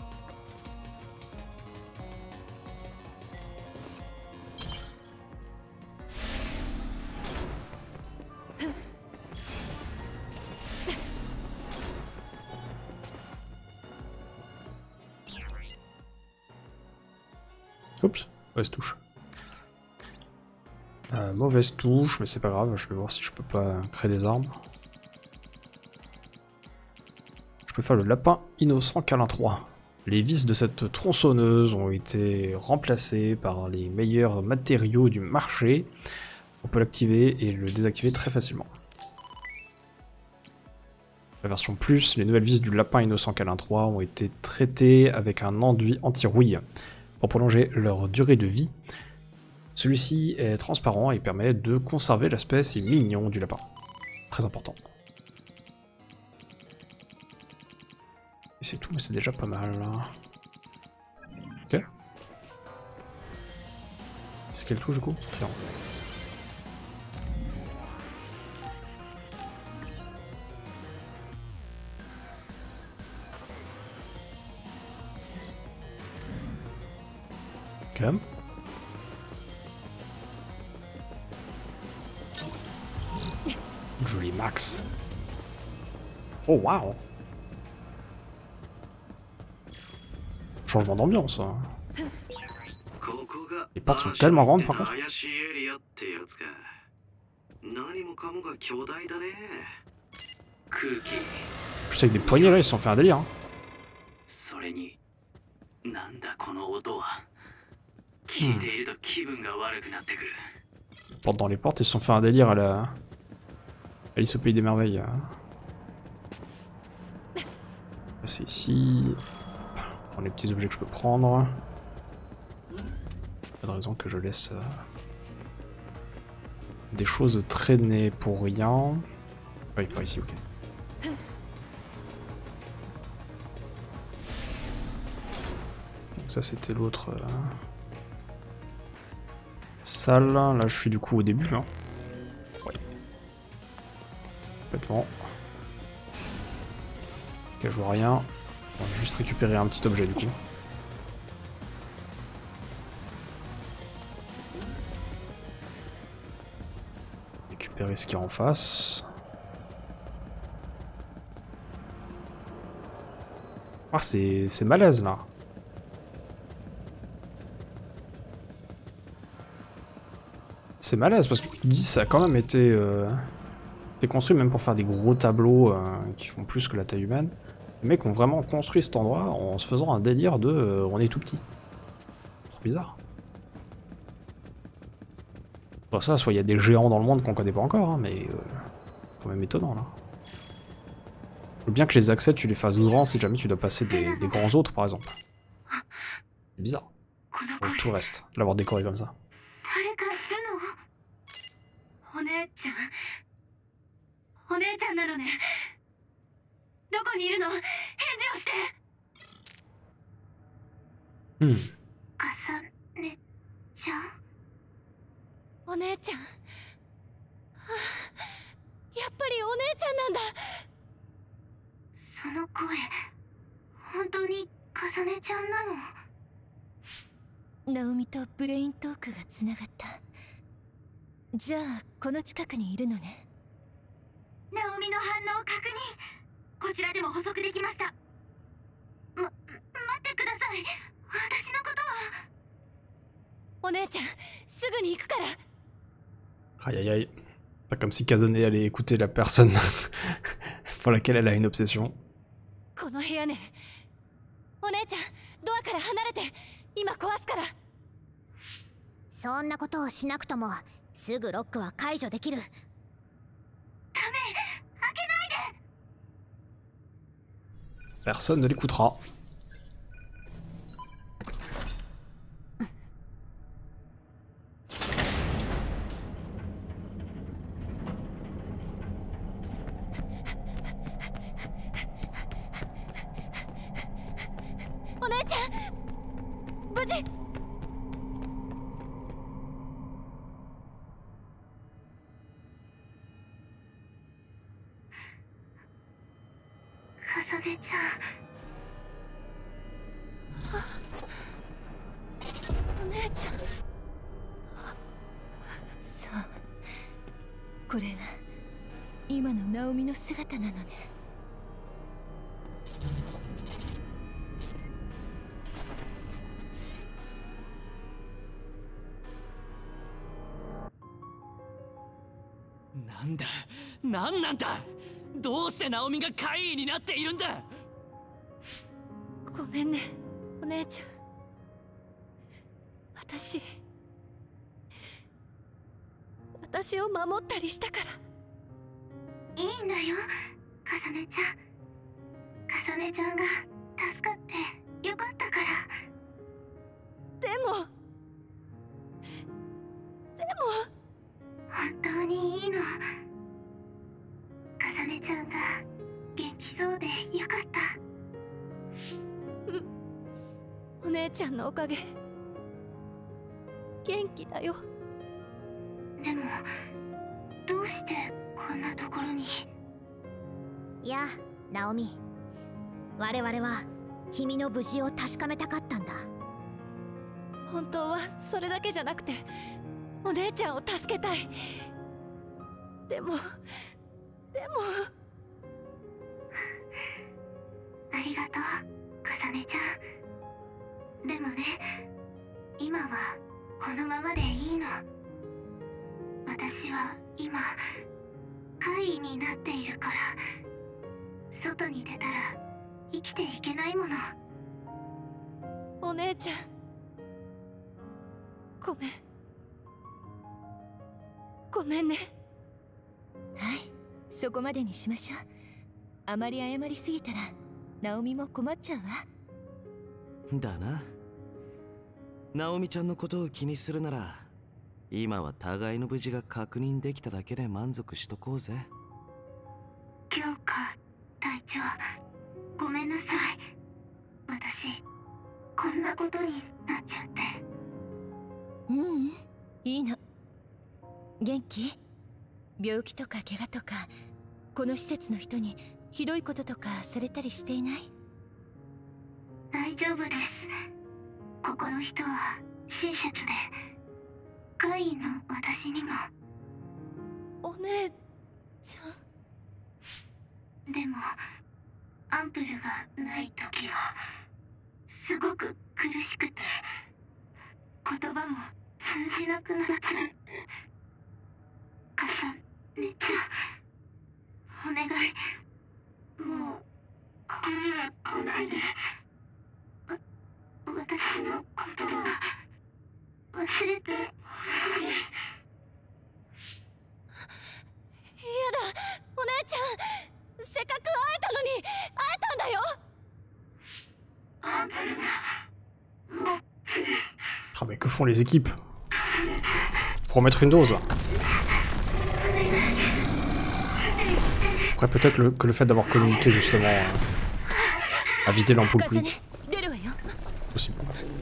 Oups, mauvaise touche. Euh, mauvaise touche, mais c'est pas grave, je vais voir si je peux pas créer des armes. Je peux faire le lapin innocent câlin trois. Les vis de cette tronçonneuse ont été remplacés par les meilleurs matériaux du marché. On peut l'activer et le désactiver très facilement. La version plus, les nouvelles vis du lapin innocent câlin trois ont été traitées avec un enduit anti-rouille pour prolonger leur durée de vie. Celui-ci est transparent et permet de conserver l'aspect si mignon du lapin. Très important. Et c'est tout, mais c'est déjà pas mal. Ok. quelle touche du coup? Triangle. Ok. Joli max. Oh waouh. Changement d'ambiance. Hein. Les portes sont tellement grandes par contre. Je sais que des poignées là ils se sont fait un délire. Hein. Hmm. Porte dans les portes, ils se sont fait un délire à la Alice au pays des merveilles. C'est ici. Prendre les petits objets que je peux prendre. Pas de raison que je laisse euh, des choses traîner pour rien. Oui, pas ici, ok. Donc ça c'était l'autre euh, salle. Là je suis du coup au début. Hein. Ouais. Complètement. Ok, je vois rien. On va juste récupérer un petit objet du coup. Récupérer ce qu'il y a en face. Ah, c'est malaise là. C'est malaise parce que tu te dis ça a quand même été, euh, été construit même pour faire des gros tableaux euh, qui font plus que la taille humaine. Les mecs ont vraiment construit cet endroit en se faisant un délire de euh, on est tout petit. Trop bizarre. Soit ça, soit il y a des géants dans le monde qu'on connaît pas encore, hein, mais euh, quand même étonnant là. Faut bien que les accès tu les fasses grands si jamais tu dois passer des, des grands autres par exemple. C'est bizarre. Bon, tout reste, l'avoir décoré comme ça. Hmm. お姉ちゃん、はあ、やっぱりお姉ちゃんなんだ。 その声、本当にかさねちゃんなの？ ナオミとブレイントークがつながった。じゃあこの近くにいるのね。 ナオミの反応確認。こちらでも補足できました。ま、待ってください。私のことは。 お姉ちゃん、すぐに行くから。 Aïe aïe aïe. Pas comme si Kazane allait écouter la personne pour laquelle elle a une obsession. この部屋ね。お姉ちゃん、ドアから離れて。今壊すから。 そんなことをしなくともすぐロックは解除できる。ダメ、 開けないで。 Personne ne l'écoutera. Nanda, なんなんだ。どうしてナオミが怪異になっているんだ。 ごめんね、お姉ちゃん。私、私を守ったりしたから。 いいんだよ、かさねちゃん。かさねちゃんが助かってよかったから。 でも、でも。 本当にいいの。かさねちゃんが元気そうでよかった。 うん、お姉ちゃんのおかげ。 元気だよ。 でもどうしてこんなところに。 いや、ナオミ、我々は君の無事を確かめたかったんだ。 本当はそれだけじゃなくて、お姉ちゃんを助けたい。でもでもありがとう、かさねちゃん。でもね、今はこのままでいいの。私は今怪異になっているから、外に出たら生きていけないもの。 お姉ちゃん、ごめんごめんね。はい、そこまでにしましょう。あまり謝りすぎたらナオミも困っちゃうわ。 だな。ナオミちゃんのことを気にするなら、今は互いの無事が確認できただけで満足しとこうぜ。 京香隊長、ごめんなさい。私こんなことになっちゃって。 ううん、いいの。元気？病気とか怪我とか、この施設の人にひどいこととかされたりしていない？ 大丈夫です。ここの人は親切で、怪異の私にも。 お姉ちゃん。でもアンプルがない時はすごく苦しくて、言葉も通じなくなって。かさねちゃん、お願い、もうここには来ないで。わ私のことは忘れてほしい。 やだ、お姉ちゃん、せっかく会えたのに。会えたんだよ。 アンプルがもう。 Ah mais que font les équipes pour mettre une dose? Après peut-être le, que le fait d'avoir communiqué justement euh, a vidé l'ampoule plus vite. Possible.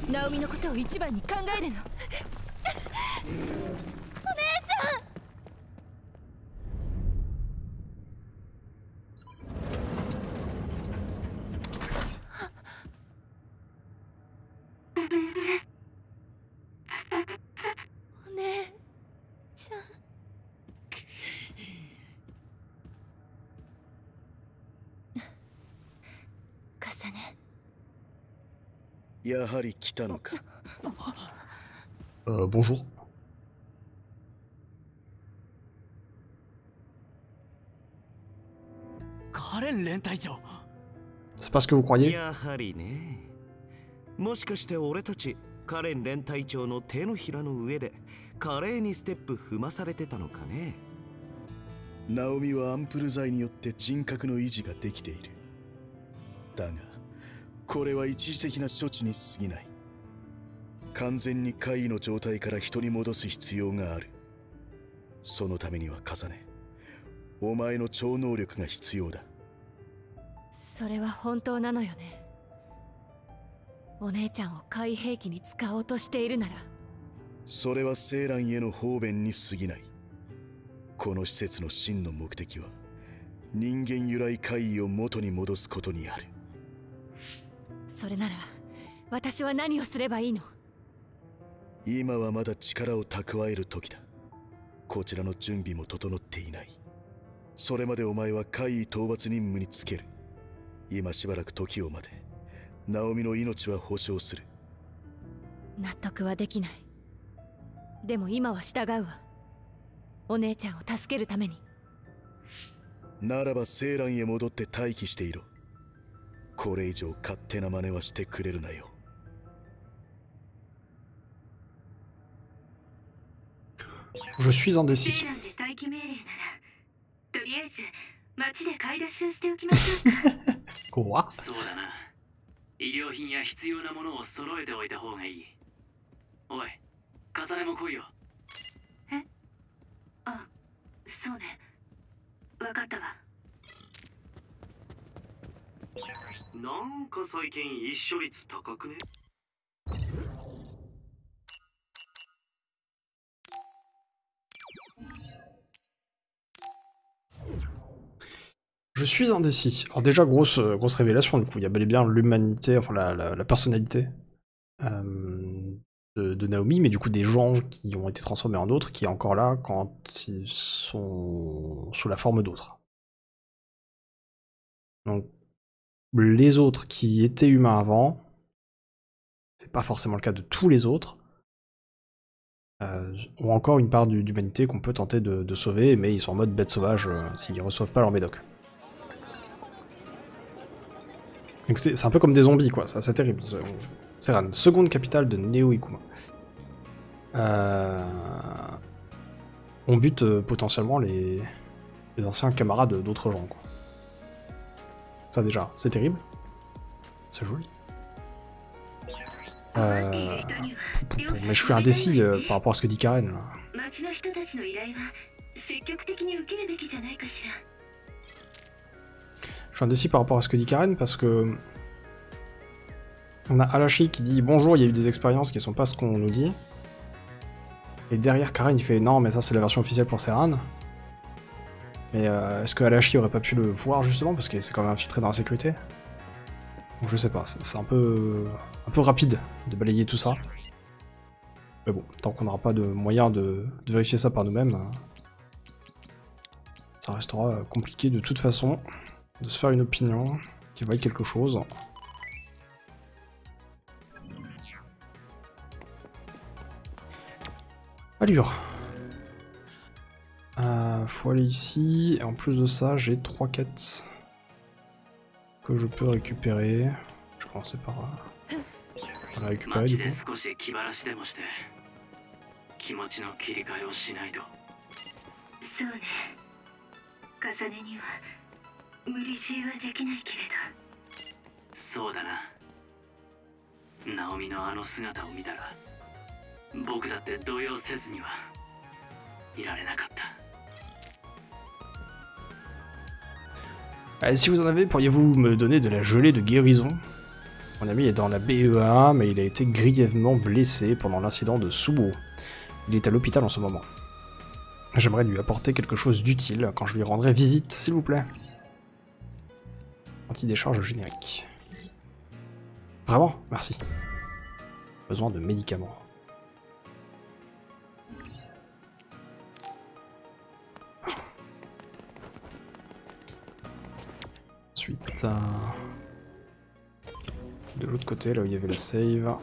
Euh, bonjour. C'est pas ce que vous croyez? やはりね。もしかして俺たちカレン連隊長の手のひらの上で華麗にステップ踏まされてたのかね。 ナオミはアンプル剤によって人格の維持ができている。だがこれは一時的な処置に過ぎない。完全に怪異の状態から人に戻す必要がある。そのためには重ね、お前の超能力が必要だ。 それは本当なのよね。お姉ちゃんを怪異兵器に使おうとしているなら。 それはセーランへの方便に過ぎない。この施設の真の目的は人間由来怪異を元に戻すことにある。 それなら私は何をすればいいの？ 今はまだ力を蓄える時だ。こちらの準備も整っていない。それまでお前は怪異討伐任務につける。今しばらく時を待て。ナオミの命は保証する。 納得はできない。でも今は従うわ。お姉ちゃんを助けるために。 ならばセーランへ戻って待機していろ。これ以上勝手な真似はしてくれるなよ。 Je suis indécis. セーランで待機命令なら、とりあえず街で買い出しをしておきましょうか。 怖っ。 そうだな。医療品や必要なものを揃えておいた方がいい。おい、重ねも来いよ。 え？あ、そうね。わかったわ。 なんか最近一緒率高くね？ je suis indécis. Alors déjà, grosse, grosse révélation, du coup, il y a bel et bien l'humanité, enfin la, la, la personnalité euh, de, de Naomi, mais du coup des gens qui ont été transformés en d'autres, qui est encore là quand ils sont sous la forme d'autres. Donc, les autres qui étaient humains avant, c'est pas forcément le cas de tous les autres, euh, ont encore une part d'humanité qu'on peut tenter de, de sauver, mais ils sont en mode bête sauvage euh, s'ils reçoivent pas leur médoc. Donc c'est un peu comme des zombies, quoi, c'est terrible. Serran, seconde capitale de Neo Ikuma. Euh... On bute euh, potentiellement les... les anciens camarades d'autres gens, quoi. Ça déjà, c'est terrible. C'est joli. Euh... Mais je suis indécis euh, par rapport à ce que dit Karen, là. Je suis indécis par rapport à ce que dit Karen parce que on a Alashi qui dit bonjour, il y a eu des expériences qui sont pas ce qu'on nous dit. Et derrière Karen il fait non mais ça c'est la version officielle pour Serran. Mais euh, est-ce que Alashi aurait pas pu le voir justement parce que c'est quand même infiltré dans la sécurité? Donc je sais pas, c'est un peu un peu rapide de balayer tout ça. Mais bon, tant qu'on n'aura pas de moyen de, de vérifier ça par nous-mêmes, ça restera compliqué de toute façon de se faire une opinion qui vaille quelque chose. Allure. Euh, faut aller ici, et en plus de ça, j'ai trois quêtes que je peux récupérer. Je vais commencer par euh, la récupérer du coup. Allez, si vous en avez, pourriez-vous me donner de la gelée de guérison? Mon ami est dans la B E A, mais il a été grièvement blessé pendant l'incident de Subo. Il est à l'hôpital en ce moment. J'aimerais lui apporter quelque chose d'utile quand je lui rendrai visite, s'il vous plaît. Anti-décharge générique. Vraiment? Merci. Besoin de médicaments. Ensuite, euh, de l'autre côté, là où il y avait la save.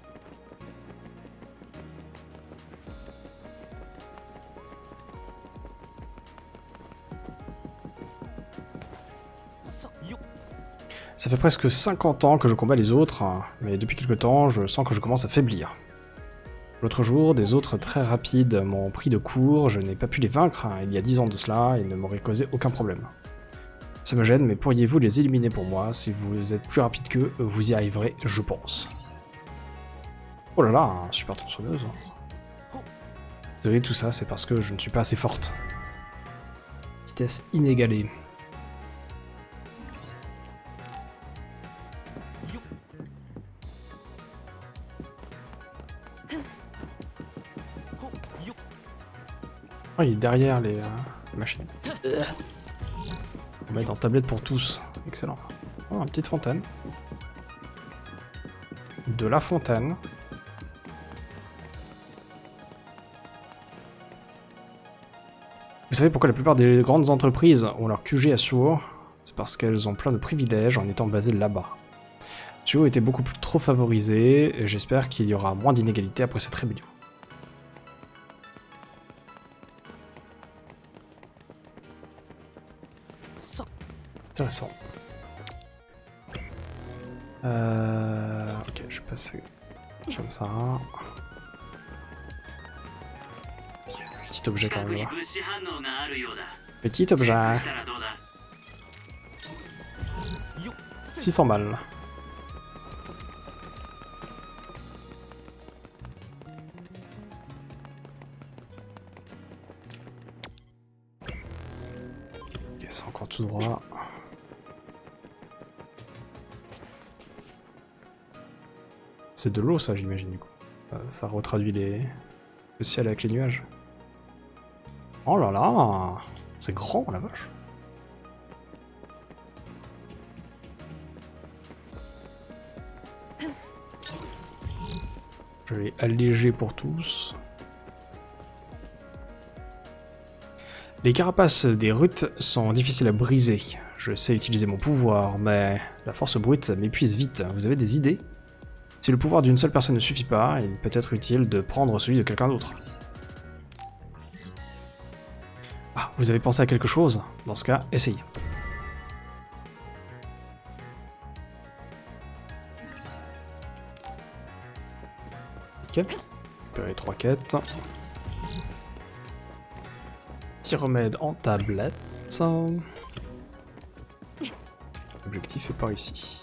Ça fait presque cinquante ans que je combats les autres, mais depuis quelque temps, je sens que je commence à faiblir. L'autre jour, des autres très rapides m'ont pris de court, je n'ai pas pu les vaincre, il y a dix ans de cela, ils ne m'auraient causé aucun problème. Ça me gêne, mais pourriez-vous les éliminer pour moi? Si vous êtes plus rapide qu'eux, vous y arriverez, je pense. Oh là là, super tronçonneuse. Désolé, tout ça, c'est parce que je ne suis pas assez forte. Vitesse inégalée. Oh, il est derrière les, euh, les machines. On va être en tablette pour tous. Excellent. Oh, une petite fontaine. De la fontaine. Vous savez pourquoi la plupart des grandes entreprises ont leur Q G à Suo? C'est parce qu'elles ont plein de privilèges en étant basées là-bas. Suo était beaucoup plus trop favorisé, et j'espère qu'il y aura moins d'inégalités après cette rébellion. Intéressant. Euh... Ok, je vais passer comme ça. Petit objet quand même. Petit objet. six cents balles. Ok, c'est encore tout droit. C'est de l'eau ça j'imagine du coup. Ça, ça retraduit les... le ciel avec les nuages. Oh là là, c'est grand la vache. Je l'ai allégé pour tous. Les carapaces des rutes sont difficiles à briser. Je sais utiliser mon pouvoir, mais la force brute m'épuise vite. Vous avez des idées? Si le pouvoir d'une seule personne ne suffit pas, il peut être utile de prendre celui de quelqu'un d'autre. Ah, vous avez pensé à quelque chose? Dans ce cas, essayez. Ok, récupérer trois quêtes. Petit remède en tablette. L'objectif est par ici.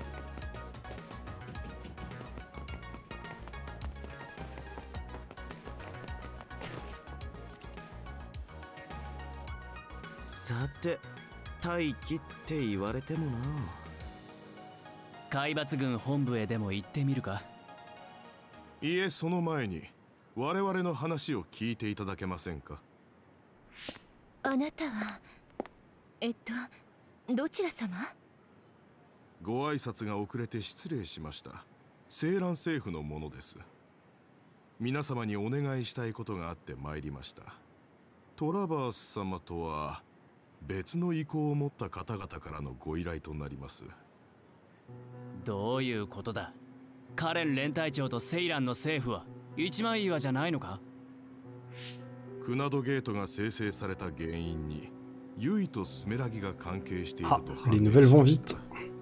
さて、待機って言われてもな。 海抜軍本部へでも行ってみるか？ いえ、その前に我々の話を聞いていただけませんか？ あなたはえっとどちら様？ ご挨拶が遅れて失礼しました。青蘭政府のものです。皆様にお願いしたいことがあって参りました。トラバース様とは別の意向を持った方々からのご依頼となります。 どういうことだ？カレン連隊長とセイランの政府は一枚岩じゃないのか？ クナドゲートが生成された原因にユイとスメラギが関係していると判明しました。 Les nouvelles vont vite.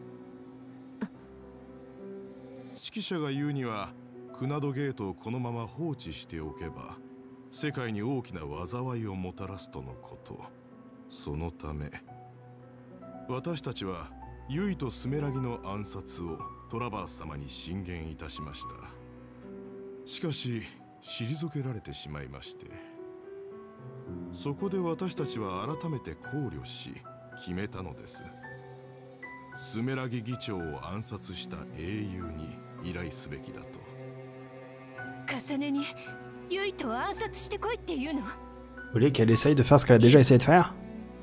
指揮者が言うには、クナドゲートをこのまま放置しておけば世界に大きな災いをもたらすとのこと。そのため私たちはユイとスメラギの暗殺をトラバース様に進言いたしました。しかし退けられてしまいまして、そこで私たちは改めて考慮し決めたのです。スメラギ議長を暗殺した英雄に依頼すべきだと。 重ねにユイと暗殺してこいって言うの？ Vous voulez qu'elle essaye de faire ce qu'elle a déjà essayé de faire?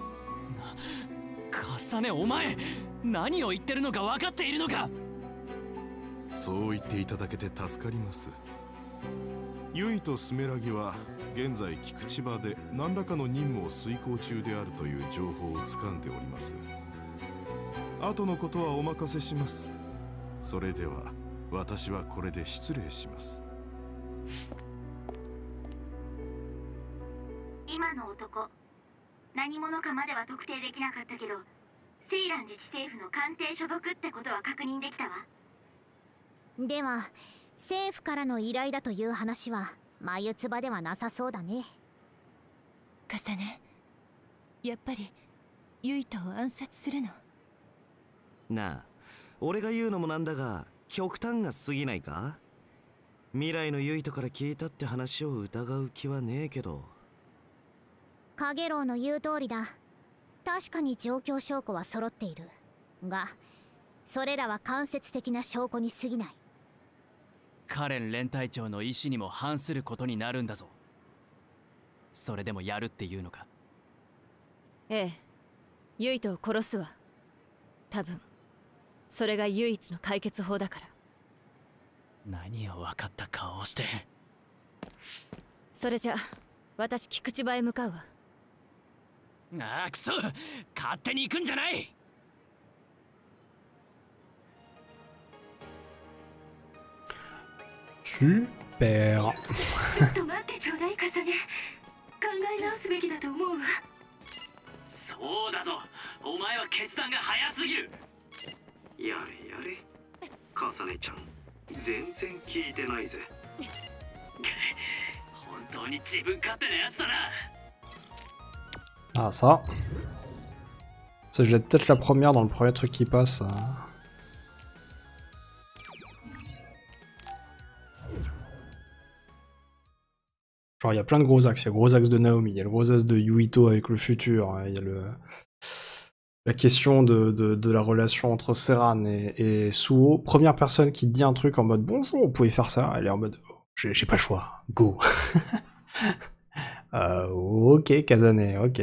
重ね、お前何を言ってるのか分かっているのか？ そう言っていただけて助かります。ユイとスメラギは現在菊池場で何らかの任務を遂行中であるという情報を掴んでおります。後のことはお任せします。それでは私はこれで失礼します。 今の男、何者かまでは特定できなかったけど、セイラン自治政府の官邸所属ってことは確認できたわ。 では政府からの依頼だという話は眉唾ではなさそうだね。 重ね、やっぱりユイトを暗殺するの？ なあ、俺が言うのもなんだが極端が過ぎないか？未来のユイトから聞いたって話を疑う気はねえけど。 カゲロウの言う通りだ。確かに状況証拠は揃っているが、それらは間接的な証拠に過ぎない。 カレン連隊長の意思にも反することになるんだぞ。それでもやるっていうのか？ ええ、ユイトを殺すわ。多分それが唯一の解決法だから。 何を分かった顔をして。 それじゃ私菊池場へ向かうわ。 ああ、くそ、勝手に行くんじゃない。 Super. ちょっと待ってちょうだい、カサネ。考え直すべきだと思うわ。 そうだぞ、お前は決断が早すぎる。 やれやれ、カサネちゃん全然聞いてないぜ。 本当に自分勝手なやつだな。 Ah ça. Ça je vais être peut-être la première dans le premier truc qui passe. Genre il y a plein de gros axes. Il y a le gros axe de Naomi, il y a le gros axe de Yuito avec le futur, il y a le... la question de, de, de la relation entre Serran et, et Suo. Première personne qui te dit un truc en mode bonjour, vous pouvez faire ça. Elle est en mode oh, j'ai pas le choix, go. euh, ok, Kazane, ok.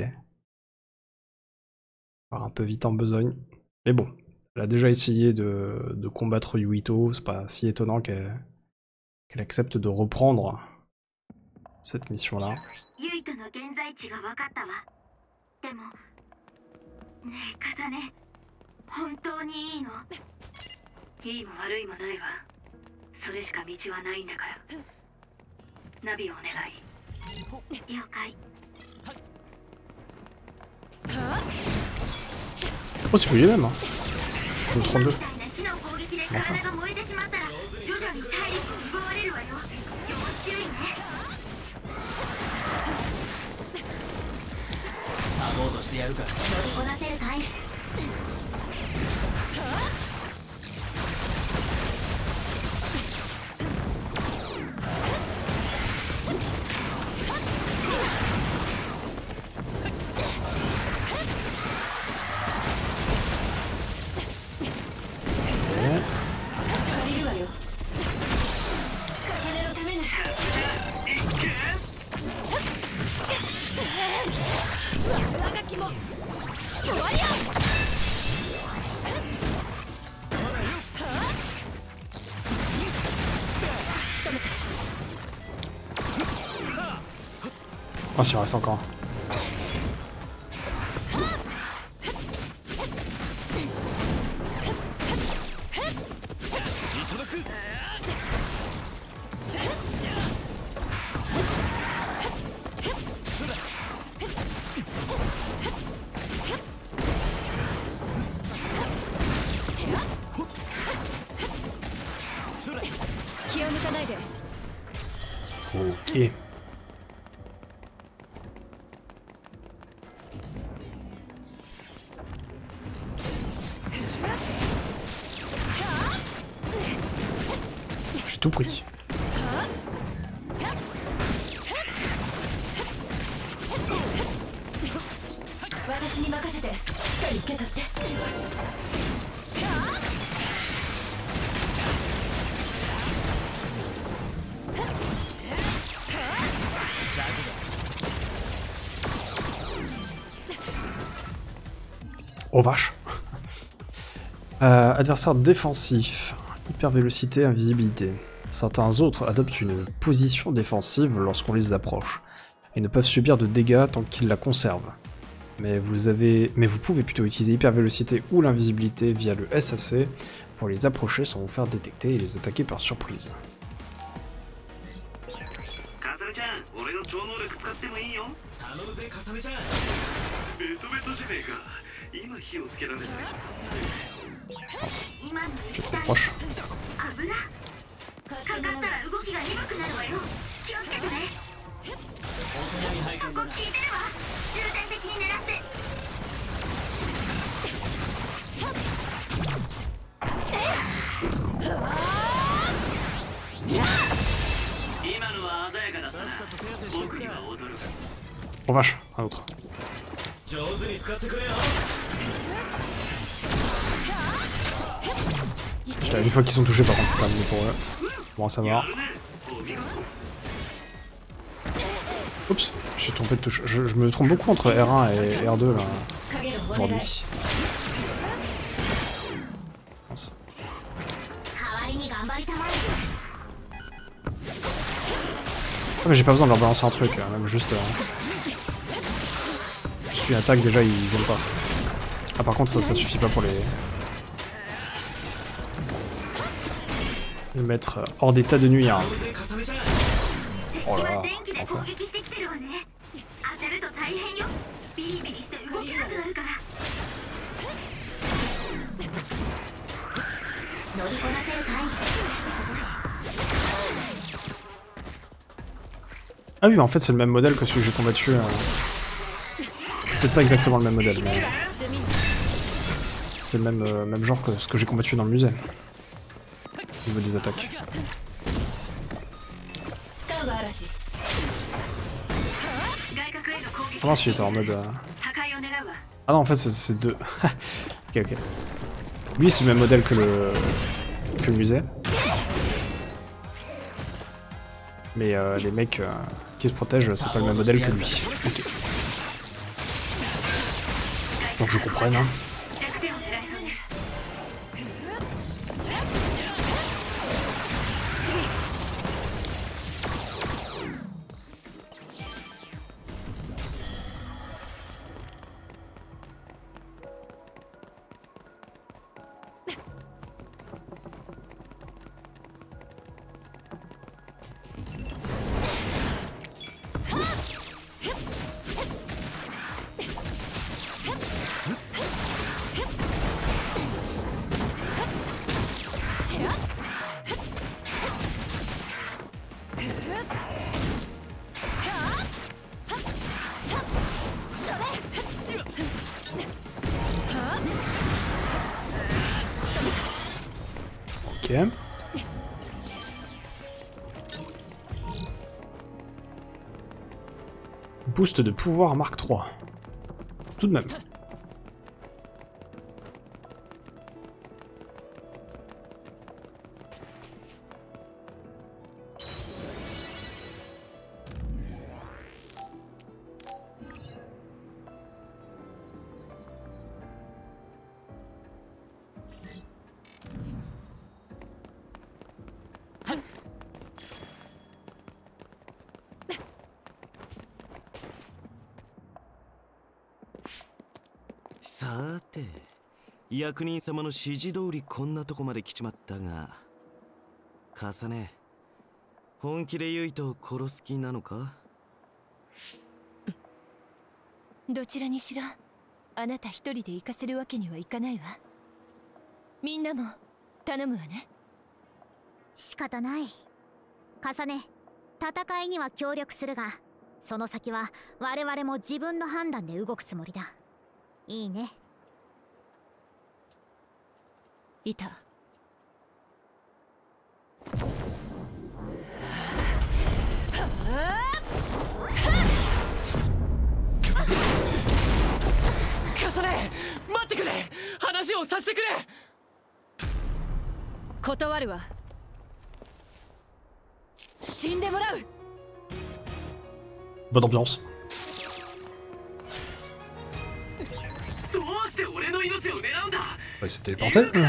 Un peu vite en besogne. Mais bon, elle a déjà essayé de, de combattre Yuito, c'est pas si étonnant qu'elle qu'elle accepte de reprendre cette mission-là. ユイとの現在地が分かったわ。でもねえカサネ、本当にいいの？ いいも悪いもないわ。それしか道はないんだから。ナビをお願い。 了解。 Oh, c'est plus les mêmes, hein. Le trente-deux. Enfin. Oh, s'il en reste encore. Ok. J'ai tout pris. Oh vache. euh, Adversaire défensif. Hypervélocité, invisibilité. Certains autres adoptent une position défensive lorsqu'on les approche. Ils ne peuvent subir de dégâts tant qu'ils la conservent. Mais vous, avez... Mais vous pouvez plutôt utiliser hypervélocité ou l'invisibilité via le S A C pour les approcher sans vous faire détecter et les attaquer par surprise. Mince. Je suis trop proche. Oh vache, un autre. Putain, une fois qu'ils sont touchés, par contre, c'est terminé pour eux. Bon, ça va. Oups, je suis trompé de touche. Je, je me trompe beaucoup entre R un et R deux là aujourd'hui. Mince. Ah, mais j'ai pas besoin de leur balancer un truc, même juste. Euh... Je suis attaque déjà, ils aiment pas. Ah, par contre, ça, ça suffit pas pour les. Les mettre hors d'état de nuire. Oh là, enfin. Ah oui, mais en fait c'est le même modèle que celui que j'ai combattu. Euh... Peut-être pas exactement le même modèle, mais c'est le même, euh, même genre que ce que j'ai combattu dans le musée. Au niveau des attaques. Ah non, si, il était en mode... Euh... Ah non, en fait, c'est deux... ok, ok. Lui, c'est le même modèle que le... que le musée. Mais euh, les mecs euh, qui se protègent, c'est pas le même modèle que lui. Ok. Donc je comprends, hein. Ok. Boost de pouvoir Mark trois. Tout de même. さーて、役人様の指示通りこんなとこまで来ちまったが、カサネ、本気でユイトを殺す気なのか？ どちらにしろあなた一人で行かせるわけにはいかないわ。みんなも頼むわね。 仕方ない。カサネ、戦いには協力するが、その先は我々も自分の判断で動くつもりだ。いいね。 いた。 カサネ、待ってくれ。話をさせてくれ。 断るわ。死んでもらう。 Bonne ambiance. どうして俺の命を狙うんだ。 Il s'est téléporté. Voilà,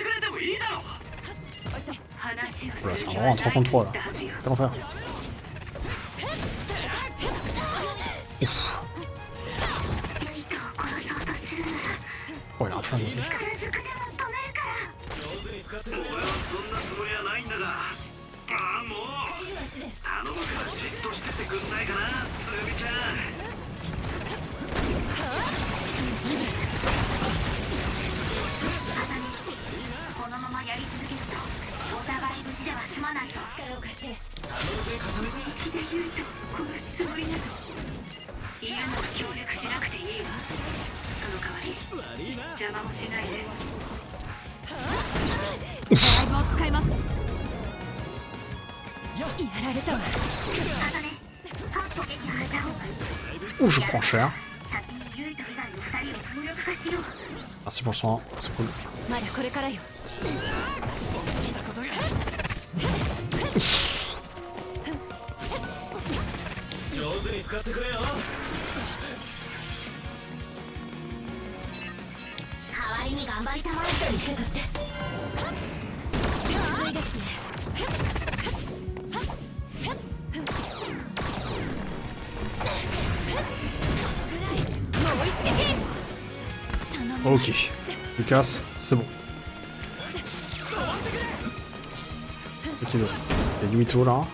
c'est vraiment un trois contre trois là. Comment faire? Ouf. Oh, il a un flingue. Ouh, je prends cher. Merci pour le soin, c'est cool. Ok, Lucas, c'est bon. Ok, donc, il y a Yuito là.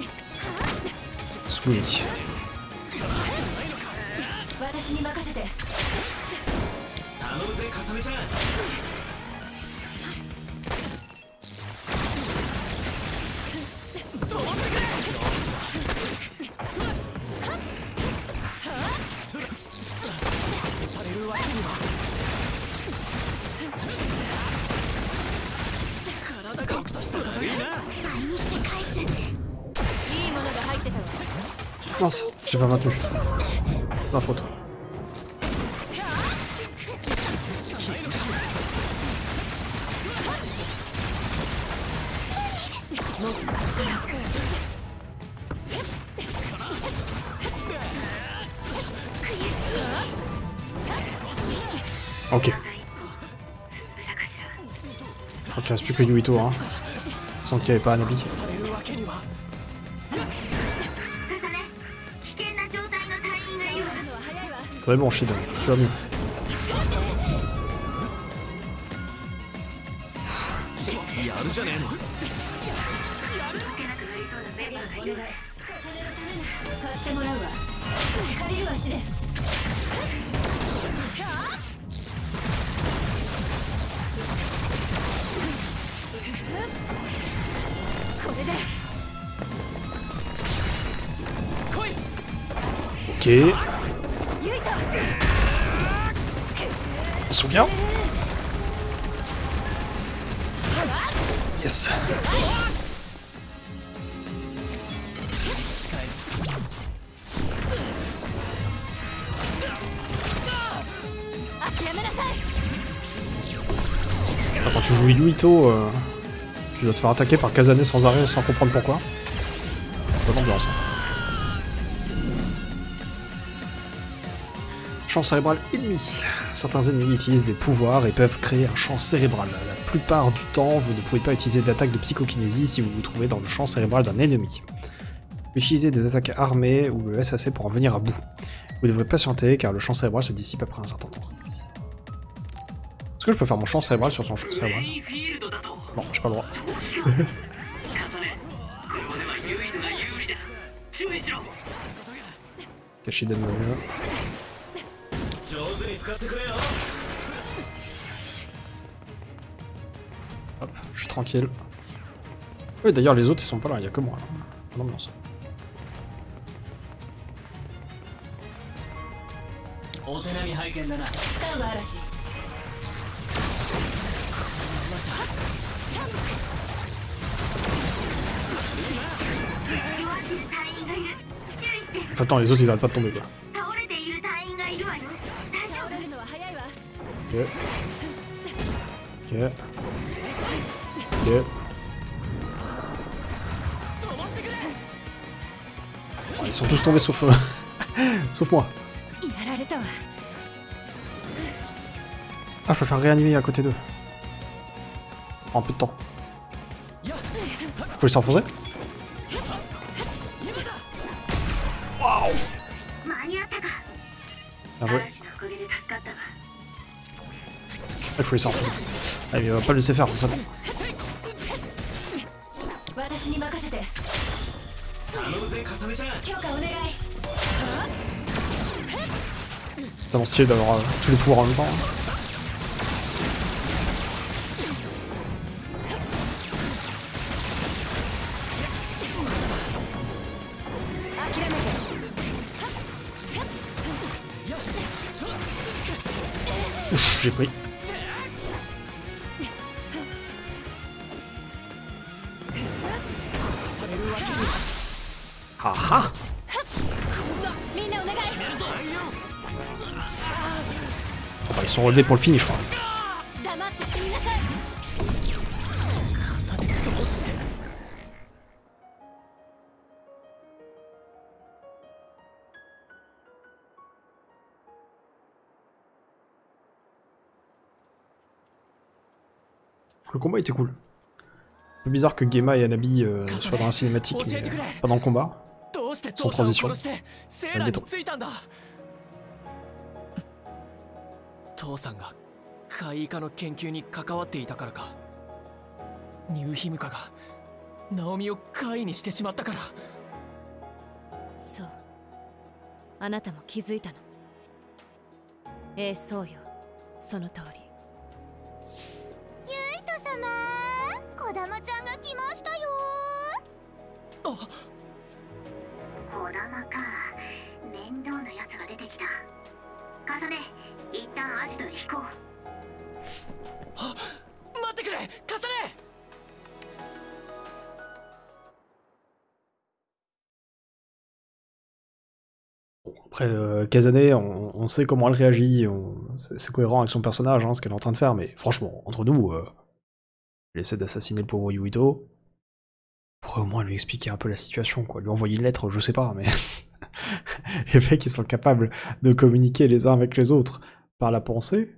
Swing. Mince, j'ai pas maintenu. Ma faute. Ok. Je crois qu'il reste plus que Yuito, hein. Sans qu'il n'y avait pas un habit. C'est bon, Shid, tu vas mieux. Ok. On se souvient. Yes. Quand tu joues Yuito, euh, tu dois te faire attaquer par Kazane sans arrêt sans comprendre pourquoi. Bonne ambiance. Hein. Champ cérébral ennemi. Certains ennemis utilisent des pouvoirs et peuvent créer un champ cérébral. La plupart du temps, vous ne pouvez pas utiliser d'attaque de psychokinésie si vous vous trouvez dans le champ cérébral d'un ennemi. Utilisez des attaques armées ou le S A C pour en venir à bout. Vous devrez patienter car le champ cérébral se dissipe après un certain temps. Est-ce que je peux faire mon champ cérébral sur son champ cérébral? Non, j'ai pas le droit. Kashiden va mieux. Hop, je suis tranquille. Oui, d'ailleurs, les autres ils sont pas là, il y a que moi. Là. Non, non, ça. Enfin, attends, les autres ils arrêtent pas de tomber quoi. Ok. Ok. Ok. Oh, ils sont tous tombés sauf... sauf moi. Ah, je peux faire réanimer à côté d'eux. En un peu de temps. Faut les s'enfoncer. Waouh. Bien joué. Il faut les s'enfoncer. Ah, il va pas le laisser faire, ça. C'est tellement stylé d'avoir euh, tous les pouvoirs en même temps. Hein. Ouf, j'ai pris. Ah ah. Oh bah, ils sont relevés pour le finish, je crois. Le combat était cool. C'est bizarre que Gema et Anabi euh, soient dans la cinématique, mais pas dans le combat. Sans transition. Pas béton. 父さんが怪異化の研究に関わっていたからか。ニューヒムカがナオミを怪異にしてしまったから。 そう。あなたも気づいたの。ええ、そうよ。その通り。 ユイト様、小玉ちゃんが来ましたよ。 あ、小玉か。面倒なやつが出てきた。カサネ、一旦アジトへ引こう。 あ、待ってくれ、カサネ。 Après, euh, Kazane, on, on sait comment elle réagit, c'est cohérent avec son personnage, hein, ce qu'elle est en train de faire, mais franchement, entre nous, euh, elle essaie d'assassiner le pauvre Yuito. Pourrait au moins lui expliquer un peu la situation, quoi, lui envoyer une lettre, je sais pas, mais... les mecs, ils sont capables de communiquer les uns avec les autres par la pensée.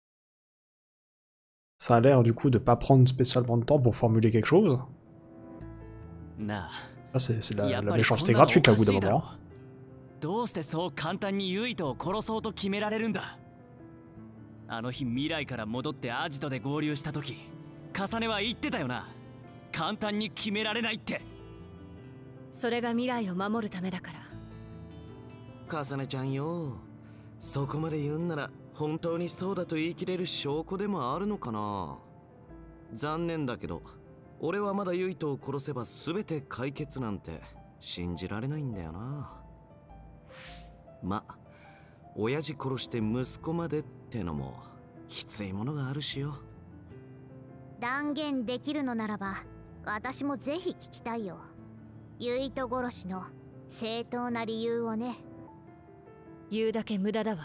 Ça a l'air, du coup, de pas prendre spécialement de temps pour formuler quelque chose. Ah, c'est la, la méchanceté gratuite, là, au bout d'un moment. どうしてそう簡単にユイトを殺そうと決められるんだ。あの日未来から戻ってアジトで合流した時、カサネは言ってたよな。簡単に決められないって。 それが未来を守るためだから。 カサネちゃんよ、そこまで言うんなら本当にそうだと言い切れる証拠でもあるのかな。残念だけど、俺はまだユイトを殺せば全て解決なんて信じられないんだよな。ま、親父殺して息子までってのもきついものがあるしよ。 断言できるのならば私もぜひ聞きたいよ。ユイト殺しの正当な理由をね。 言うだけ無駄だわ。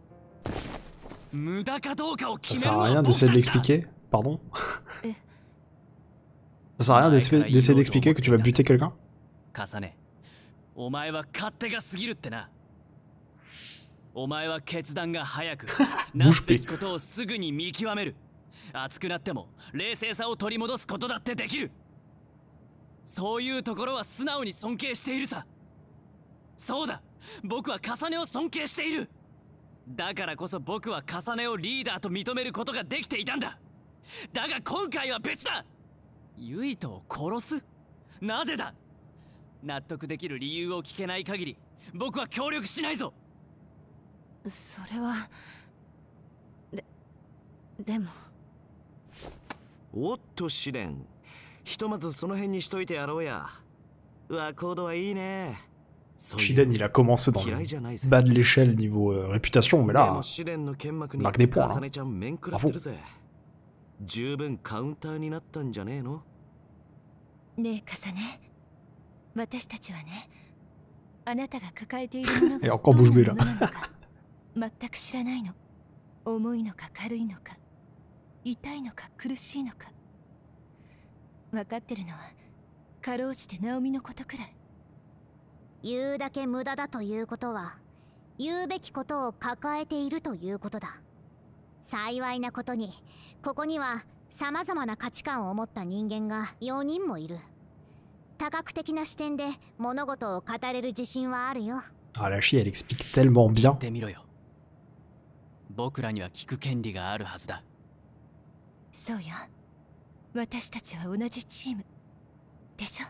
無駄かどうかを決 Ça め sert る à のは rien 僕 d'essayer た de ちだ。 l'expliquer, pardon. え Ça sert à rien d'essayer d'essayer d'expliquer que tu vas buter quelqu'un. 重ね、お前は勝手が過ぎるってな。お前は決断が早く、なすべきことをすぐに見極める。熱くなっても冷静さを取り戻すことだってできる。そういうところは素直に尊敬しているさ。そうだ、僕は重ねを尊敬している。だからこそ僕は重ねをリーダーと認めることができていたんだ。だが今回は別だ。ユイトを殺す？なぜだ？納得できる理由を聞けない限り僕は協力しないぞ。 それはででもおっと試練、ひとまずその辺にしといてやろうや。ワコードはいいね。 Shiden, il a commencé dans le bas de l'échelle niveau euh, réputation, mais là, il marque des points. Hein. Bravo. 十分カウンターになったんじゃねえの？ ねえ、カサネ。私たちはね、あなたが抱えているものがどんなものなのか全く知らないの。重いのか軽いのか、痛いのか苦しいのか。分かってるのはかろうじてナオミのことくらい。 言うだけ無駄だということは言うべきことを抱えているということだ。幸いなことにここには様々な価値観を持った人間がよにんもいる。多角的な視点で物事を語れる自信はあるよ。 Ah, la Chi, elle explique tellement bien. 言ってみろよ。僕らには聞く権利があるはずだ。 そうよ。私たちは同じチームでしょ。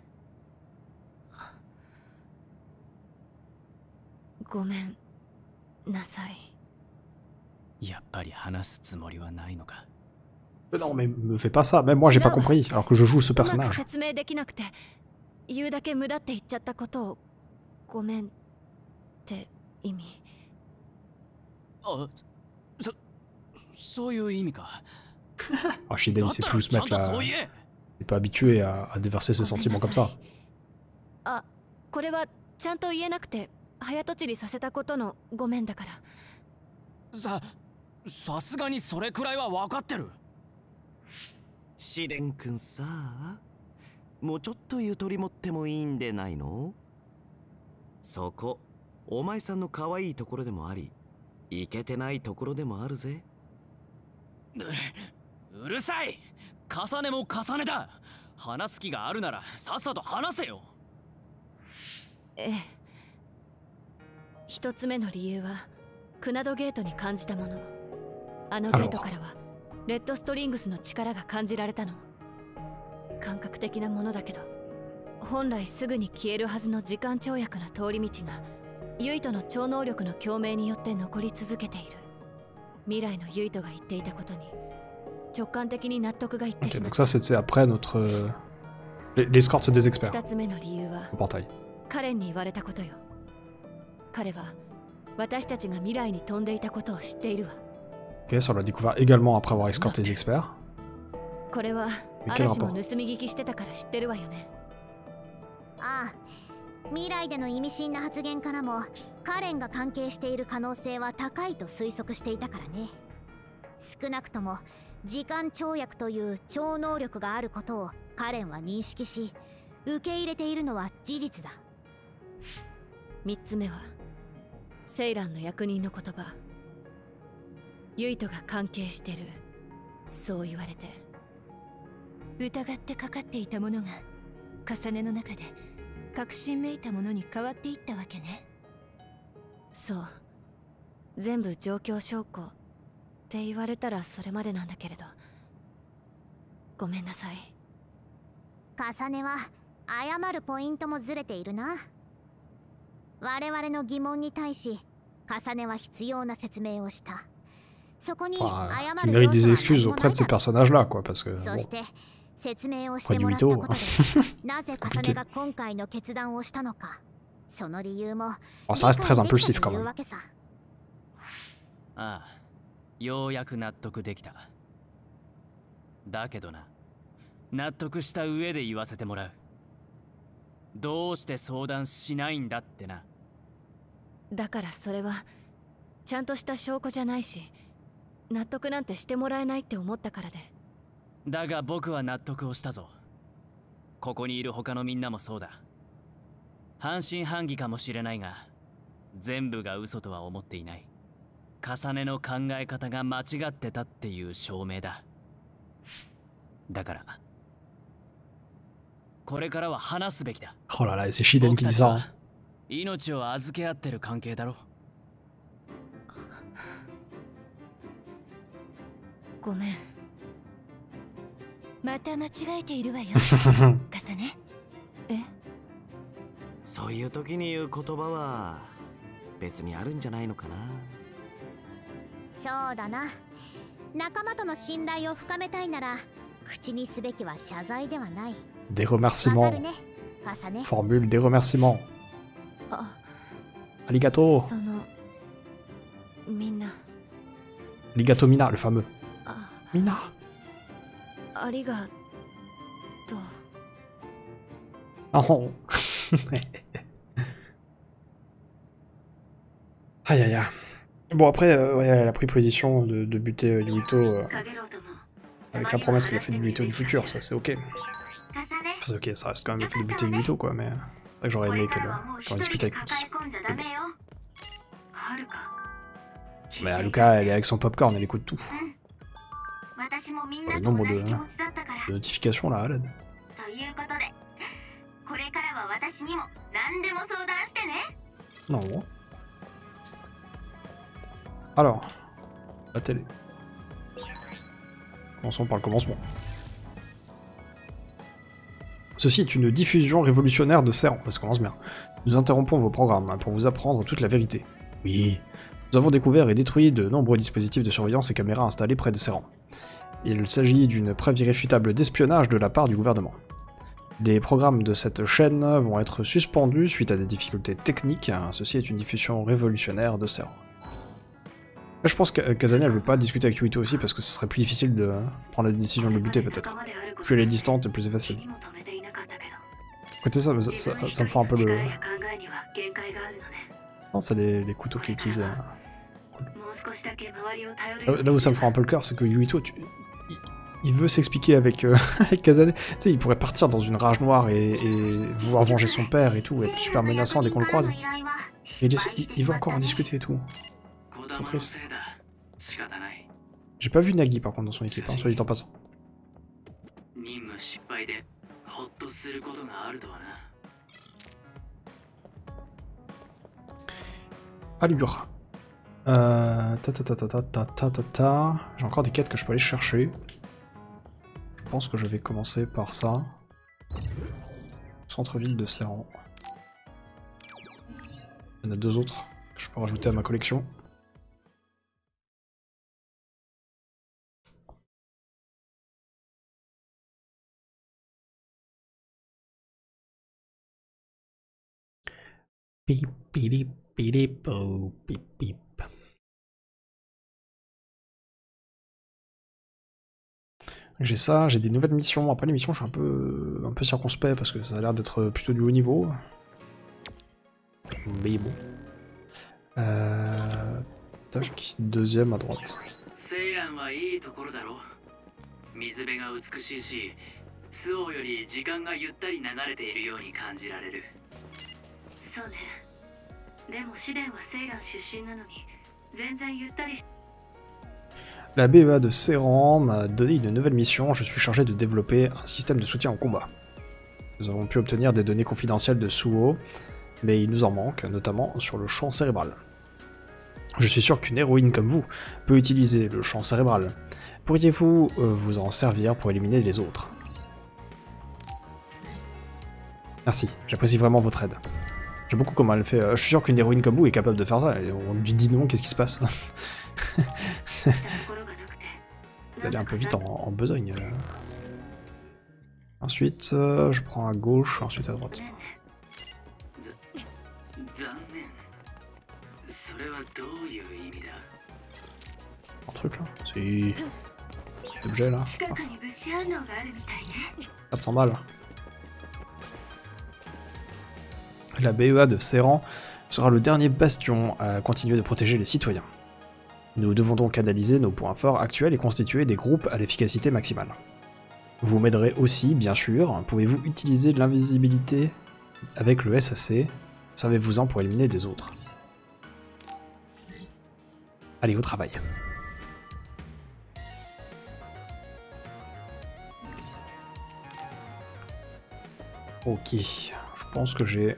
ごめんなさい。 やっぱり話すつもりはないのか。 Non, mais me fais pas ça. Même moi, j'ai pas compris. Alors que je joue ce personnage. 説明できなくて、言うだけ無駄って言っちゃったことをごめんって意味。 あ、そ、そういう意味か。 Ah, Shiden, il sait plus se mettre là. Il est pas habitué à, à déverser ses sentiments comme ça. あ、これはちゃんと言えなくて早とちりさせたことのごめんだから。 さ、さすがにそれくらいは分かってる。 試練くんさ、もうちょっとゆとり持ってもいいんでないの？そこ、お前さんの可愛いところでもあり、イケてないところでもあるぜ。 うるさい！重ねも重ねだ。話す気があるならさっさと話せよ。 ええ。一つ目の理由はクナドゲートに感じたもの。あのゲートからはレッドストリングスの力が感じられたの。感覚的なものだけど、本来すぐに消えるはずの時間跳躍の通り道がユイトの超能力の共鳴によって残り続けている。未来のユイトが言っていたことに直感的に納得がいってしまった。 Donc ça, c'était après notre euh, l'escorte des experts. 二つ目の理由は Le portail. カレンに言われたことよ。彼は私たちが未来に飛んでいたことを知っているわ。 Ok, ça on l'a découvert également après avoir escorté les experts. これは嵐も盗み聞きしてたから知ってるわよね。 ああ、未来での意味深な発言からもカレンが関係している可能性は高いと推測していたからね。少なくとも時間跳躍という超能力があることをカレンは認識し受け入れているのは事実だ。 三つ目はセイランの役人の言葉。ユイトが関係してる、そう言われて。 疑ってかかっていたものが重ねの中で確信めいたものに変わっていったわけね。 そう、全部状況証拠って言われたらそれまでなんだけれど、ごめんなさい。 重ねは謝るポイントもずれているな。我々の疑問に対し重ねは必要な説明をした。そこに謝る il mérite des excuses auprès de ces personnages-là, quoi, parce que そして bon, 説明をしてもらったことでなぜ重ねが今回の決断をしたのか、その理由も ça reste très impulsif quand même. ああ、ようやく納得できた。 だけどな、納得した上で言わせてもらう。どうして相談しないんだってな。 だからそれはちゃんとした証拠じゃないし、納得なんてしてもらえないって思ったからで。 だが僕は納得をしたぞ。ここにいる他のみんなもそうだ。半信半疑かもしれないが、全部が嘘とは思っていない。重ねの考え方が間違ってたっていう証明だ。だからこれからは話すべきだ。 Oh là là, c'est Shiden qui dit ça. 命を預け合ってる関係だろ。 ごめん。 また間違えているわよ。重ね。 え？ そういう時に言う言葉は別にあるんじゃないのかな。 そうだな。仲間との信頼を深めたいなら口にすべきは謝罪ではない。 Des remerciements. Formule des remerciements. Arigato. Arigato Mina, le fameux. Mina. Arigato. Oh. Aïe aïe aïe. Bon après, euh, ouais, elle a pris position de, de buter euh, Yuito euh, avec la promesse qu'elle a fait de Yuito du futur, ça c'est ok. Enfin, c'est ok, ça reste quand même le fait de buter Yuito quoi, mais c'est vrai que j'aurais aimé qu'elle qu en discute avec Miki. Mais Haruka, elle est avec son popcorn, elle écoute tout. Le nombre de, de notifications là, à l'aide. Non. Alors, la télé. Commençons par le commencement. Ceci est une diffusion révolutionnaire de Seran, ça commence bien. Nous interrompons vos programmes pour vous apprendre toute la vérité. Oui. Nous avons découvert et détruit de nombreux dispositifs de surveillance et caméras installés près de Seran. Il s'agit d'une preuve irréfutable d'espionnage de la part du gouvernement. Les programmes de cette chaîne vont être suspendus suite à des difficultés techniques. Ceci est une diffusion révolutionnaire de Seran. Je pense que Kazane elle veut pas discuter avec Yuito aussi parce que ce serait plus difficile de prendre la décision de le buter peut-être. Plus elle est distante, plus c'est facile. Écoutez ça, ça, ça, ça me fait un peu le... Non, c'est les, les couteaux qu'il utilise. Cool. Là où ça me fait un peu le cœur, c'est que Yuito, tu... il, il veut s'expliquer avec, euh, avec Kazane. Tu sais, il pourrait partir dans une rage noire et, et vouloir venger son père et tout, être super menaçant dès qu'on le croise. Mais il, est, il, il veut encore en discuter et tout. C'est trop triste. J'ai pas vu Nagi par contre dans son équipe, hein, soit dit en passant. Allure. Euh, ta ta ta ta ta ta ta ta ta. J'ai encore des quêtes que je peux aller chercher. Je pense que je vais commencer par ça. Centre-ville de Seran. Il y en a deux autres que je peux rajouter à ma collection. Pip, pip, pip, oh, pip, pip. J'ai ça, j'ai des nouvelles missions. Après les missions, je suis un peu, un peu circonspect parce que ça a l'air d'être plutôt du haut niveau. Mais bon. Euh... Tac, deuxième à droite. La B E A de Seran m'a donné une nouvelle mission, je suis chargé de développer un système de soutien au combat. Nous avons pu obtenir des données confidentielles de Suo, mais il nous en manque, notamment sur le champ cérébral. Je suis sûr qu'une héroïne comme vous peut utiliser le champ cérébral. Pourriez-vous euh, vous en servir pour éliminer les autres? Merci, j'apprécie vraiment votre aide. J'aime beaucoup comment elle fait. Euh, je suis sûr qu'une héroïne comme vous est capable de faire ça. Et on lui dit non, qu'est-ce qui se passe? Vous allez un peu vite en, en besogne. Là. Ensuite, euh, je prends à gauche, ensuite à droite. Un truc là? Si. d'objet là. 近くに物資反応があるみたいね。 quatre cents balles. La B E A de Serran sera le dernier bastion à continuer de protéger les citoyens. Nous devons donc analyser nos points forts actuels et constituer des groupes à l'efficacité maximale. Vous m'aiderez aussi, bien sûr. Pouvez-vous utiliser l'invisibilité avec le S A C? Servez-vous-en pour éliminer des autres. Allez, au travail. Ok, je pense que j'ai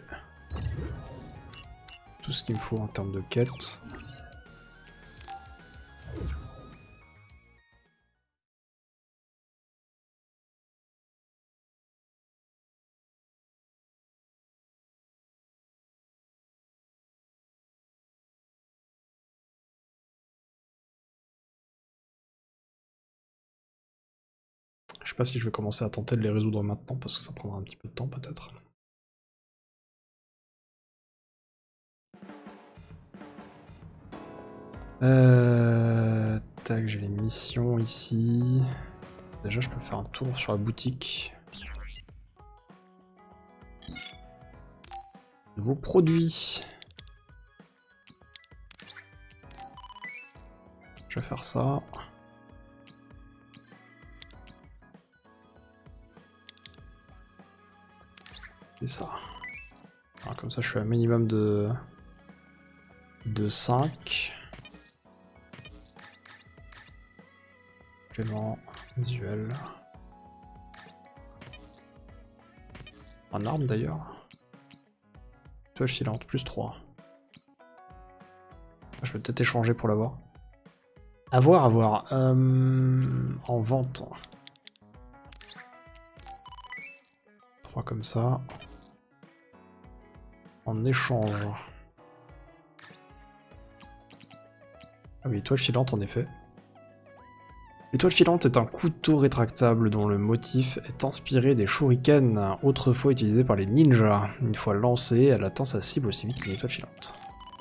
tout ce qu'il me faut en termes de quêtes. Je sais pas si je vais commencer à tenter de les résoudre maintenant parce que ça prendra un petit peu de temps peut-être. Euh... Tac, j'ai les missions ici. Déjà je peux faire un tour sur la boutique. Nouveaux produits. Je vais faire ça. Et ça. Alors, comme ça je suis à un minimum de... de cinq. Complément visuel. En arme d'ailleurs. Toi filante, plus trois. Je vais peut-être échanger pour l'avoir. À voir, à voir. Euh, en vente. trois comme ça. En échange. Ah oui, étoile filante en effet. L'étoile filante est un couteau rétractable dont le motif est inspiré des shurikens, autrefois utilisés par les ninjas. Une fois lancée, elle atteint sa cible aussi vite qu'une étoile filante.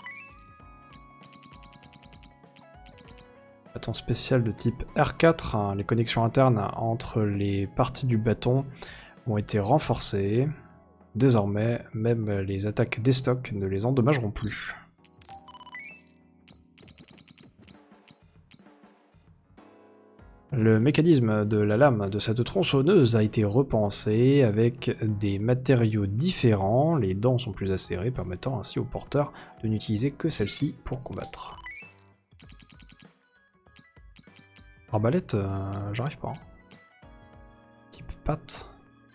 Bâton spécial de type R quatre, hein, les connexions internes entre les parties du bâton ont été renforcées. Désormais, même les attaques des stocks ne les endommageront plus. Le mécanisme de la lame de cette tronçonneuse a été repensé avec des matériaux différents. Les dents sont plus acérées, permettant ainsi au porteur de n'utiliser que celle-ci pour combattre. Arbalète, euh, j'arrive pas. Hein. Type patte.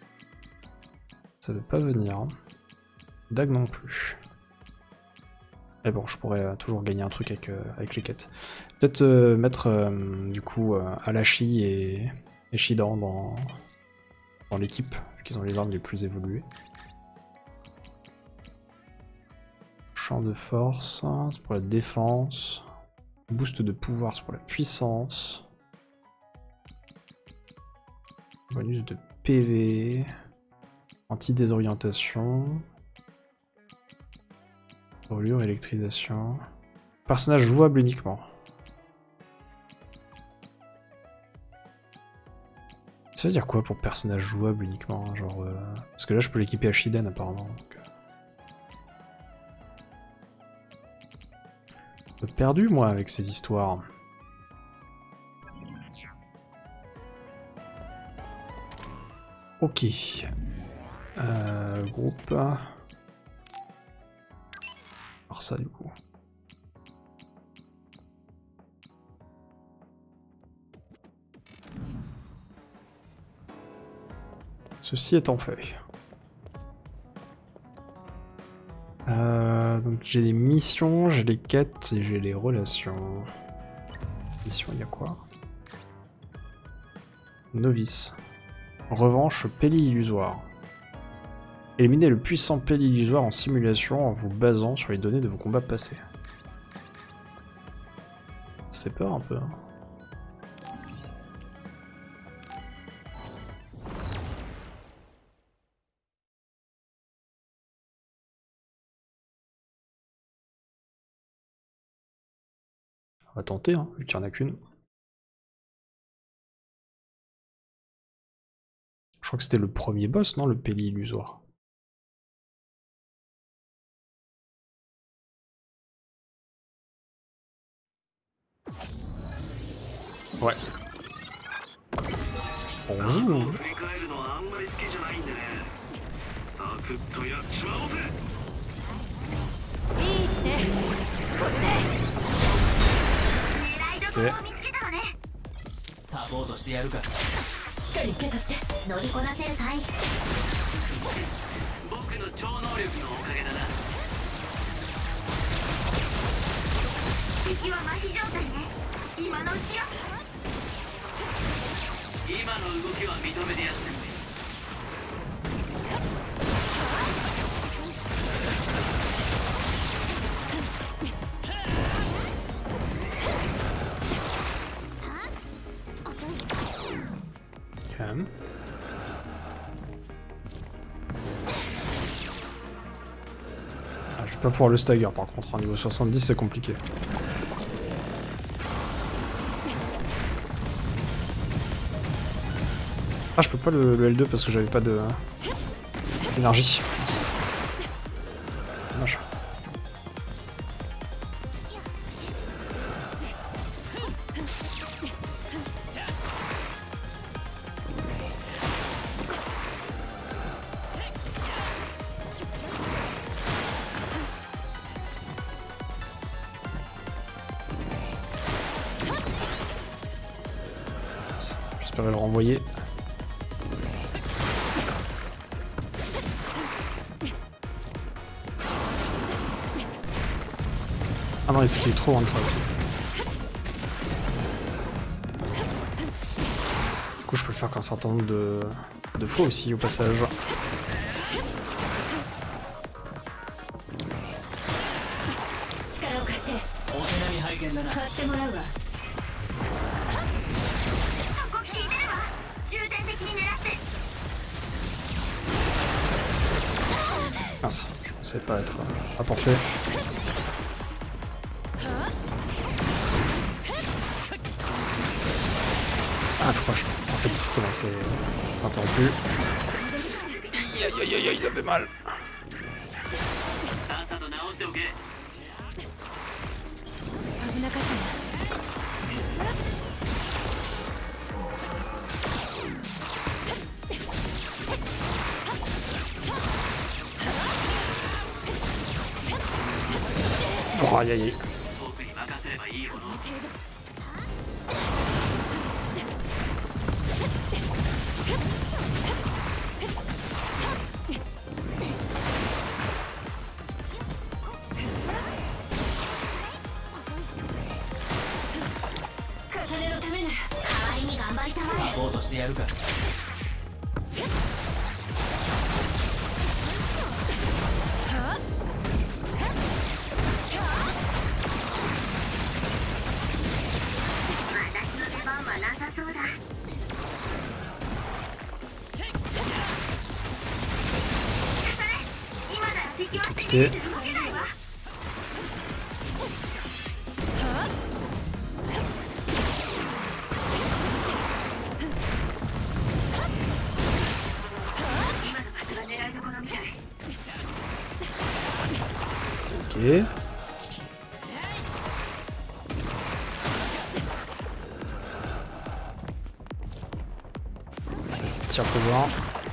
Ça veut pas venir. Hein. Dague non plus. Mais bon, je pourrais euh, toujours gagner un truc avec, euh, avec les quêtes. Peut-être euh, mettre euh, du coup euh, Alashi et, et Shidan dans, dans l'équipe, vu qu'ils ont les armes les plus évoluées. Champ de force, c'est pour la défense. Boost de pouvoir, c'est pour la puissance. Bonus de P V. Anti-désorientation. Brûlure, électrisation. Personnage jouable uniquement. Ça veut dire quoi pour personnage jouable uniquement, genre euh... parce que là je peux l'équiper à Shiden apparemment. Donc... Un peu perdu moi avec ces histoires. Ok. Euh, groupe. Alors ça du coup. Ceci étant fait. Euh, donc j'ai les missions, j'ai les quêtes et j'ai les relations. Mission, il y a quoi? Novice. Revanche, Peli illusoire. Éliminez le puissant Peli illusoire en simulation en vous basant sur les données de vos combats passés. Ça fait peur un peu. Hein. On va tenter, hein, vu qu'il n'y en a qu'une. Je crois que c'était le premier boss, non, le Peli illusoire. Ouais. Oh. サポートしてやるからしっかり受け取って乗りこなせるかい僕の超能力のおかげだな敵は麻痺状態ね今のうちよ今の動きは認めてやってるね Ah, je vais pas pouvoir le stagger par contre, à niveau soixante-dix c'est compliqué. Ah je peux pas le, le L deux parce que j'avais pas de énergie. Dommage. J'espérais le renvoyer. Ah non, il est trop loin de ça aussi. Du coup, je peux le faire qu'un certain nombre de, de fois aussi au passage. Mince, je pensais pas être à portée. Ah, faut pas, ah, c'est bon, c'est bon, c'est interrompu. Aïe aïe aïe aïe, il avait mal. Oh, aïe aïe aïe. Écoutez. Ok. Petit tir pour voir.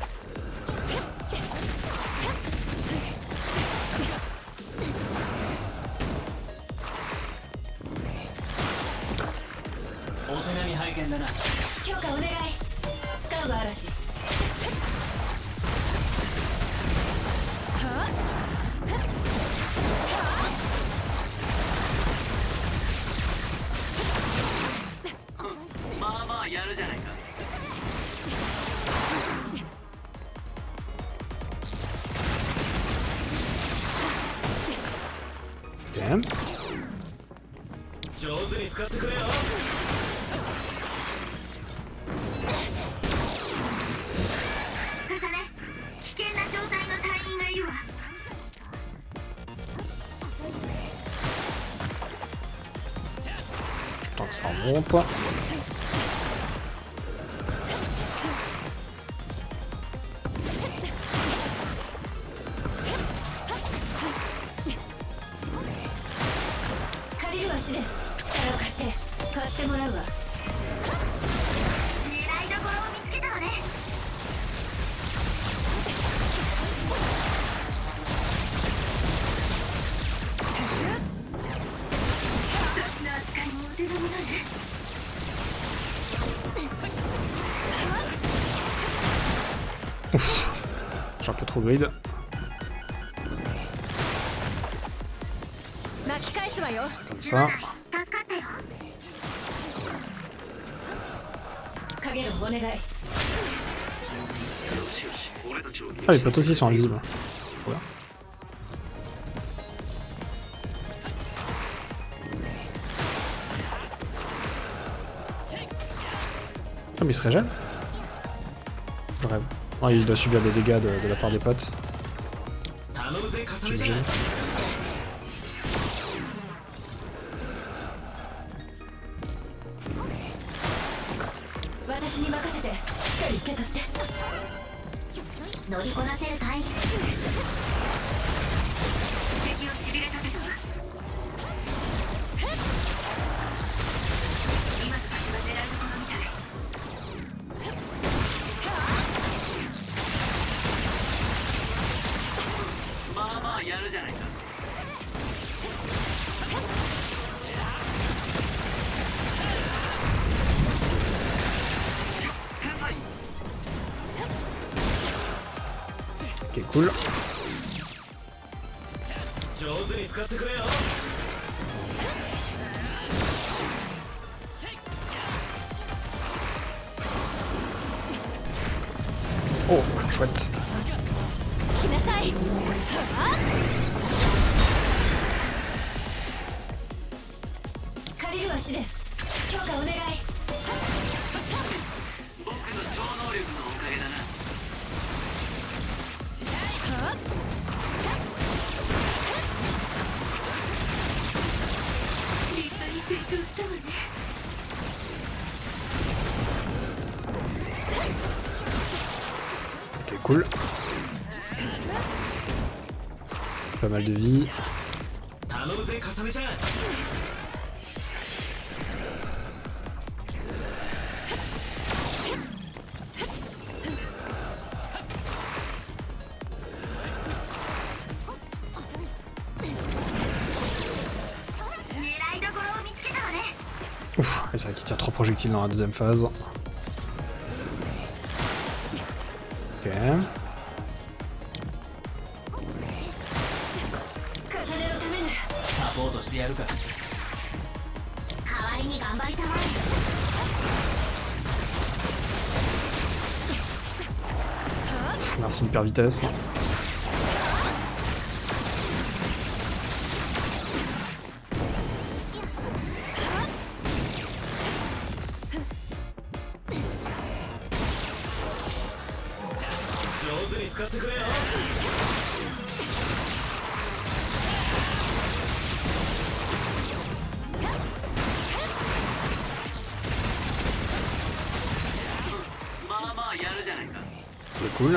Tant que ça remonte. Ouf. J'ai un peu trop grid. Comme ça. Ah, les potes aussi sont invisibles. Voilà. Ah, mais il se régène? Je rêve. Oh, il doit subir des dégâts de, de la part des potes. J'imagine. Ok, cool. Oh, chouette. Ok, cool. Pas mal de vie. Ouf, c'est vrai qu'il tire trois projectiles dans la deuxième phase. Ok. Ouf, merci hyper vitesse. C'est cool.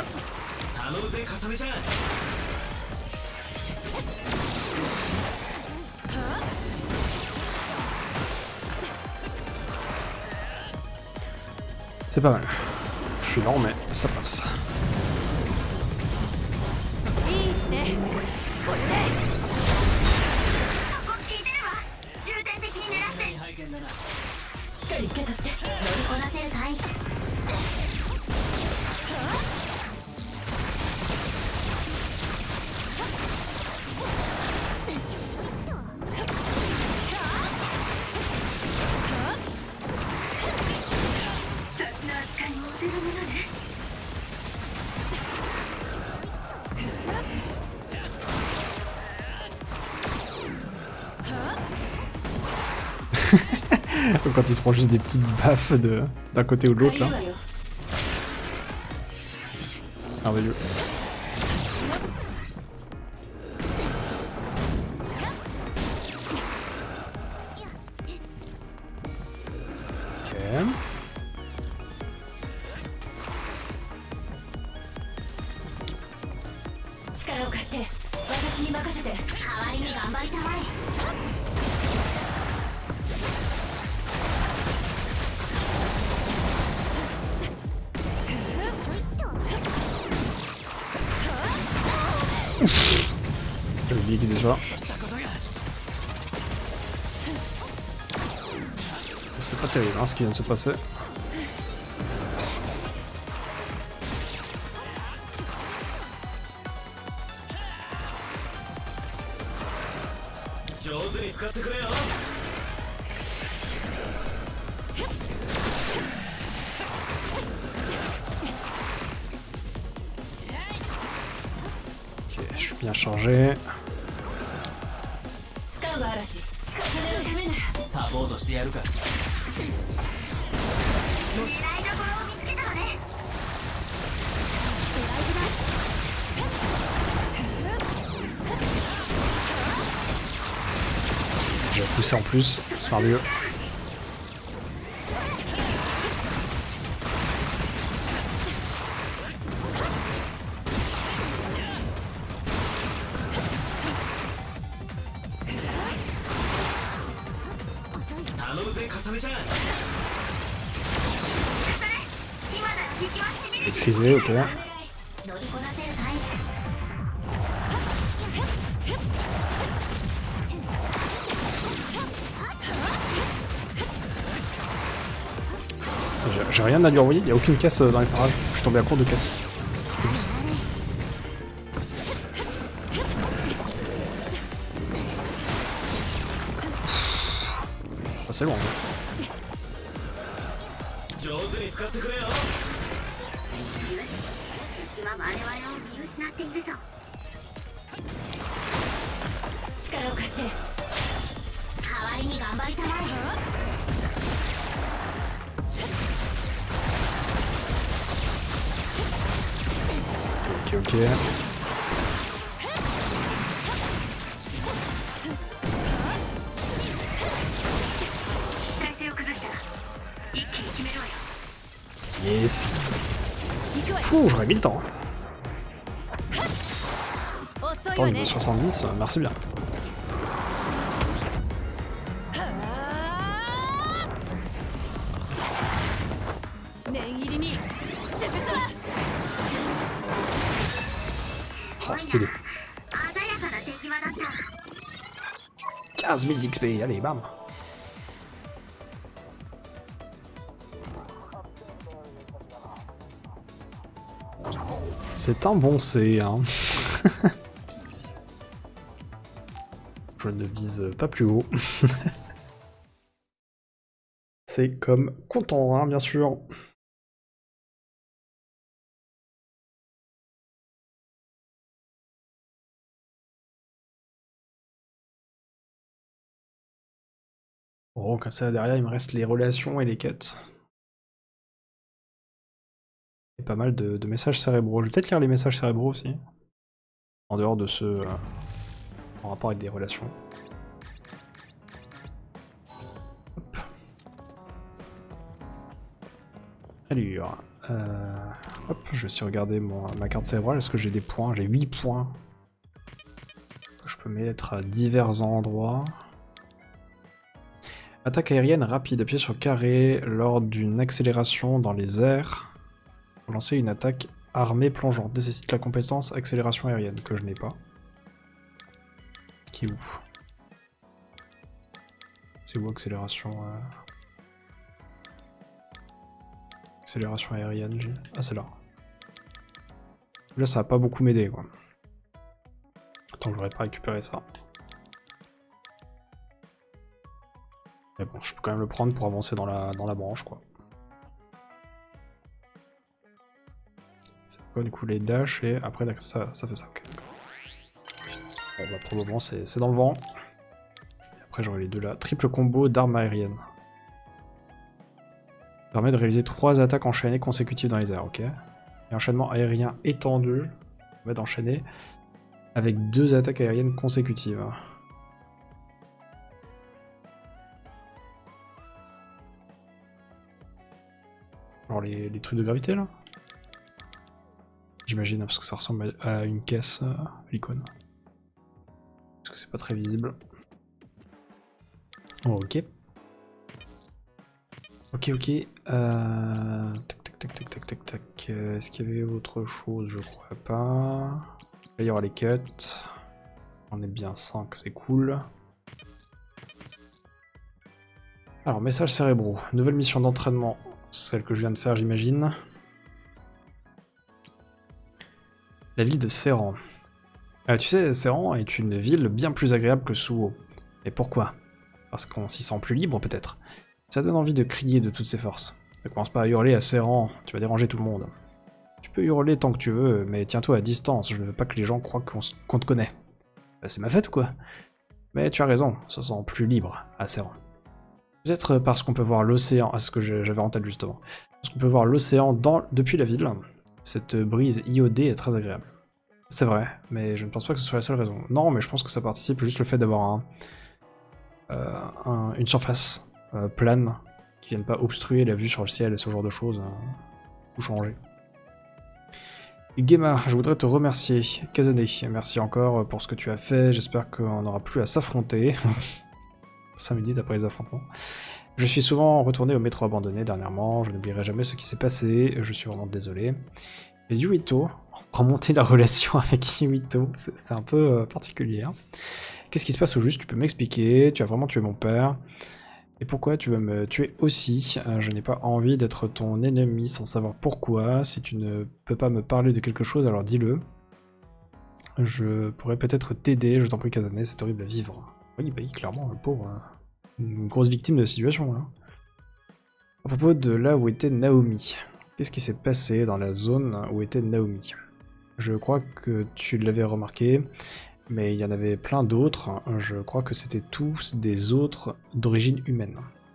C'est pas mal. Je suis lent mais ça passe. Quand il se prend juste des petites baffes de d'un côté ou de l'autre là. Merveilleux. Ok. J'ai oublié qu'il faisait ça. C'était pas terrible hein, ce qui vient de se passer. Ok, je suis bien chargé. サポートしてやるか。 Je vais pousser en plus, c'est merveilleux. Maîtrisé, ok. J'ai rien à lui envoyer, il n'y a aucune caisse dans les parages. Je suis tombé à court de caisse. Ah, c'est loin. Ok, ok. Yes. Fou, j'aurais mis le temps. Attends, niveau soixante-dix, merci bien. Oh, stylé. quinze mille d'X P, allez, bam. C'est un bon C, hein. Je ne vise pas plus haut. C'est comme content, hein, bien sûr. Bon, comme ça, derrière, il me reste les relations et les quêtes. Et pas mal de, de messages cérébraux. Je vais peut-être lire les messages cérébraux aussi. En dehors de ceux euh, en rapport avec des relations. Hop. Alors, euh, hop, je vais aussi regarder mon, ma carte cérébrale. Est-ce que j'ai des points? J'ai huit points. Que je peux mettre à divers endroits. Attaque aérienne rapide. Appuyez sur carré lors d'une accélération dans les airs. Pour lancer une attaque armée plongeante. Nécessite la compétence accélération aérienne, que je n'ai pas. Qui est où? C'est où accélération euh... Accélération aérienne, j'ai... Ah, c'est là. Là, ça va pas beaucoup m'aider, quoi. Attends, j'aurais pas récupéré ça. Mais bon, je peux quand même le prendre pour avancer dans la, dans la branche, quoi. Du coup les dash et après ça, ça fait ça. Okay, bon bah pour le moment c'est dans le vent. Et après j'aurai les deux là. Triple combo d'armes aériennes. Permet de réaliser trois attaques enchaînées consécutives dans les airs, ok. Et enchaînement aérien étendu. Permet d'enchaîner avec deux attaques aériennes consécutives. Alors les, les trucs de gravité là? J'imagine, parce que ça ressemble à une caisse, euh, l'icône. Parce que c'est pas très visible. Oh, ok. Ok, ok. Euh... Tac, tac, tac, tac, tac, tac, tac. Est-ce qu'il y avait autre chose? Je crois pas. Là, il y aura les quêtes. On est bien cinq, c'est cool. Alors, messages cérébraux. Nouvelle mission d'entraînement. Celle que je viens de faire, j'imagine. La ville de Serran. Euh, tu sais, Serran est une ville bien plus agréable que Suo. Et pourquoi? Parce qu'on s'y sent plus libre peut-être. Ça donne envie de crier de toutes ses forces. Ne commence pas à hurler à serrant, tu vas déranger tout le monde. Tu peux hurler tant que tu veux, mais tiens-toi à distance, je ne veux pas que les gens croient qu'on qu'on te connaît. Bah, c'est ma fête ou quoi? Mais tu as raison, on se sent plus libre à serrant. Peut-être parce qu'on peut voir l'océan, ah, ce que j'avais en tête justement. Parce qu'on peut voir l'océan dans... depuis la ville. Cette brise iodée est très agréable. C'est vrai, mais je ne pense pas que ce soit la seule raison. Non, mais je pense que ça participe juste le fait d'avoir un, euh, un, une surface euh, plane qui vienne pas obstruer la vue sur le ciel et ce genre de choses, hein, ou changer. Gemma, je voudrais te remercier. Kazane, merci encore pour ce que tu as fait. J'espère qu'on n'aura plus à s'affronter. cinq minutes après les affrontements. Je suis souvent retourné au métro abandonné dernièrement. Je n'oublierai jamais ce qui s'est passé. Je suis vraiment désolé. Et Yuito, remonter la relation avec Yuito, c'est un peu euh, particulier. Hein. Qu'est-ce qui se passe au juste? Tu peux m'expliquer? Tu as vraiment tué mon père. Et pourquoi tu veux me tuer aussi? euh, Je n'ai pas envie d'être ton ennemi sans savoir pourquoi. Si tu ne peux pas me parler de quelque chose, alors dis-le. Je pourrais peut-être t'aider, je t'en prie Kazane, c'est horrible à vivre. Oui, bah oui, clairement, le pauvre. Hein. Une grosse victime de la situation, là. À propos de là où était Naomi. Qu'est-ce qui s'est passé dans la zone où était Naomi? Je crois que tu l'avais remarqué. Mais il y en avait plein d'autres, je crois que c'était tous des autres d'origine humaine.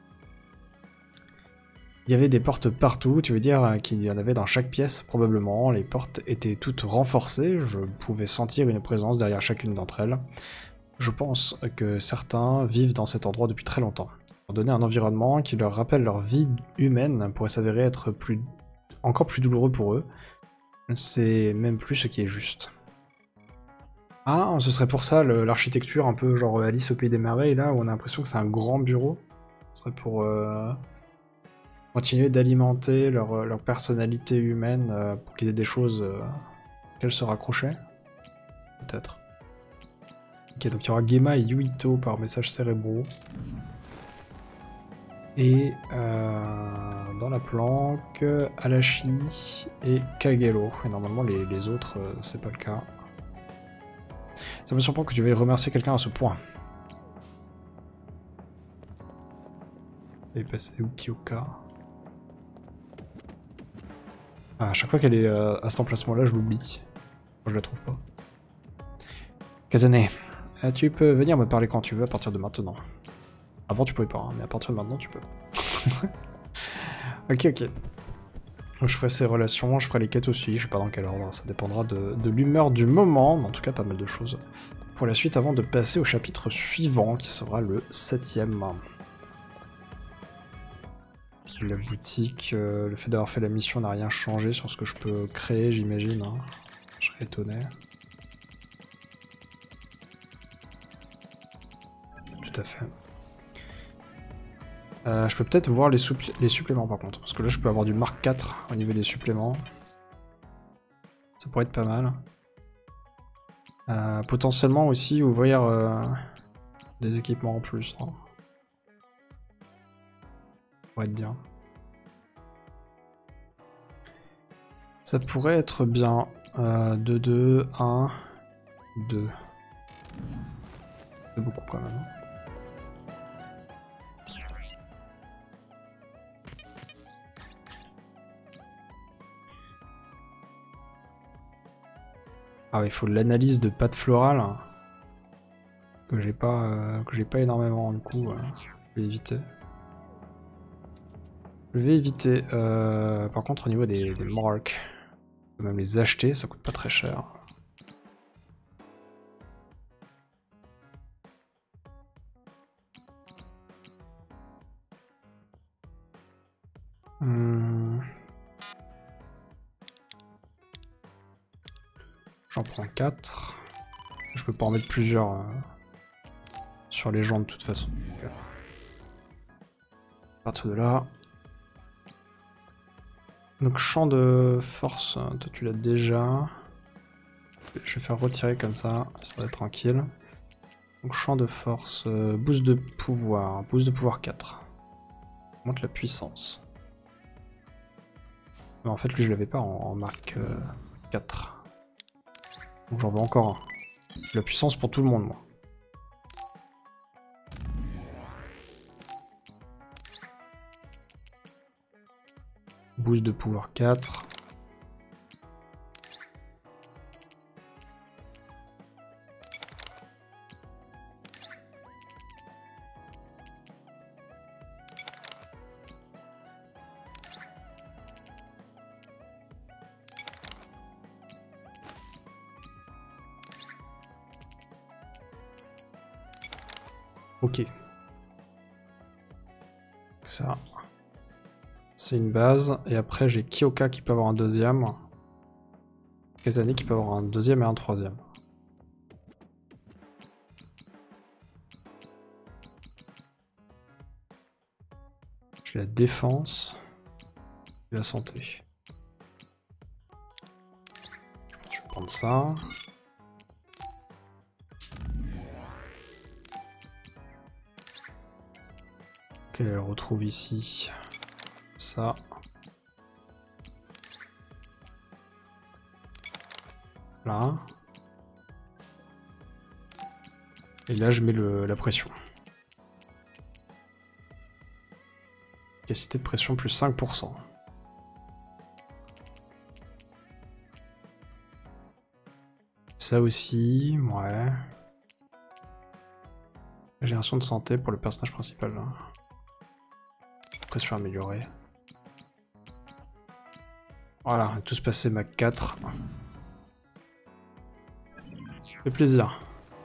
Il y avait des portes partout, tu veux dire qu'il y en avait dans chaque pièce, probablement. Les portes étaient toutes renforcées, je pouvais sentir une présence derrière chacune d'entre elles. Je pense que certains vivent dans cet endroit depuis très longtemps. Pour donner un environnement qui leur rappelle leur vie humaine pourrait s'avérer être plus... encore plus douloureux pour eux. C'est même plus ce qui est juste. Ah, ce serait pour ça l'architecture un peu genre Alice au Pays des Merveilles, là, où on a l'impression que c'est un grand bureau. Ce serait pour euh, continuer d'alimenter leur, leur personnalité humaine, euh, pour qu'ils aient des choses euh, qu'elles se raccrochaient. Peut-être. Ok, donc il y aura Gemma et Yuito par messages cérébraux. Et euh, dans la planque, Alashi et Kagero. Et normalement les, les autres, euh, c'est pas le cas. Ça me surprend que tu veuilles remercier quelqu'un à ce point. Elle est passée où, Kyoka? Ah, à chaque fois qu'elle est euh, à cet emplacement-là, je l'oublie. Moi, je la trouve pas. Kazane, euh, tu peux venir me parler quand tu veux à partir de maintenant. Avant, tu pouvais pas, hein, mais à partir de maintenant, tu peux. Ok, ok. Je ferai ces relations, je ferai les quêtes aussi, je sais pas dans quel ordre, ça dépendra de, de l'humeur du moment, mais en tout cas pas mal de choses pour la suite avant de passer au chapitre suivant qui sera le septième. La boutique, euh, le fait d'avoir fait la mission n'a rien changé sur ce que je peux créer, j'imagine. Hein. Je serais étonné. Tout à fait. Euh, je peux peut-être voir les, les suppléments par contre, parce que là je peux avoir du Mark quatre au niveau des suppléments. Ça pourrait être pas mal. Euh, potentiellement aussi ouvrir euh, des équipements en plus. Hein. Ça pourrait être bien. Ça pourrait être bien. Euh, deux, deux, un, deux. C'est beaucoup quand même. Ah ouais, il faut de l'analyse de pâte florale hein, que j'ai pas euh, que j'ai pas énormément du coup. Euh, je vais éviter. Je vais éviter. Euh, par contre au niveau des, des marques, je peux même les acheter, ça coûte pas très cher. Hmm. J'en prends quatre. Je peux pas en mettre plusieurs euh, sur les gens de toute façon. Okay. À partir de là. Donc champ de force, toi tu l'as déjà. Je vais faire retirer comme ça, ça va être tranquille. Donc champ de force, euh, boost de pouvoir, boost de pouvoir quatre. Monte la puissance. Mais en fait lui je l'avais pas en, en marque euh, quatre. Donc j'en veux encore un. La puissance pour tout le monde, moi. Boost de pouvoir quatre. Ok. Ça. C'est une base. Et après, j'ai Kyoka qui peut avoir un deuxième. Kazane qui peut avoir un deuxième et un troisième. J'ai la défense et la santé. Je vais prendre ça. Ok, elle retrouve ici ça. Là. Et là, je mets le, la pression. Capacité de pression plus cinq pour cent. Ça aussi, ouais. Génération de santé pour le personnage principal. Là. Pression améliorée. Voilà, tout se passait Mac quatre. Fait plaisir.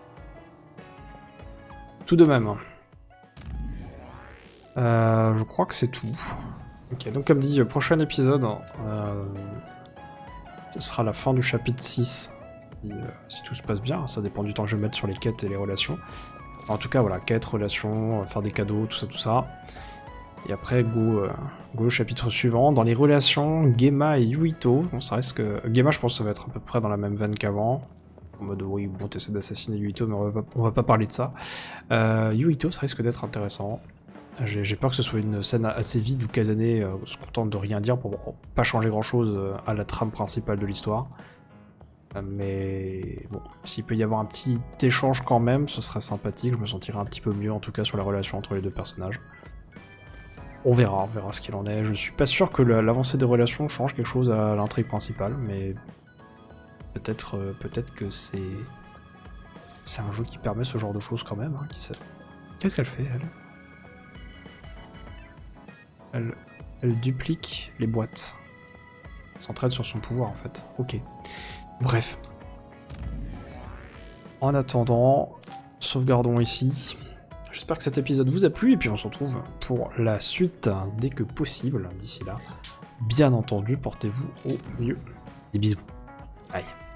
Tout de même. Euh, je crois que c'est tout. Ok, donc comme dit, prochain épisode, euh, ce sera la fin du chapitre six. Si, euh, si tout se passe bien, ça dépend du temps que je vais mettre sur les quêtes et les relations. En tout cas, voilà, quêtes, relations, faire des cadeaux, tout ça, tout ça. Et après, go, euh, go au chapitre suivant. Dans les relations, Gema et Yuito. Bon, ça reste que... Gema, je pense que ça va être à peu près dans la même veine qu'avant. En mode, oui, bon, t'essaies d'assassiner Yuito, mais on va pas, on va pas parler de ça. Euh, Yuito, ça risque d'être intéressant. J'ai peur que ce soit une scène assez vide où Kazane euh, se contente de rien dire pour bon, pas changer grand-chose à la trame principale de l'histoire. Euh, mais bon, s'il peut y avoir un petit échange quand même, ce serait sympathique. Je me sentirais un petit peu mieux, en tout cas, sur la relation entre les deux personnages. On verra, on verra ce qu'il en est. Je suis pas sûr que l'avancée des relations change quelque chose à l'intrigue principale, mais peut-être euh, peut-être que c'est c'est un jeu qui permet ce genre de choses quand même, hein, qui sait. Qu'est-ce qu'elle fait, elle, elle Elle duplique les boîtes. Elle s'entraîne sur son pouvoir, en fait. Ok. Bref. En attendant, sauvegardons ici. J'espère que cet épisode vous a plu, et puis on se retrouve pour la suite dès que possible. D'ici là, bien entendu, portez-vous au mieux. Des bisous. Bye.